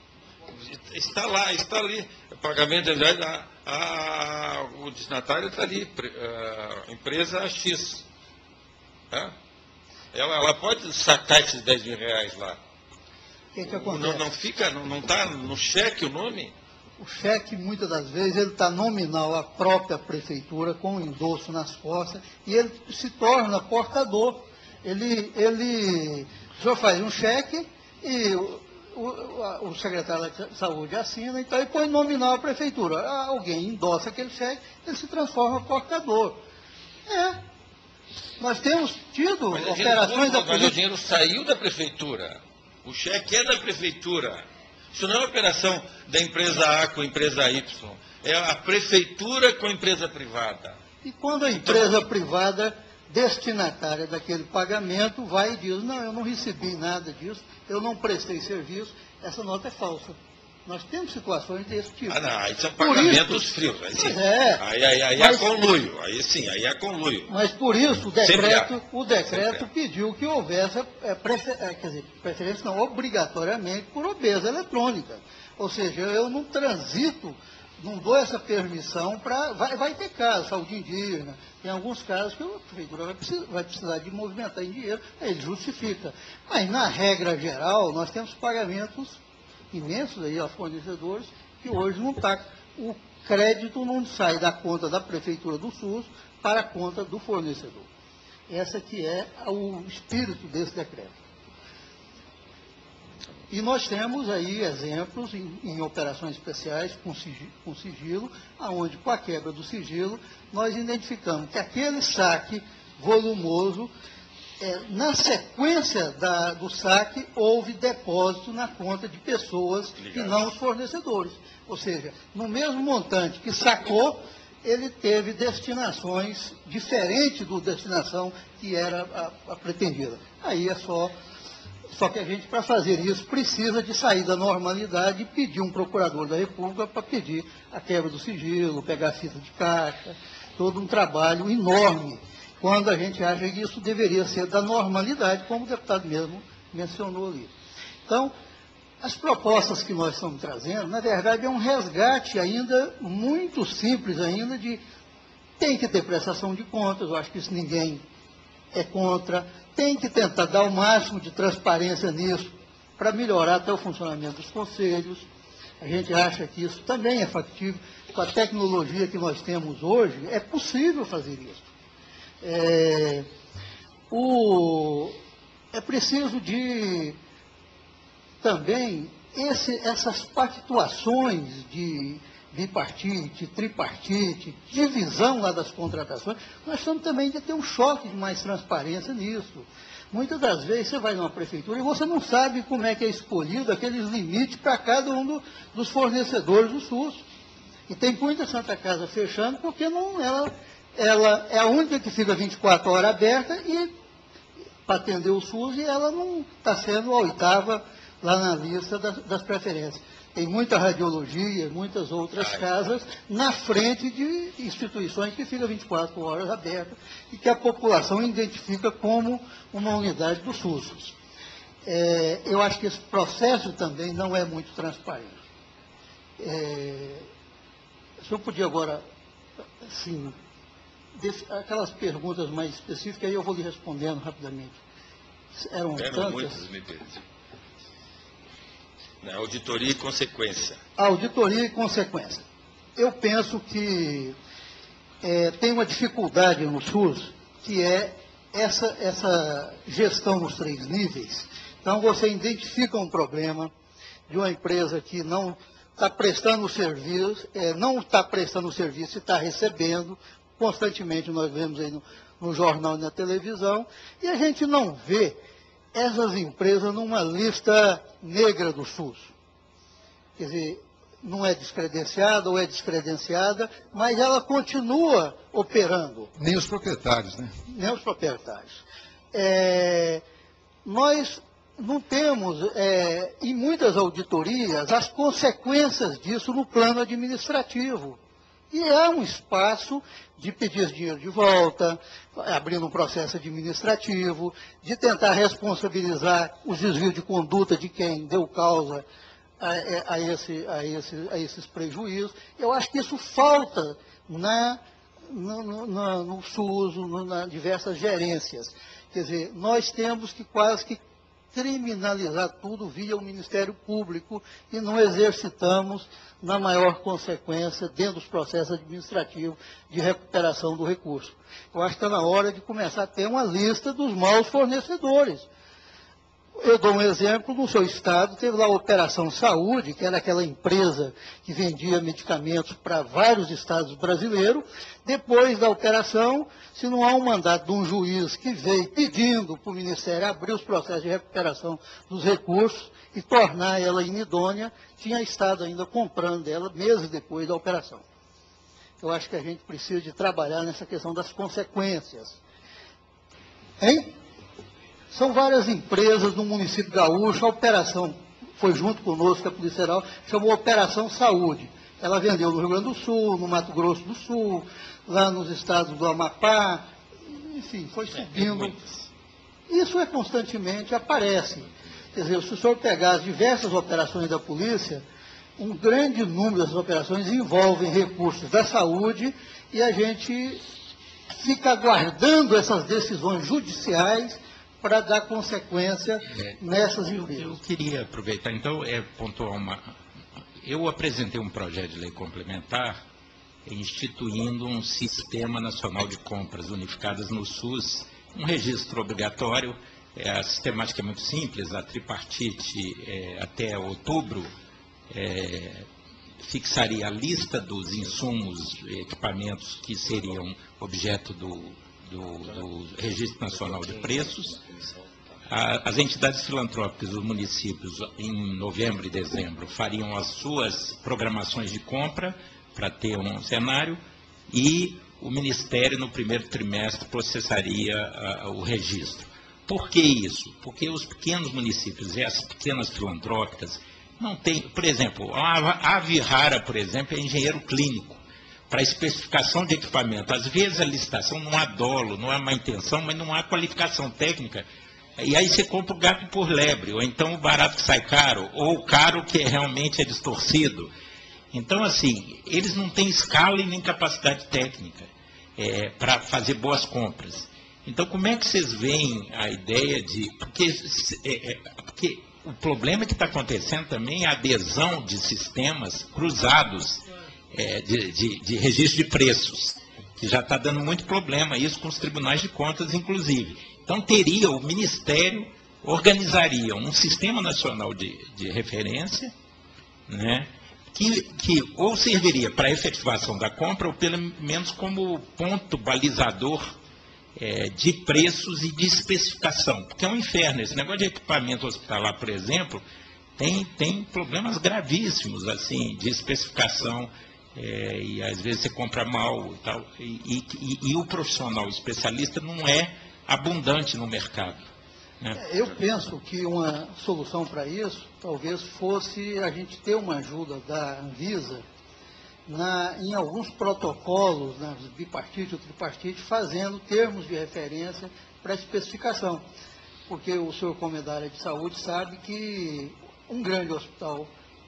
Está lá, está ali. O pagamento, a, a, o destinatário está ali, a empresa X. Né? Ela, ela pode sacar esses dez mil reais lá. O que, que acontece? Não, não fica, não está no cheque o nome? O cheque, muitas das vezes, ele está nominal à própria prefeitura, com o endosso nas costas, e ele se torna portador. Ele, ele, o senhor faz um cheque e o, o, o secretário de saúde assina, então ele põe nominal à prefeitura. Alguém endossa aquele cheque, ele se transforma em portador. É. Nós temos tido mas operações da polícia... Mas o dinheiro saiu da prefeitura. O cheque é da prefeitura. Isso não é operação da empresa A com a empresa Y. É a prefeitura com a empresa privada. E quando a empresa então, privada destinatária daquele pagamento vai e diz, não, eu não recebi nada disso, eu não prestei serviço, essa nota é falsa. Nós temos situações desse tipo. Ah, não, aí são pagamentos isso, frios. Aí, sim, é, aí, aí, aí mas, é conluio. Aí sim, aí é conluio. Mas por isso o decreto, o decreto pediu que houvesse, é, prefer, é, quer dizer, preferência não, obrigatoriamente por obesa eletrônica. Ou seja, eu não transito, não dou essa permissão para... Vai, vai ter casos, saúde indígena, tem alguns casos que a prefeitura vai precisar, vai precisar de movimentar em dinheiro, aí ele justifica. Mas na regra geral, nós temos pagamentos imensos aí aos fornecedores, que hoje não está. O crédito não sai da conta da Prefeitura do SUS para a conta do fornecedor. Essa que é o espírito desse decreto. E nós temos aí exemplos em, em operações especiais com sigilo, com sigilo, onde com a quebra do sigilo, nós identificamos que aquele saque volumoso, É, na sequência da, do saque, houve depósito na conta de pessoas e não os fornecedores. Ou seja, no mesmo montante que sacou, ele teve destinações diferentes da destinação que era a, a pretendida. Aí é só... Só que a gente, para fazer isso, precisa de sair da normalidade e pedir um procurador da República para pedir a quebra do sigilo, pegar a fita de caixa, todo um trabalho enorme, quando a gente acha que isso deveria ser da normalidade, como o deputado mesmo mencionou ali. Então, as propostas que nós estamos trazendo, na verdade, é um resgate ainda muito simples ainda de tem que ter prestação de contas, eu acho que isso ninguém é contra, tem que tentar dar o máximo de transparência nisso para melhorar até o funcionamento dos conselhos. A gente acha que isso também é factível, com a tecnologia que nós temos hoje, é possível fazer isso. É, o, é preciso de também esse, essas pactuações de, bipartite, tripartite, divisão lá das contratações, nós precisamos também de ter um choque de mais transparência nisso. Muitas das vezes você vai numa prefeitura e você não sabe como é que é escolhido aqueles limites para cada um do, dos fornecedores do SUS. E tem muita Santa Casa fechando porque não, ela, ela é a única que fica vinte e quatro horas aberta e para atender o SUS e ela não está sendo a oitava lá na lista das, das preferências. Tem muita radiologia, muitas outras casas na frente de instituições que ficam vinte e quatro horas abertas e que a população identifica como uma unidade do SUS. É, eu acho que esse processo também não é muito transparente. É, se eu podia agora, assim, desse, aquelas perguntas mais específicas, aí eu vou lhe respondendo rapidamente. Eram Eram tantas. muitas, me perdi. Na auditoria e consequência. Auditoria e consequência. Eu penso que é, tem uma dificuldade no SUS, que é essa, essa gestão nos três níveis. Então, você identifica um problema de uma empresa que não está prestando serviço, é, não está prestando serviço e está recebendo, constantemente nós vemos aí no, no jornal e na televisão, e a gente não vê essas empresas numa lista negra do SUS. Quer dizer, não é descredenciada ou é descredenciada, mas ela continua operando. Nem os proprietários, né? Nem os proprietários. É, nós não temos, é, em muitas auditorias, as consequências disso no plano administrativo. E há um espaço de pedir dinheiro de volta, abrindo um processo administrativo, de tentar responsabilizar os desvios de conduta de quem deu causa a, a, esse, a, esse, a esses prejuízos. Eu acho que isso falta na, no, no, no, no SUS, no, nas diversas gerências. Quer dizer, nós temos que quase que criminalizar tudo via o Ministério Público e não exercitamos na maior consequência dentro dos processos administrativos de recuperação do recurso. Eu acho que está na hora de começar a ter uma lista dos maus fornecedores. Eu dou um exemplo, no seu estado teve lá a Operação Saúde, que era aquela empresa que vendia medicamentos para vários estados brasileiros. Depois da operação, se não há um mandato de um juiz que veio pedindo para o Ministério abrir os processos de recuperação dos recursos e tornar ela inidônea, tinha estado ainda comprando ela meses depois da operação. Eu acho que a gente precisa de trabalhar nessa questão das consequências. Hein? São várias empresas no município gaúcho, a operação foi junto conosco, a Polícia Federal, chamou Operação Saúde. Ela vendeu no Rio Grande do Sul, no Mato Grosso do Sul, lá nos estados do Amapá, enfim, foi subindo. Isso é constantemente, aparece. Quer dizer, se o senhor pegar as diversas operações da polícia, um grande número dessas operações envolvem recursos da saúde e a gente fica aguardando essas decisões judiciais para dar consequência é, nessas empresas. Eu queria aproveitar, então, é, pontuar uma... Eu apresentei um projeto de lei complementar instituindo um Sistema Nacional de Compras Unificadas no SUS, um registro obrigatório. É, a sistemática é muito simples, a tripartite é, até outubro é, fixaria a lista dos insumos e equipamentos que seriam objeto do... Do, do Registro Nacional de Preços. A, as entidades filantrópicas dos municípios, em novembro e dezembro, fariam as suas programações de compra para ter um cenário e o Ministério, no primeiro trimestre, processaria a, o registro. Por que isso? Porque os pequenos municípios e as pequenas filantrópicas não têm... Por exemplo, a Avirrara, por exemplo, é engenheiro clínico. Para especificação de equipamento. Às vezes a licitação não há dolo, não há má intenção, mas não há qualificação técnica. E aí você compra o gato por lebre, ou então o barato que sai caro, ou o caro que realmente é distorcido. Então, assim, eles não têm escala e nem capacidade técnica é, para fazer boas compras. Então, como é que vocês veem a ideia de... Porque, é, porque o problema que está acontecendo também é a adesão de sistemas cruzados, É, de, de, de registro de preços, que já está dando muito problema, isso com os tribunais de contas, inclusive. Então, teria, o Ministério organizaria um sistema nacional de, de referência, né, que, que ou serviria para a efetivação da compra, ou pelo menos como ponto balizador é, de preços e de especificação. Porque é um inferno. Esse negócio de equipamento hospitalar, por exemplo, tem, tem problemas gravíssimos assim, de especificação, é, e às vezes você compra mal e tal. E, e, e o profissional especialista não é abundante no mercado. Eu penso que uma solução para isso talvez fosse a gente ter uma ajuda da Anvisa na, em alguns protocolos, né, bipartite ou tripartite, fazendo termos de referência para especificação. Porque o senhor, como é da área de saúde, sabe que um grande hospital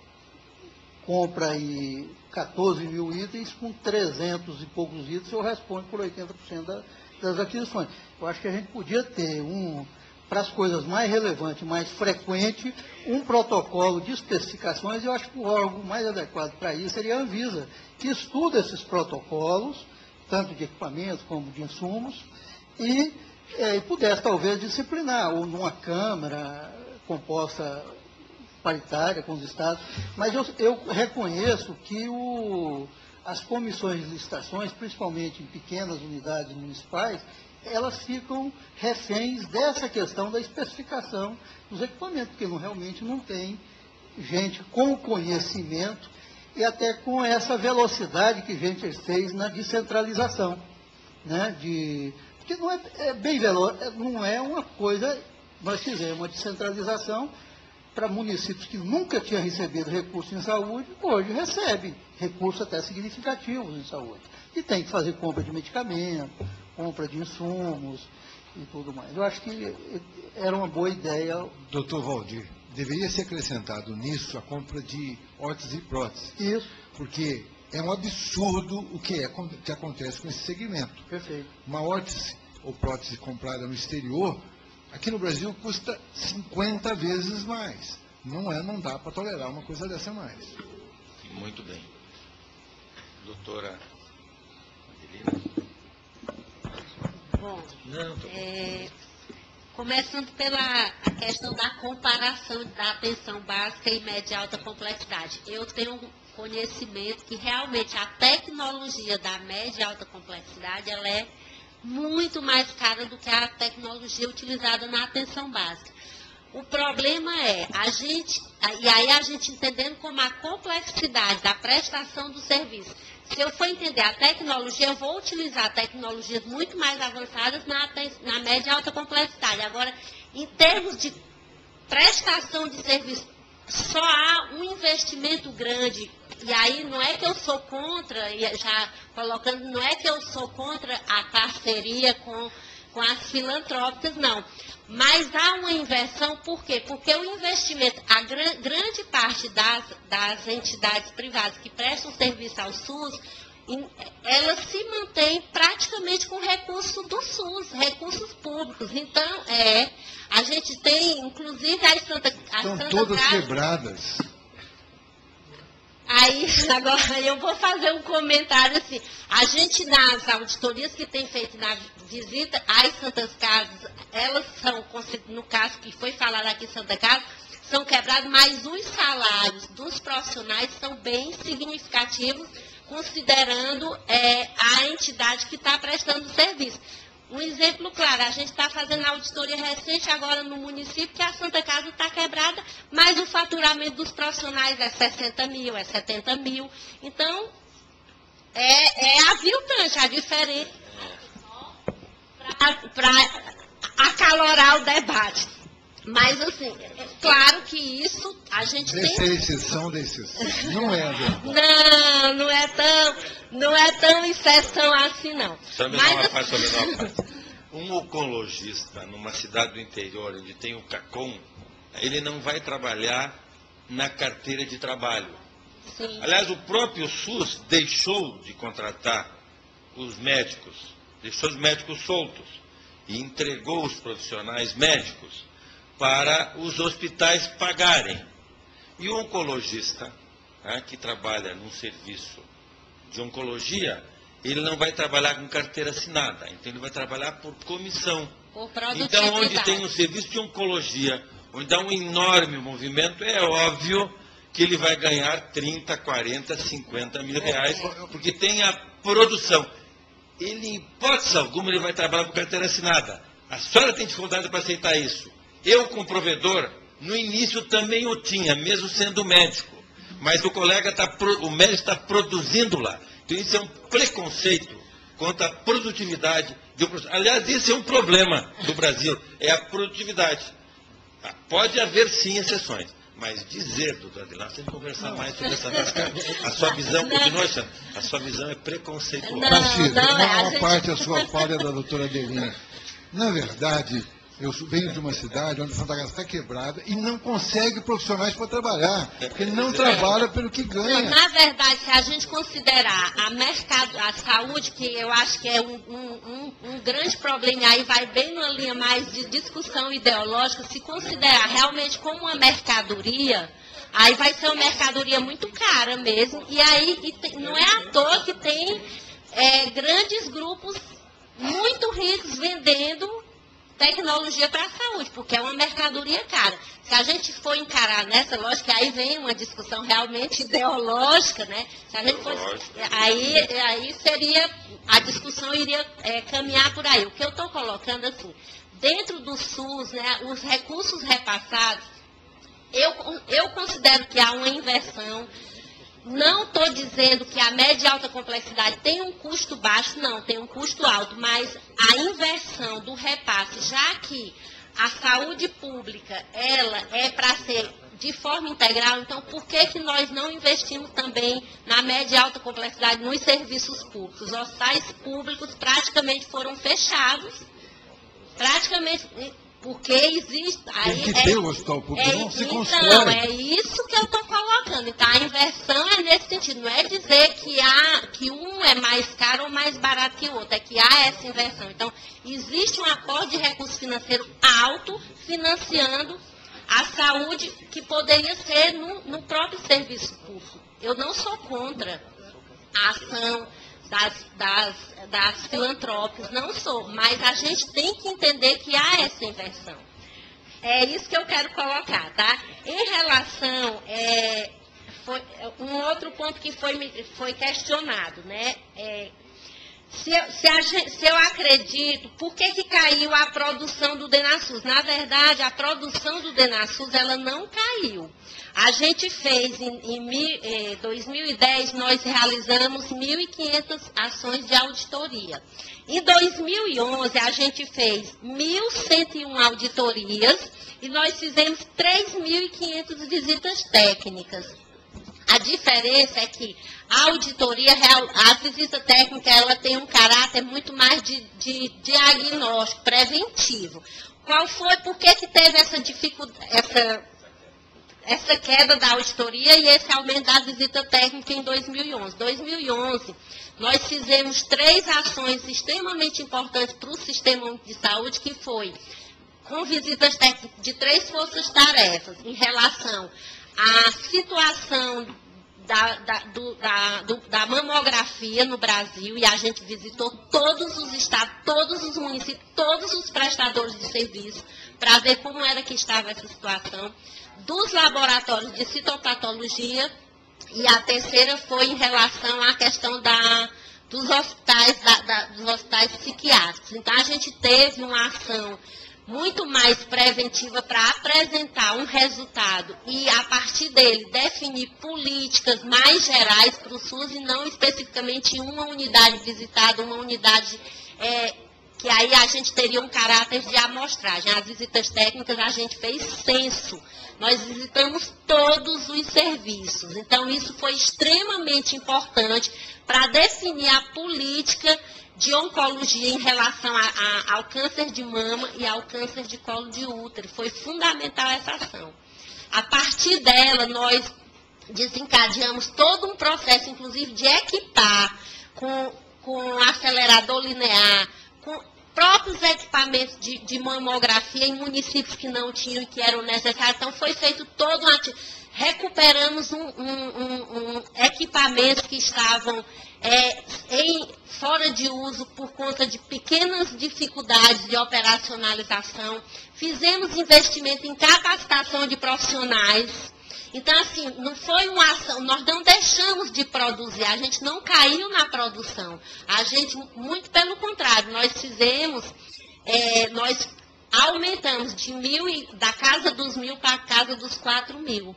compra aí quatorze mil itens, com trezentos e poucos itens, o senhor responde por oitenta por cento da, das aquisições. Eu acho que a gente podia ter um... para as coisas mais relevantes, mais frequentes, um protocolo de especificações, e eu acho que o órgão mais adequado para isso seria a Anvisa, que estuda esses protocolos, tanto de equipamentos como de insumos, e, é, e pudesse talvez disciplinar, ou numa Câmara composta paritária com os estados, mas eu, eu reconheço que o, as comissões de licitações, principalmente em pequenas unidades municipais, elas ficam reféns dessa questão da especificação dos equipamentos, porque não, realmente não tem gente com conhecimento e até com essa velocidade que a gente fez na descentralização. Né? De, porque não é, é bem veloz, não é uma coisa, nós fizemos uma descentralização para municípios que nunca tinham recebido recursos em saúde, hoje recebem recursos até significativos em saúde. E tem que fazer compra de medicamento, compra de insumos e tudo mais. Eu acho que era uma boa ideia. Doutor Valdir, deveria ser acrescentado nisso a compra de órteses e próteses. Isso. Porque é um absurdo o que, é, que acontece com esse segmento. Perfeito. Uma órtese ou prótese comprada no exterior, aqui no Brasil custa cinquenta vezes mais. Não é, não dá para tolerar uma coisa dessa mais. Muito bem. Doutora Adelina. Bom, é, começando pela a questão da comparação da atenção básica e média e alta complexidade. Eu tenho conhecimento que realmente a tecnologia da média e alta complexidade ela é muito mais cara do que a tecnologia utilizada na atenção básica. O problema é, a gente, e aí a gente entendendo como a complexidade da prestação do serviço. Se eu for entender a tecnologia, eu vou utilizar tecnologias muito mais avançadas na, na média e alta complexidade. Agora, em termos de prestação de serviço, só há um investimento grande. E aí não é que eu sou contra, já colocando, não é que eu sou contra a parceria com, com as filantrópicas, não. Mas há uma inversão, por quê? Porque o investimento, a gran, grande parte das, das entidades privadas que prestam serviço ao SUS, em, elas se mantêm praticamente com recursos do SUS, recursos públicos. Então, é, a gente tem, inclusive, as Santa, as Estão Santa todas Casa, quebradas. Aí, agora, eu vou fazer um comentário assim. A gente, nas auditorias que tem feito na visita às Santas Casas, elas são, no caso que foi falado aqui em Santa Casa, são quebrados, mas os salários dos profissionais são bem significativos, considerando é, a entidade que está prestando o serviço. Um exemplo claro, a gente está fazendo auditoria recente agora no município que a Santa Casa está quebrada, mas o faturamento dos profissionais é sessenta mil, é setenta mil. Então, é, é aviltante a diferença para acalorar o debate. Mas, assim, é claro que isso a gente Essa tem... é exceção da exceção. Não é a verdade. Não, não é tão, não é tão exceção assim, não. Só me dá Mas, uma parte, só me dá uma parte. Um oncologista numa cidade do interior, onde tem o CACOM, ele não vai trabalhar na carteira de trabalho. sim. Aliás, o próprio SUS deixou de contratar os médicos, deixou os médicos soltos e entregou os profissionais médicos para os hospitais pagarem. E o oncologista, né, que trabalha num serviço de oncologia, ele não vai trabalhar com carteira assinada, então ele vai trabalhar por comissão. Por Então, onde produtividade. tem um serviço de oncologia, onde há um enorme movimento, é óbvio que ele vai ganhar trinta, quarenta, cinquenta mil reais, porque tem a produção. Ele, em hipótese alguma, ele vai trabalhar com carteira assinada. A senhora tem dificuldade para aceitar isso. Eu, como provedor, no início também o tinha, mesmo sendo médico. Mas o colega está, o médico está produzindo lá. Então isso é um preconceito contra a produtividade do profissional. Aliás, esse é um problema do Brasil, é a produtividade. Pode haver sim exceções. Mas dizer, doutor Adelar, você tem que conversar não. mais sobre essa questão. A sua visão, continua achando, a sua visão é preconceituosa. Tarcísio, uma, uma parte da sua fala da doutora Adelinha. Na verdade, eu venho de uma cidade onde Santa Casa está quebrada e não consegue profissionais para trabalhar, porque não trabalha pelo que ganha. Não, na verdade, se a gente considerar a, mercado, a saúde, que eu acho que é um, um, um, um grande problema, e aí vai bem numa linha mais de discussão ideológica, se considerar realmente como uma mercadoria, aí vai ser uma mercadoria muito cara mesmo, e aí e tem, não é à toa que tem é, grandes grupos muito ricos vendendo tecnologia para a saúde, porque é uma mercadoria cara. Se a gente for encarar nessa lógica, aí vem uma discussão realmente ideológica, né? Se a gente for, aí, aí seria, a discussão iria é, caminhar por aí. O que eu estou colocando assim, dentro do SUS, né, os recursos repassados, eu, eu considero que há uma inversão. Não estou dizendo que a média e alta complexidade tem um custo baixo, não, tem um custo alto, mas a inversão do repasse, já que a saúde pública, ela é para ser de forma integral, então por que, que nós não investimos também na média e alta complexidade nos serviços públicos? Os hospitais públicos praticamente foram fechados, praticamente... Porque existe... Aí tem que é, ter o hospital público, é, não se então, constrói. é isso que eu estou colocando. Então, a inversão é nesse sentido. Não é dizer que, há, que um é mais caro ou mais barato que o outro. É que há essa inversão. Então, existe um aporte de recurso financeiro alto financiando a saúde que poderia ser no, no próprio serviço público. Eu não sou contra a ação das, das, das filantrópicas, não sou, mas a gente tem que entender que há essa inversão. É isso que eu quero colocar, tá? Em relação, é, foi, um outro ponto que foi, foi questionado, né? É, se, eu, se, a gente, se eu acredito, por que, que caiu a produção do DenaSUS? Na verdade, a produção do DenaSUS, ela não caiu. A gente fez, em, em eh, dois mil e dez, nós realizamos mil e quinhentas ações de auditoria. Em dois mil e onze, a gente fez mil cento e uma auditorias e nós fizemos três mil e quinhentas visitas técnicas. A diferença é que a auditoria, a visita técnica, ela tem um caráter muito mais de, de diagnóstico, preventivo. Qual foi, por que, que teve essa dificuldade, essa... essa queda da auditoria e esse aumento da visita técnica em dois mil e onze. dois mil e onze, nós fizemos três ações extremamente importantes para o sistema único de saúde, que foi com visitas técnicas de três forças-tarefas em relação à situação da, da, do, da, do, da mamografia no Brasil, e a gente visitou todos os estados, todos os municípios, todos os prestadores de serviço, para ver como era que estava essa situação, dos laboratórios de citopatologia, e a terceira foi em relação à questão da, dos, hospitais, da, da, dos hospitais psiquiátricos. Então, a gente teve uma ação muito mais preventiva para apresentar um resultado e, a partir dele, definir políticas mais gerais para o SUS e não especificamente uma unidade visitada, uma unidade... É, que aí a gente teria um caráter de amostragem. As visitas técnicas a gente fez censo. Nós visitamos todos os serviços. Então, isso foi extremamente importante para definir a política de oncologia em relação a, a, ao câncer de mama e ao câncer de colo de útero. Foi fundamental essa ação. A partir dela, nós desencadeamos todo um processo, inclusive, de equipar com, com acelerador linear, com próprios equipamentos de, de mamografia em municípios que não tinham e que eram necessários. Então, foi feito todo um ati... Recuperamos um, um, um, um equipamentos que estavam é, em, fora de uso por conta de pequenas dificuldades de operacionalização. Fizemos investimento em capacitação de profissionais Então, assim, não foi uma ação, nós não deixamos de produzir, a gente não caiu na produção. A gente, muito pelo contrário, nós fizemos, é, nós aumentamos de mil, e, da casa dos mil para a casa dos quatro mil.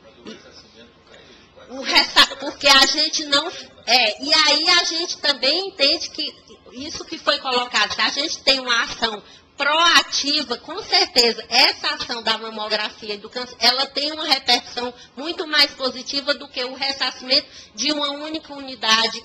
O resta, porque a gente não... É, e aí a gente também entende que isso que foi colocado, se a gente tem uma ação proativa, com certeza, essa ação da mamografia e do câncer, ela tem uma repercussão muito mais positiva do que o ressarcimento de uma única unidade,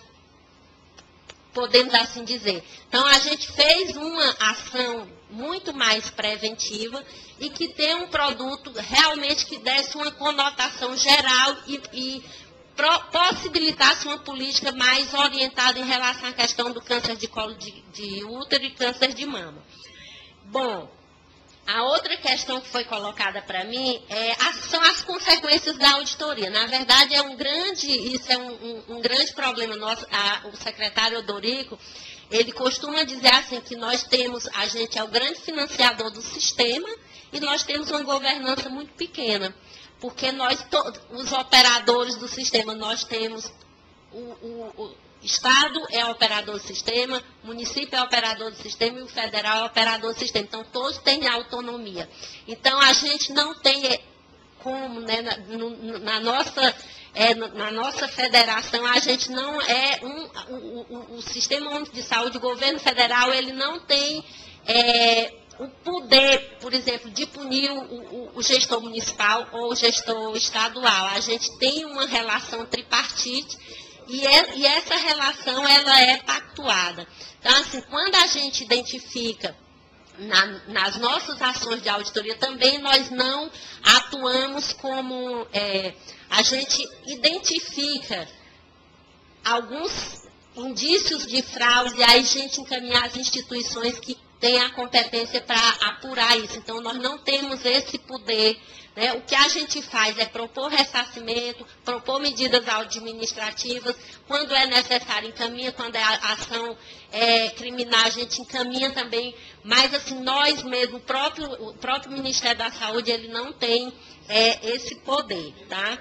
podemos assim dizer. Então, a gente fez uma ação muito mais preventiva e que tem um produto realmente que desse uma conotação geral e, e pro, possibilitasse uma política mais orientada em relação à questão do câncer de colo de, de útero e câncer de mama. Bom, a outra questão que foi colocada para mim é, as, são as consequências da auditoria. Na verdade, é um grande, isso é um, um, um grande problema nosso. A, o secretário Odorico, ele costuma dizer assim que nós temos, a gente é o grande financiador do sistema e nós temos uma governança muito pequena. Porque nós, to, os operadores do sistema, nós temos o, o, o Estado é operador do sistema, o município é operador do sistema e o federal é operador do sistema. Então, todos têm autonomia. Então, a gente não tem como, né, na, no, na, nossa, é, na nossa federação, a gente não é um... O, o, o Sistema Único de Saúde, o governo federal, ele não tem é, o poder, por exemplo, de punir o, o, o gestor municipal ou o gestor estadual. A gente tem uma relação tripartite. E, é, e essa relação, ela é pactuada. Então, assim, quando a gente identifica na, nas nossas ações de auditoria, também nós não atuamos como... É, a gente identifica alguns indícios de fraude e aí a gente encaminha as instituições que têm a competência para apurar isso. Então, nós não temos esse poder... Né? O que a gente faz é propor ressarcimento, propor medidas administrativas, quando é necessário encaminha, quando é ação é, criminal a gente encaminha também, mas assim, nós mesmos, o próprio, o próprio Ministério da Saúde, ele não tem é, esse poder, tá?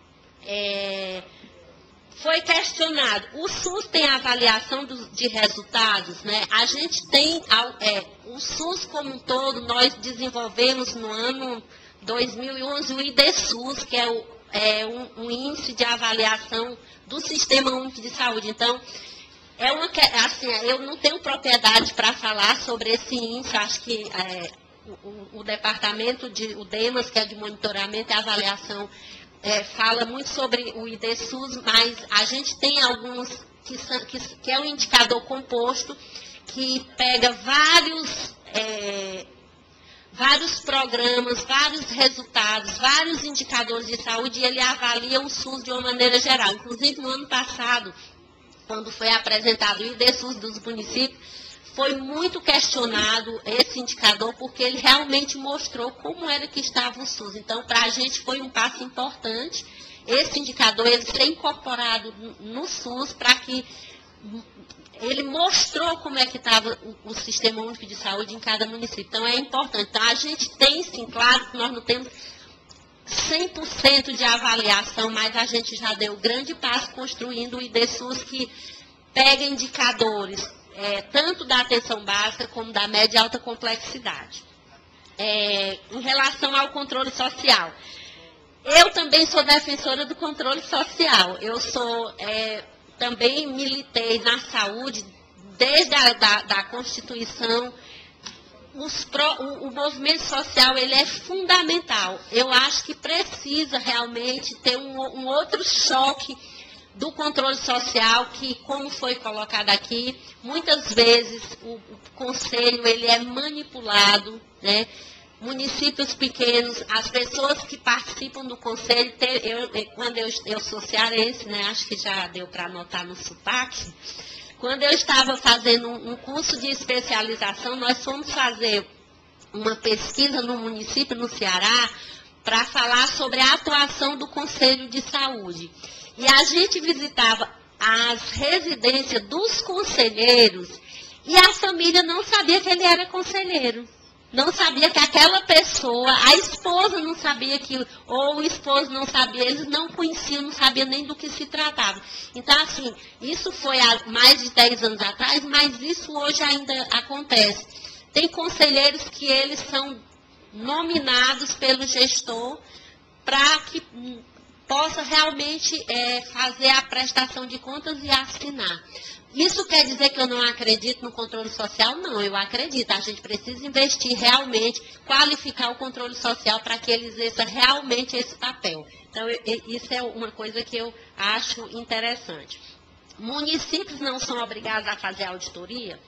É, foi questionado, o SUS tem avaliação do, de resultados, né? A gente tem, é, o SUS como um todo, nós desenvolvemos no ano dois mil e onze o I D SUS, que é, o, é um, um índice de avaliação do Sistema Único de Saúde. Então, é uma, assim, eu não tenho propriedade para falar sobre esse índice, acho que é, o, o departamento, de, o DEMAS, que é de monitoramento e avaliação, é, fala muito sobre o I D SUS, mas a gente tem alguns que, são, que, que é um indicador composto, que pega vários... É, vários programas, vários resultados, vários indicadores de saúde, e ele avalia o SUS de uma maneira geral. Inclusive, no ano passado, quando foi apresentado o I D SUS dos municípios, foi muito questionado esse indicador, porque ele realmente mostrou como era que estava o SUS. Então, para a gente foi um passo importante, esse indicador ele ser incorporado no SUS, para que... ele mostrou como é que estava o, o Sistema Único de Saúde em cada município. Então, é importante. Então, a gente tem, sim, claro que nós não temos cem por cento de avaliação, mas a gente já deu grande passo construindo o I D SUS, que pega indicadores, é, tanto da atenção básica, como da média e alta complexidade. É, em relação ao controle social, eu também sou defensora do controle social. Eu sou... É, também militei na saúde, desde a da, da Constituição. Os pro, o, o movimento social, ele é fundamental. Eu acho que precisa realmente ter um, um outro choque do controle social, que, como foi colocado aqui, muitas vezes o, o conselho ele é manipulado, né? Municípios pequenos, as pessoas que participam do conselho, eu, quando eu, eu sou cearense, né, acho que já deu para anotar no sotaque, quando eu estava fazendo um, um curso de especialização, nós fomos fazer uma pesquisa no município, no Ceará, para falar sobre a atuação do Conselho de Saúde. E a gente visitava as residências dos conselheiros e a família não sabia que ele era conselheiro. não sabia que aquela pessoa, a esposa não sabia que, ou o esposo não sabia, eles não conheciam, não sabiam nem do que se tratava. Então, assim, isso foi há mais de dez anos atrás, mas isso hoje ainda acontece. Tem conselheiros que eles são nominados pelo gestor para que possa realmente é, fazer a prestação de contas e assinar. Isso quer dizer que eu não acredito no controle social? Não, eu acredito. A gente precisa investir realmente, qualificar o controle social para que ele exerça realmente esse papel. Então, eu, isso é uma coisa que eu acho interessante. Municípios não são obrigados a fazer auditoria?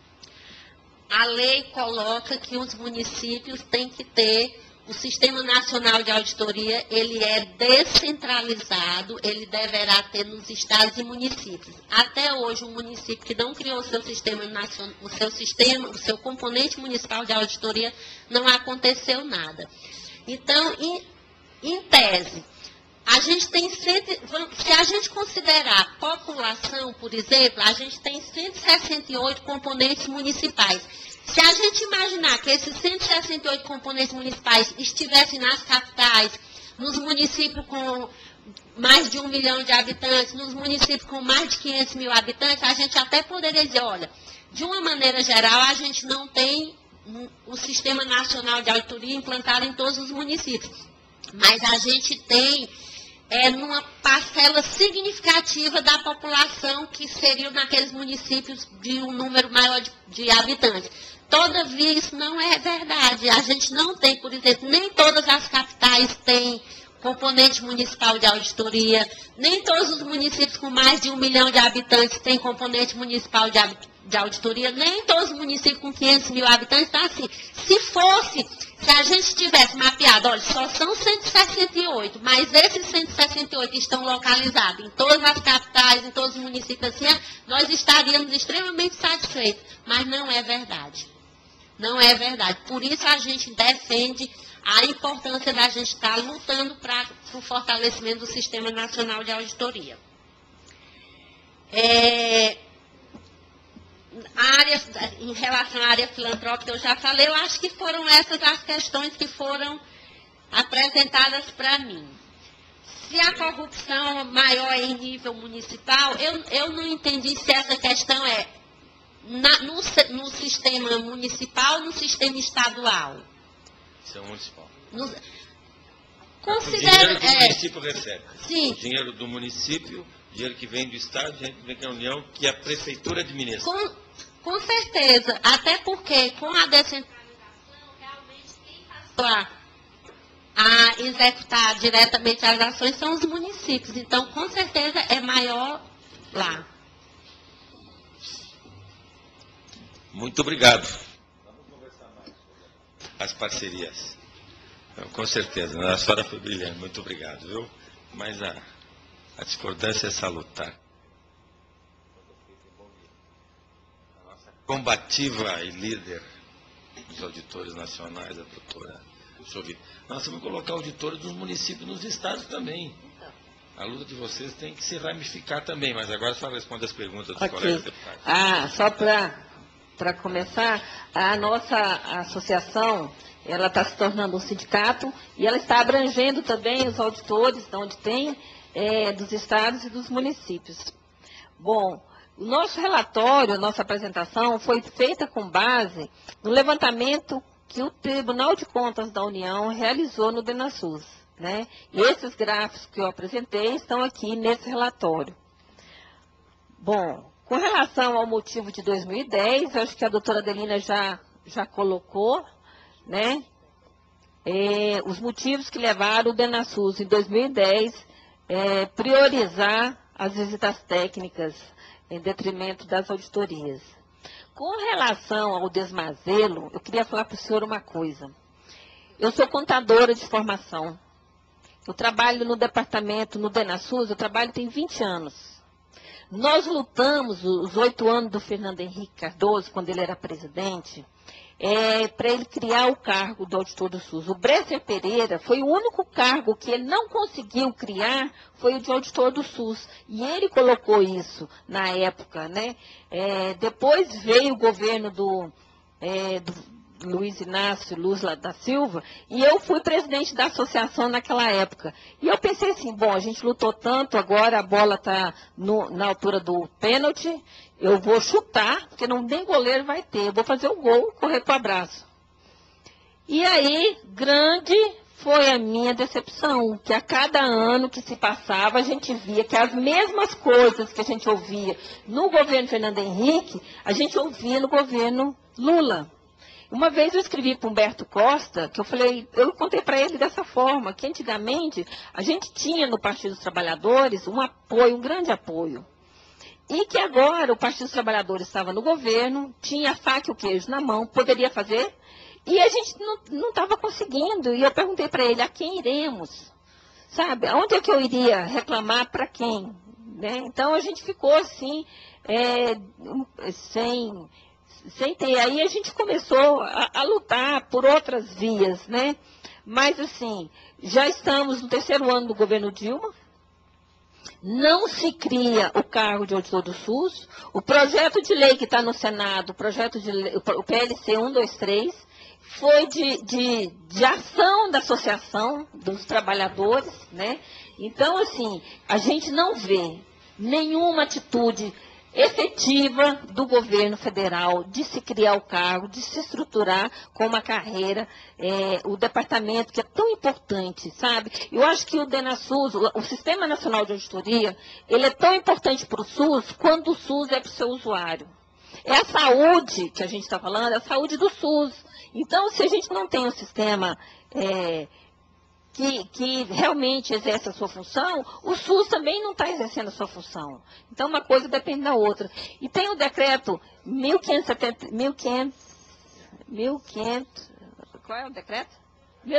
A lei coloca que os municípios têm que ter. O Sistema Nacional de Auditoria, ele é descentralizado, ele deverá ter nos estados e municípios. Até hoje, um município que não criou o seu sistema nacional, o seu sistema, o seu componente municipal de auditoria, não aconteceu nada. Então, em, em tese, a gente tem cento, se a gente considerar a população, por exemplo, a gente tem cento e sessenta e oito componentes municipais. Se a gente imaginar que esses cento e sessenta e oito componentes municipais estivessem nas capitais, nos municípios com mais de um milhão de habitantes, nos municípios com mais de quinhentos mil habitantes, a gente até poderia dizer, olha, de uma maneira geral, a gente não tem o Sistema Nacional de Auditoria implantado em todos os municípios. Mas a gente tem é, numa parcela significativa da população que seria naqueles municípios de um número maior de, de habitantes. Todavia, isso não é verdade. A gente não tem, por exemplo, nem todas as capitais têm componente municipal de auditoria, nem todos os municípios com mais de um milhão de habitantes têm componente municipal de, de auditoria, nem todos os municípios com quinhentos mil habitantes. Então, assim, se fosse, se a gente tivesse mapeado, olha, só são cento e sessenta e oito, mas esses cento e sessenta e oito estão localizados em todas as capitais, em todos os municípios, assim, nós estaríamos extremamente satisfeitos. Mas não é verdade. Não é verdade. Por isso a gente defende a importância da gente estar lutando para o fortalecimento do Sistema Nacional de Auditoria. É, a área, em relação à área filantrópica, eu já falei, eu acho que foram essas as questões que foram apresentadas para mim. Se a corrupção maior é em nível municipal, eu, eu não entendi se essa questão é Na, no, no sistema municipal ou no sistema estadual? Sistema municipal. No, considero, o dinheiro que é, o município recebe. Sim. O dinheiro do município, dinheiro que vem do Estado, dinheiro que vem da União, que a Prefeitura administra. Com, com certeza. Até porque, com a descentralização, realmente quem passou a, a executar diretamente as ações são os municípios. Então, com certeza, é maior lá. Muito obrigado. Vamos conversar mais sobre as parcerias. Então, com certeza, a senhora foi brilhante. Muito obrigado, viu? Mas a, a discordância é salutar. A nossa combativa e líder dos auditores nacionais, a doutora Sovi. Nós vamos colocar auditores dos municípios nos estados também. A luta de vocês tem que se ramificar também, mas agora só responde as perguntas dos okay. colegas deputados. Ah, só para... Para começar, a nossa associação, ela está se tornando um sindicato e ela está abrangendo também os auditores, onde tem, é, dos estados e dos municípios. Bom, o nosso relatório, a nossa apresentação foi feita com base no levantamento que o Tribunal de Contas da União realizou no DENASUS, né? E esses gráficos que eu apresentei estão aqui nesse relatório. Bom, com relação ao motivo de dois mil e dez, eu acho que a doutora Adelina já, já colocou, né, é, os motivos que levaram o DENASUS em dois mil e dez é, priorizar as visitas técnicas em detrimento das auditorias. Com relação ao desmazelo, eu queria falar para o senhor uma coisa. Eu sou contadora de formação. Eu trabalho no departamento, no DENASUS, eu trabalho tem vinte anos. Nós lutamos os oito anos do Fernando Henrique Cardoso, quando ele era presidente, é, para ele criar o cargo do auditor do SUS. O Bresser Pereira foi o único cargo que ele não conseguiu criar, foi o de auditor do SUS. E ele colocou isso na época, né? É, depois veio o governo do, é, do, Luiz Inácio Lula da Silva, e eu fui presidente da associação naquela época. E eu pensei assim, bom, a gente lutou tanto, agora a bola está na altura do pênalti, eu vou chutar, porque não nem goleiro vai ter, eu vou fazer o gol, correr para o abraço. E aí, grande foi a minha decepção, que a cada ano que se passava, a gente via que as mesmas coisas que a gente ouvia no governo Fernando Henrique, a gente ouvia no governo Lula. Uma vez eu escrevi para Humberto Costa, que eu falei, eu contei para ele dessa forma, que antigamente a gente tinha no Partido dos Trabalhadores um apoio, um grande apoio. E que agora o Partido dos Trabalhadores estava no governo, tinha a faca e o queijo na mão, poderia fazer, e a gente não estava conseguindo. E eu perguntei para ele, a quem iremos? Sabe, aonde é que eu iria reclamar para quem? Né? Então a gente ficou assim, é, sem, sem ter. Aí a gente começou a, a lutar por outras vias, né? Mas assim, já estamos no terceiro ano do governo Dilma. Não se cria o cargo de auditor do SUS. O projeto de lei que está no Senado, o projeto de lei, o P L C um, dois, três, foi de, de, de ação da associação dos trabalhadores, né? Então, assim, a gente não vê nenhuma atitude efetiva do governo federal de se criar o cargo, de se estruturar com uma carreira, é, o departamento que é tão importante, sabe? Eu acho que o DENASUS, o, o Sistema Nacional de Auditoria, ele é tão importante para o SUS quanto o SUS é para o seu usuário. É a saúde que a gente está falando, é a saúde do SUS. Então, se a gente não tem um sistema é, que, que realmente exerce a sua função, o SUS também não está exercendo a sua função. Então, uma coisa depende da outra. E tem o decreto mil quinhentos e setenta, mil e quinhentos, qual é o decreto? mil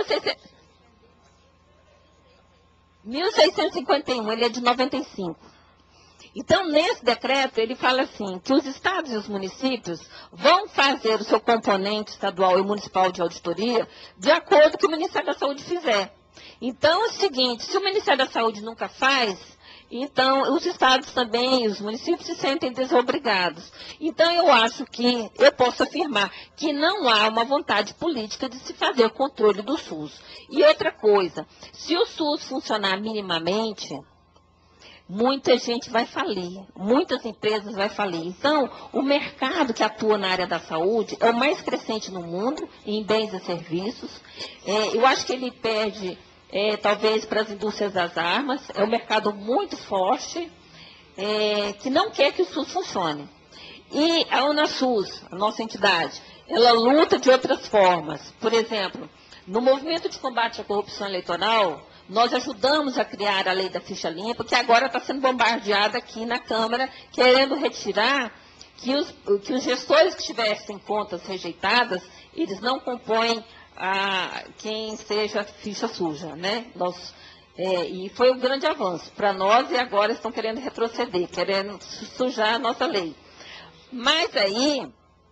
seiscentos e cinquenta e um, ele é de noventa e cinco. Então, nesse decreto, ele fala assim, que os estados e os municípios vão fazer o seu componente estadual e municipal de auditoria de acordo com o que o Ministério da Saúde fizer. Então, é o seguinte, se o Ministério da Saúde nunca faz, então os estados também e os municípios se sentem desobrigados. Então, eu acho que, eu posso afirmar, que não há uma vontade política de se fazer o controle do SUS. E outra coisa, se o SUS funcionar minimamente, muita gente vai falir, muitas empresas vão falir. Então, o mercado que atua na área da saúde é o mais crescente no mundo, em bens e serviços. É, eu acho que ele perde, é, talvez, para as indústrias das armas. É um mercado muito forte, é, que não quer que o SUS funcione. E a UNASUS, a nossa entidade, ela luta de outras formas. Por exemplo, no movimento de combate à corrupção eleitoral, nós ajudamos a criar a lei da ficha limpa, que agora está sendo bombardeada aqui na Câmara, querendo retirar que os, que os gestores que tivessem contas rejeitadas, eles não compõem a, quem seja ficha suja, né? Nós, é, e foi um grande avanço para nós, e agora estão querendo retroceder, querendo sujar a nossa lei. Mas aí,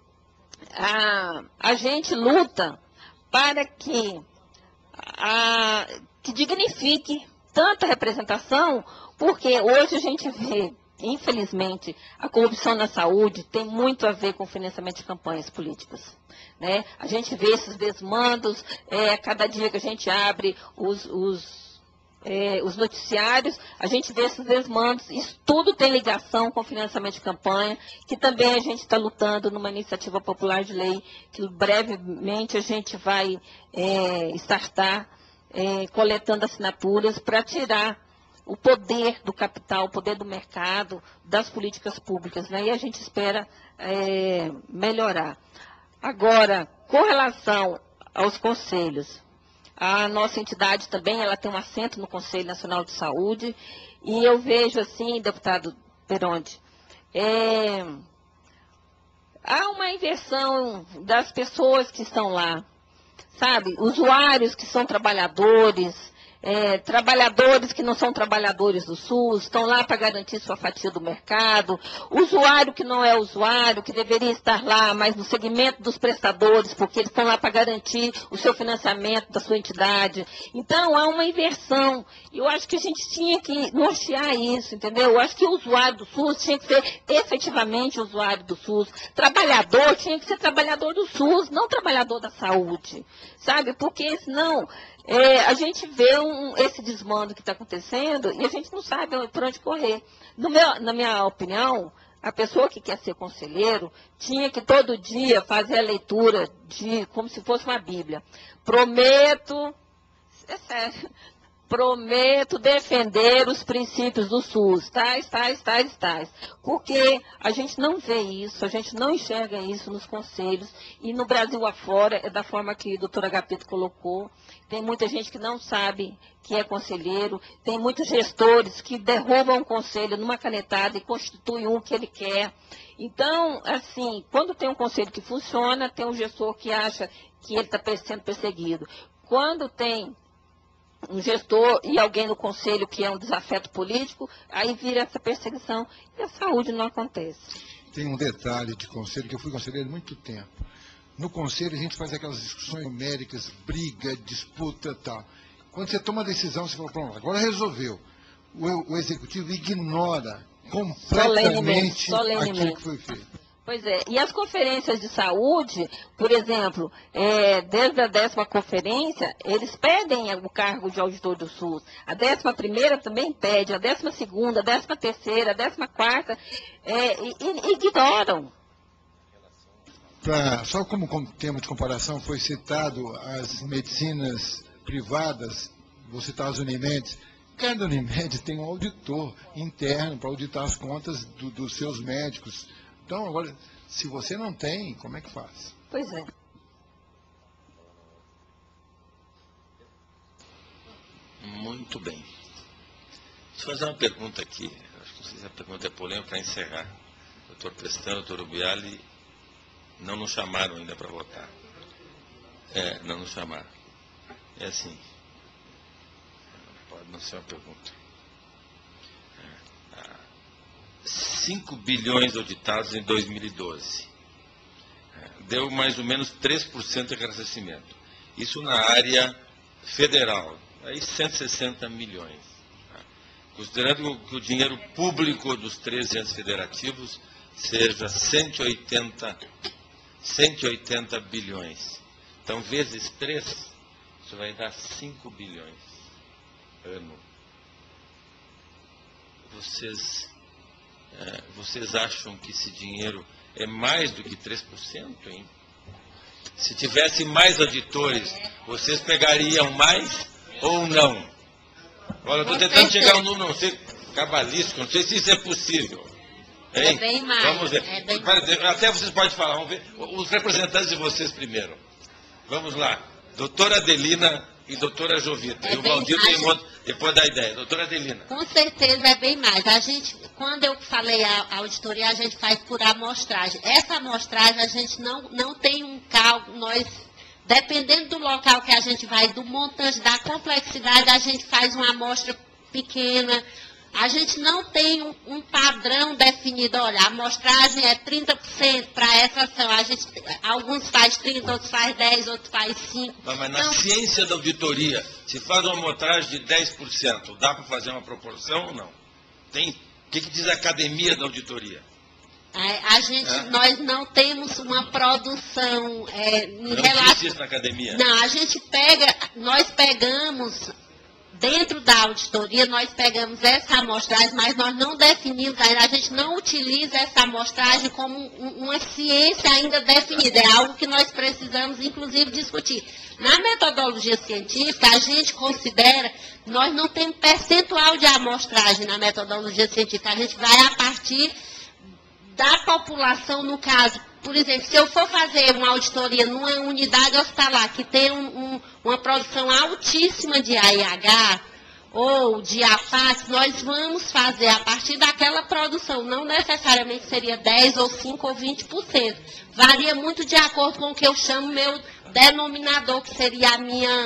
a, a gente luta para que... A, que dignifique tanta representação, porque hoje a gente vê, infelizmente, a corrupção na saúde tem muito a ver com o financiamento de campanhas políticas. Né? A gente vê esses desmandos, é, cada dia que a gente abre os, os, é, os noticiários, a gente vê esses desmandos, isso tudo tem ligação com o financiamento de campanha, que também a gente está lutando numa iniciativa popular de lei, que brevemente a gente vai é, startar, É, coletando assinaturas para tirar o poder do capital, o poder do mercado, das políticas públicas, né? E a gente espera é, melhorar. Agora, com relação aos conselhos, a nossa entidade também ela tem um assento no Conselho Nacional de Saúde, e eu vejo assim, deputado Peronde, é, há uma inversão das pessoas que estão lá. Sabe, usuários que são trabalhadores, é, trabalhadores que não são trabalhadores do SUS, estão lá para garantir sua fatia do mercado, usuário que não é usuário, que deveria estar lá, mas no segmento dos prestadores, porque eles estão lá para garantir o seu financiamento da sua entidade. Então, há uma inversão. Eu acho que a gente tinha que nortear isso, entendeu? Eu acho que o usuário do SUS tinha que ser efetivamente usuário do SUS. Trabalhador tinha que ser trabalhador do SUS, não trabalhador da saúde, sabe? Porque senão é, a gente vê um, esse desmando que está acontecendo e a gente não sabe por onde correr. No meu, na minha opinião, a pessoa que quer ser conselheiro tinha que todo dia fazer a leitura de como se fosse uma Bíblia. Prometo, é sério, prometo defender os princípios do SUS, tais, tais, tais, tais. Porque a gente não vê isso, a gente não enxerga isso nos conselhos. E no Brasil afora, é da forma que o doutor Agapito colocou. Tem muita gente que não sabe que é conselheiro. Tem muitos gestores que derrubam o conselho numa canetada e constituem um que ele quer. Então, assim, quando tem um conselho que funciona, tem um gestor que acha que ele está sendo perseguido. Quando tem um gestor e alguém no conselho que é um desafeto político, aí vira essa perseguição e a saúde não acontece. Tem um detalhe de conselho, que eu fui conselheiro há muito tempo. No conselho a gente faz aquelas discussões numéricas, briga, disputa e tal. Quando você toma a decisão, você fala, pronto, agora resolveu. O, o executivo ignora completamente, solenemente, solenemente aquilo que foi feito. Pois é, e as conferências de saúde, por exemplo, é, desde a décima conferência, eles pedem o cargo de auditor do SUS. A décima primeira também pede, a décima segunda, a décima terceira, a décima quarta, é, e, e ignoram. Pra, só como, como termo de comparação, foi citado as medicinas privadas, vou citar as Unimedes. Cada Unimed tem um auditor interno para auditar as contas do, dos seus médicos. Então, agora, se você não tem, como é que faz? Pois é. Muito bem. Deixa eu fazer uma pergunta aqui. Acho que não sei se a pergunta é polêmica para encerrar. Doutor Pestana, doutor Ubiali, não nos chamaram ainda para votar. É, não nos chamaram. É assim. Pode não ser uma pergunta. cinco bilhões auditados em dois mil e doze. Deu mais ou menos três por cento de ressarcimento. Isso na área federal. Aí cento e sessenta milhões. Considerando que o dinheiro público dos treze entes federativos seja cento e oitenta, cento e oitenta bilhões. Então, vezes três, isso vai dar cinco bilhões ano. Vocês... É, vocês acham que esse dinheiro é mais do que três por cento, hein? Se tivesse mais auditores, vocês pegariam mais ou não? Olha, eu estou tentando chegar a um número, não sei, cabalístico, não sei se isso é possível. Hein? É bem mais. Vamos ver. É bem... Até vocês podem falar, vamos ver. Os representantes de vocês primeiro. Vamos lá. Doutora Adelina e doutora Jovita. É e o Valdir tem um outro, depois da ideia. Doutora Adelina. Com certeza é bem mais. A gente, quando eu falei a, a auditoria, a gente faz por amostragem. Essa amostragem a gente não, não tem um cálculo, nós, dependendo do local que a gente vai, do montante, da complexidade, a gente faz uma amostra pequena. A gente não tem um, um padrão definido. Olha, a amostragem é trinta por cento para essa ação. A gente, alguns faz trinta, outros faz dez, outros faz cinco. Mas, mas na então, ciência da auditoria, se faz uma amostragem de dez por cento, dá para fazer uma proporção ou não? Tem, o que, que diz a academia da auditoria? A, a gente, é. Nós não temos uma produção é, em não relação... existe isso na academia? Não, a gente pega, nós pegamos... Dentro da auditoria, nós pegamos essa amostragem, mas nós não definimos ainda, a gente não utiliza essa amostragem como uma ciência ainda definida. É algo que nós precisamos, inclusive, discutir. Na metodologia científica, a gente considera, nós não temos percentual de amostragem na metodologia científica, a gente vai a partir da população, no caso. Por exemplo, se eu for fazer uma auditoria numa unidade hospitalar que tem um, um, uma produção altíssima de A I H ou de A P A S, nós vamos fazer a partir daquela produção. Não necessariamente seria dez ou cinco ou vinte por cento. Varia muito de acordo com o que eu chamo meu denominador, que seria a minha,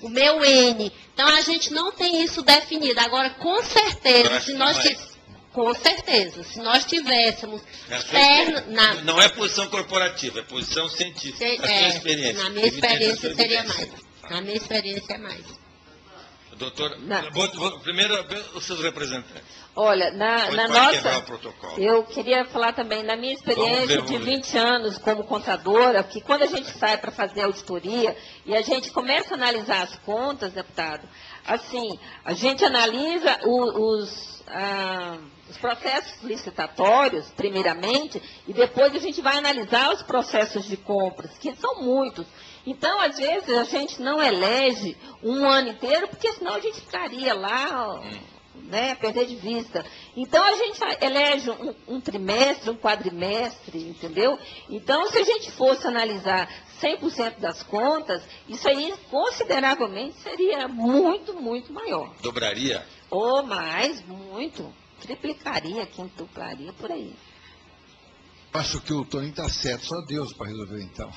o meu N. Então, a gente não tem isso definido. Agora, com certeza, se nós tivéssemos... Com certeza, se nós tivéssemos... Perna, na, não é posição corporativa, é posição científica. Se, a sua é, experiência. Na minha experiência seria mais. Na minha experiência é mais. Doutora, vou, vou, primeiro os seus representantes. Olha, na, na nossa... Eu queria falar também da minha experiência ver, de vinte anos como contadora, que quando a gente sai para fazer auditoria e a gente começa a analisar as contas, deputado, assim, a gente analisa o, os... Ah, os processos licitatórios, primeiramente, e depois a gente vai analisar os processos de compras, que são muitos. Então, às vezes, a gente não elege um ano inteiro, porque senão a gente ficaria lá, né, perder de vista. Então, a gente elege um, um trimestre, um quadrimestre, entendeu? Então, se a gente fosse analisar cem por cento das contas, isso aí, consideravelmente, seria muito, muito maior. Dobraria? Ou mais, muito. Triplicaria, quintuplaria, por aí. Acho que o Toninho está certo, só Deus para resolver, então.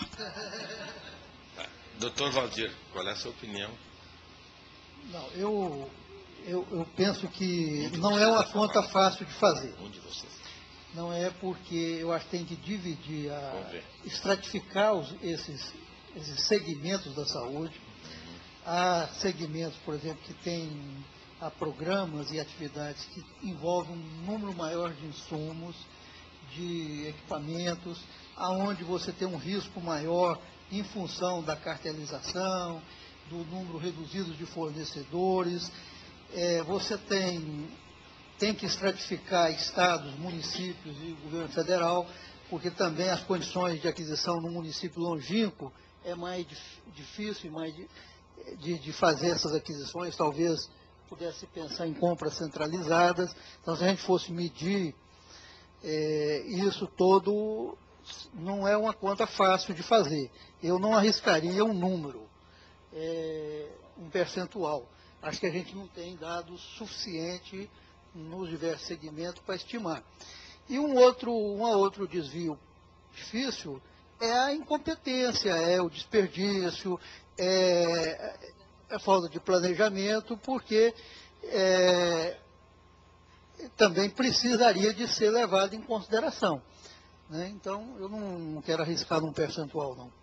Doutor Valdir, qual é a sua opinião? Não, eu, eu, eu penso que não é uma conta fácil de fazer. Um de vocês. Não é porque eu acho que tem que dividir, a, estratificar os, esses, esses segmentos da saúde. Há segmentos, por exemplo, que tem... Há programas e atividades que envolvem um número maior de insumos, de equipamentos, aonde você tem um risco maior em função da cartelização, do número reduzido de fornecedores. É, você tem, tem que estratificar estados, municípios e governo federal, porque também as condições de aquisição no município longínquo é mais difícil mais de, de, de fazer essas aquisições, talvez pudesse pensar em compras centralizadas. Então, se a gente fosse medir é, isso todo, não é uma conta fácil de fazer. Eu não arriscaria um número, é, um percentual. Acho que a gente não tem dados suficientes nos diversos segmentos para estimar. E um outro, um outro desvio difícil é a incompetência, é o desperdício, é... é falta de planejamento, porque é, também precisaria de ser levado em consideração. Né? Então, eu não, não quero arriscar num percentual, não.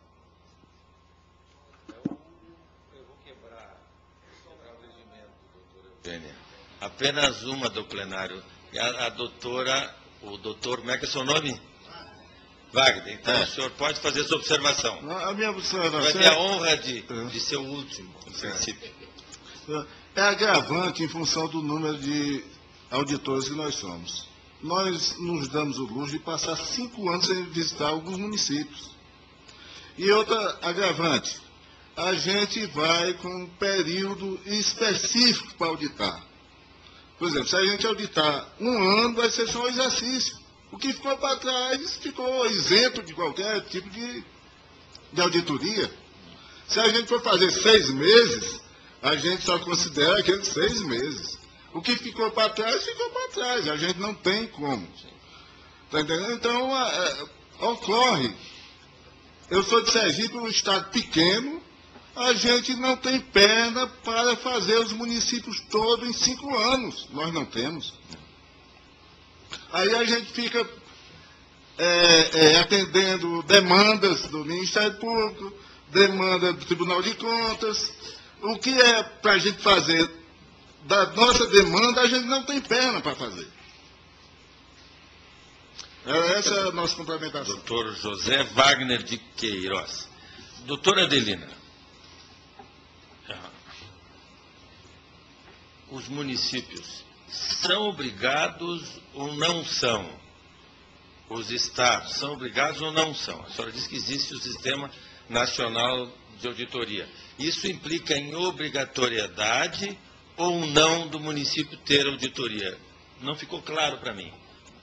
Eu, eu vou quebrar, quebrar o regimento, doutora Eugênia. Apenas uma do plenário. A, a doutora, o doutor, como é que é seu nome? Wagner, então é. O senhor pode fazer sua observação. A minha observação vai ter a honra de, é. de ser o último, no princípio. É agravante em função do número de auditores que nós somos. Nós nos damos o luxo de passar cinco anos sem visitar alguns municípios. E outra agravante, a gente vai com um período específico para auditar. Por exemplo, se a gente auditar um ano, vai ser só um exercício. O que ficou para trás ficou isento de qualquer tipo de, de auditoria. Se a gente for fazer seis meses, a gente só considera aqueles seis meses. O que ficou para trás, ficou para trás. A gente não tem como. Está entendendo? Então, é, ocorre. Eu sou de Sergipe, um estado pequeno, a gente não tem perna para fazer os municípios todos em cinco anos. Nós não temos. Aí a gente fica é, é, atendendo demandas do Ministério Público, demanda do Tribunal de Contas. O que é para a gente fazer da nossa demanda, a gente não tem perna para fazer. Essa é a nossa complementação. Doutor José Wagner de Queiroz. Doutora Adelina, os municípios são obrigados ou não são? Os estados são obrigados ou não são? A senhora disse que existe o Sistema Nacional de Auditoria. Isso implica em obrigatoriedade ou não do município ter auditoria? Não ficou claro para mim.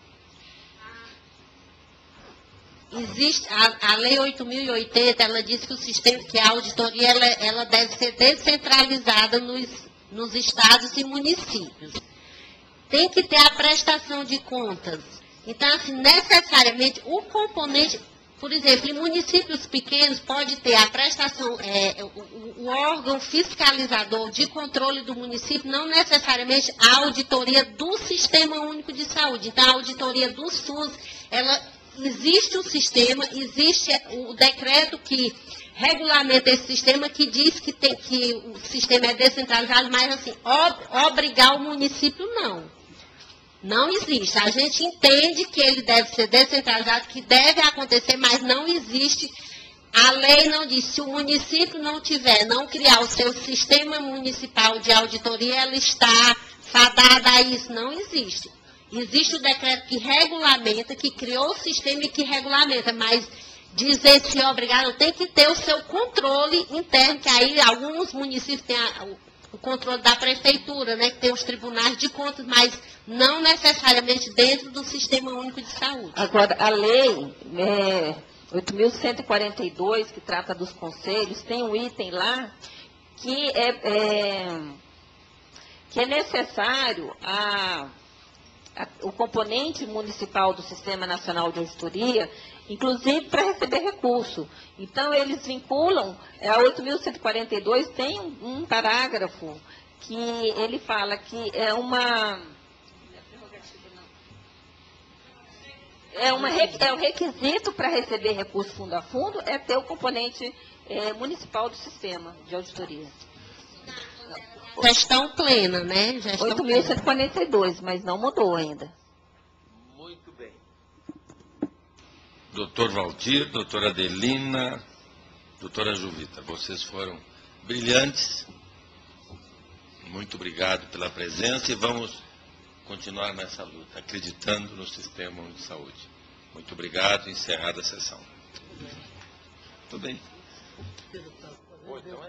Existe, a, a Lei oito mil e oitenta, ela diz que, o sistema, que a auditoria ela, ela deve ser descentralizada nos, nos estados e municípios. Tem que ter a prestação de contas. Então, assim, necessariamente, o componente Por exemplo, em municípios pequenos pode ter a prestação, é, o, o órgão fiscalizador de controle do município, não necessariamente a auditoria do Sistema Único de Saúde. Então, a auditoria do SUS, ela, existe o sistema, existe o decreto que regulamenta esse sistema, que diz que, tem, que o sistema é descentralizado, mas assim, ob, obrigar o município não. Não existe. A gente entende que ele deve ser descentralizado, que deve acontecer, mas não existe. A lei não diz. Se o município não tiver, não criar o seu sistema municipal de auditoria, ela está fadada a isso. Não existe. Existe o decreto que regulamenta, que criou o sistema e que regulamenta, mas dizer se é obrigado, tem que ter o seu controle interno, que aí alguns municípios têm a, o controle da prefeitura, né, que tem os tribunais de contas, mas não necessariamente dentro do Sistema Único de Saúde. Agora, a lei é, oito mil cento e quarenta e dois, que trata dos conselhos, tem um item lá que é, é, que é necessário a, a, o componente municipal do Sistema Nacional de Auditoria, inclusive para receber recurso. Então, eles vinculam, a oito mil cento e quarenta e dois tem um, um parágrafo que ele fala que é uma... É, uma, é um requisito para receber recurso fundo a fundo é ter o componente é, municipal do sistema de auditoria. Gestão plena, né? oito mil cento e quarenta e dois, mas não mudou ainda. Muito bem. Doutor Valdir, doutora Adelina, doutora Juvita, vocês foram brilhantes. Muito obrigado pela presença e vamos continuar nessa luta, acreditando no Sistema de Saúde. Muito obrigado, encerrada a sessão. Tudo bem.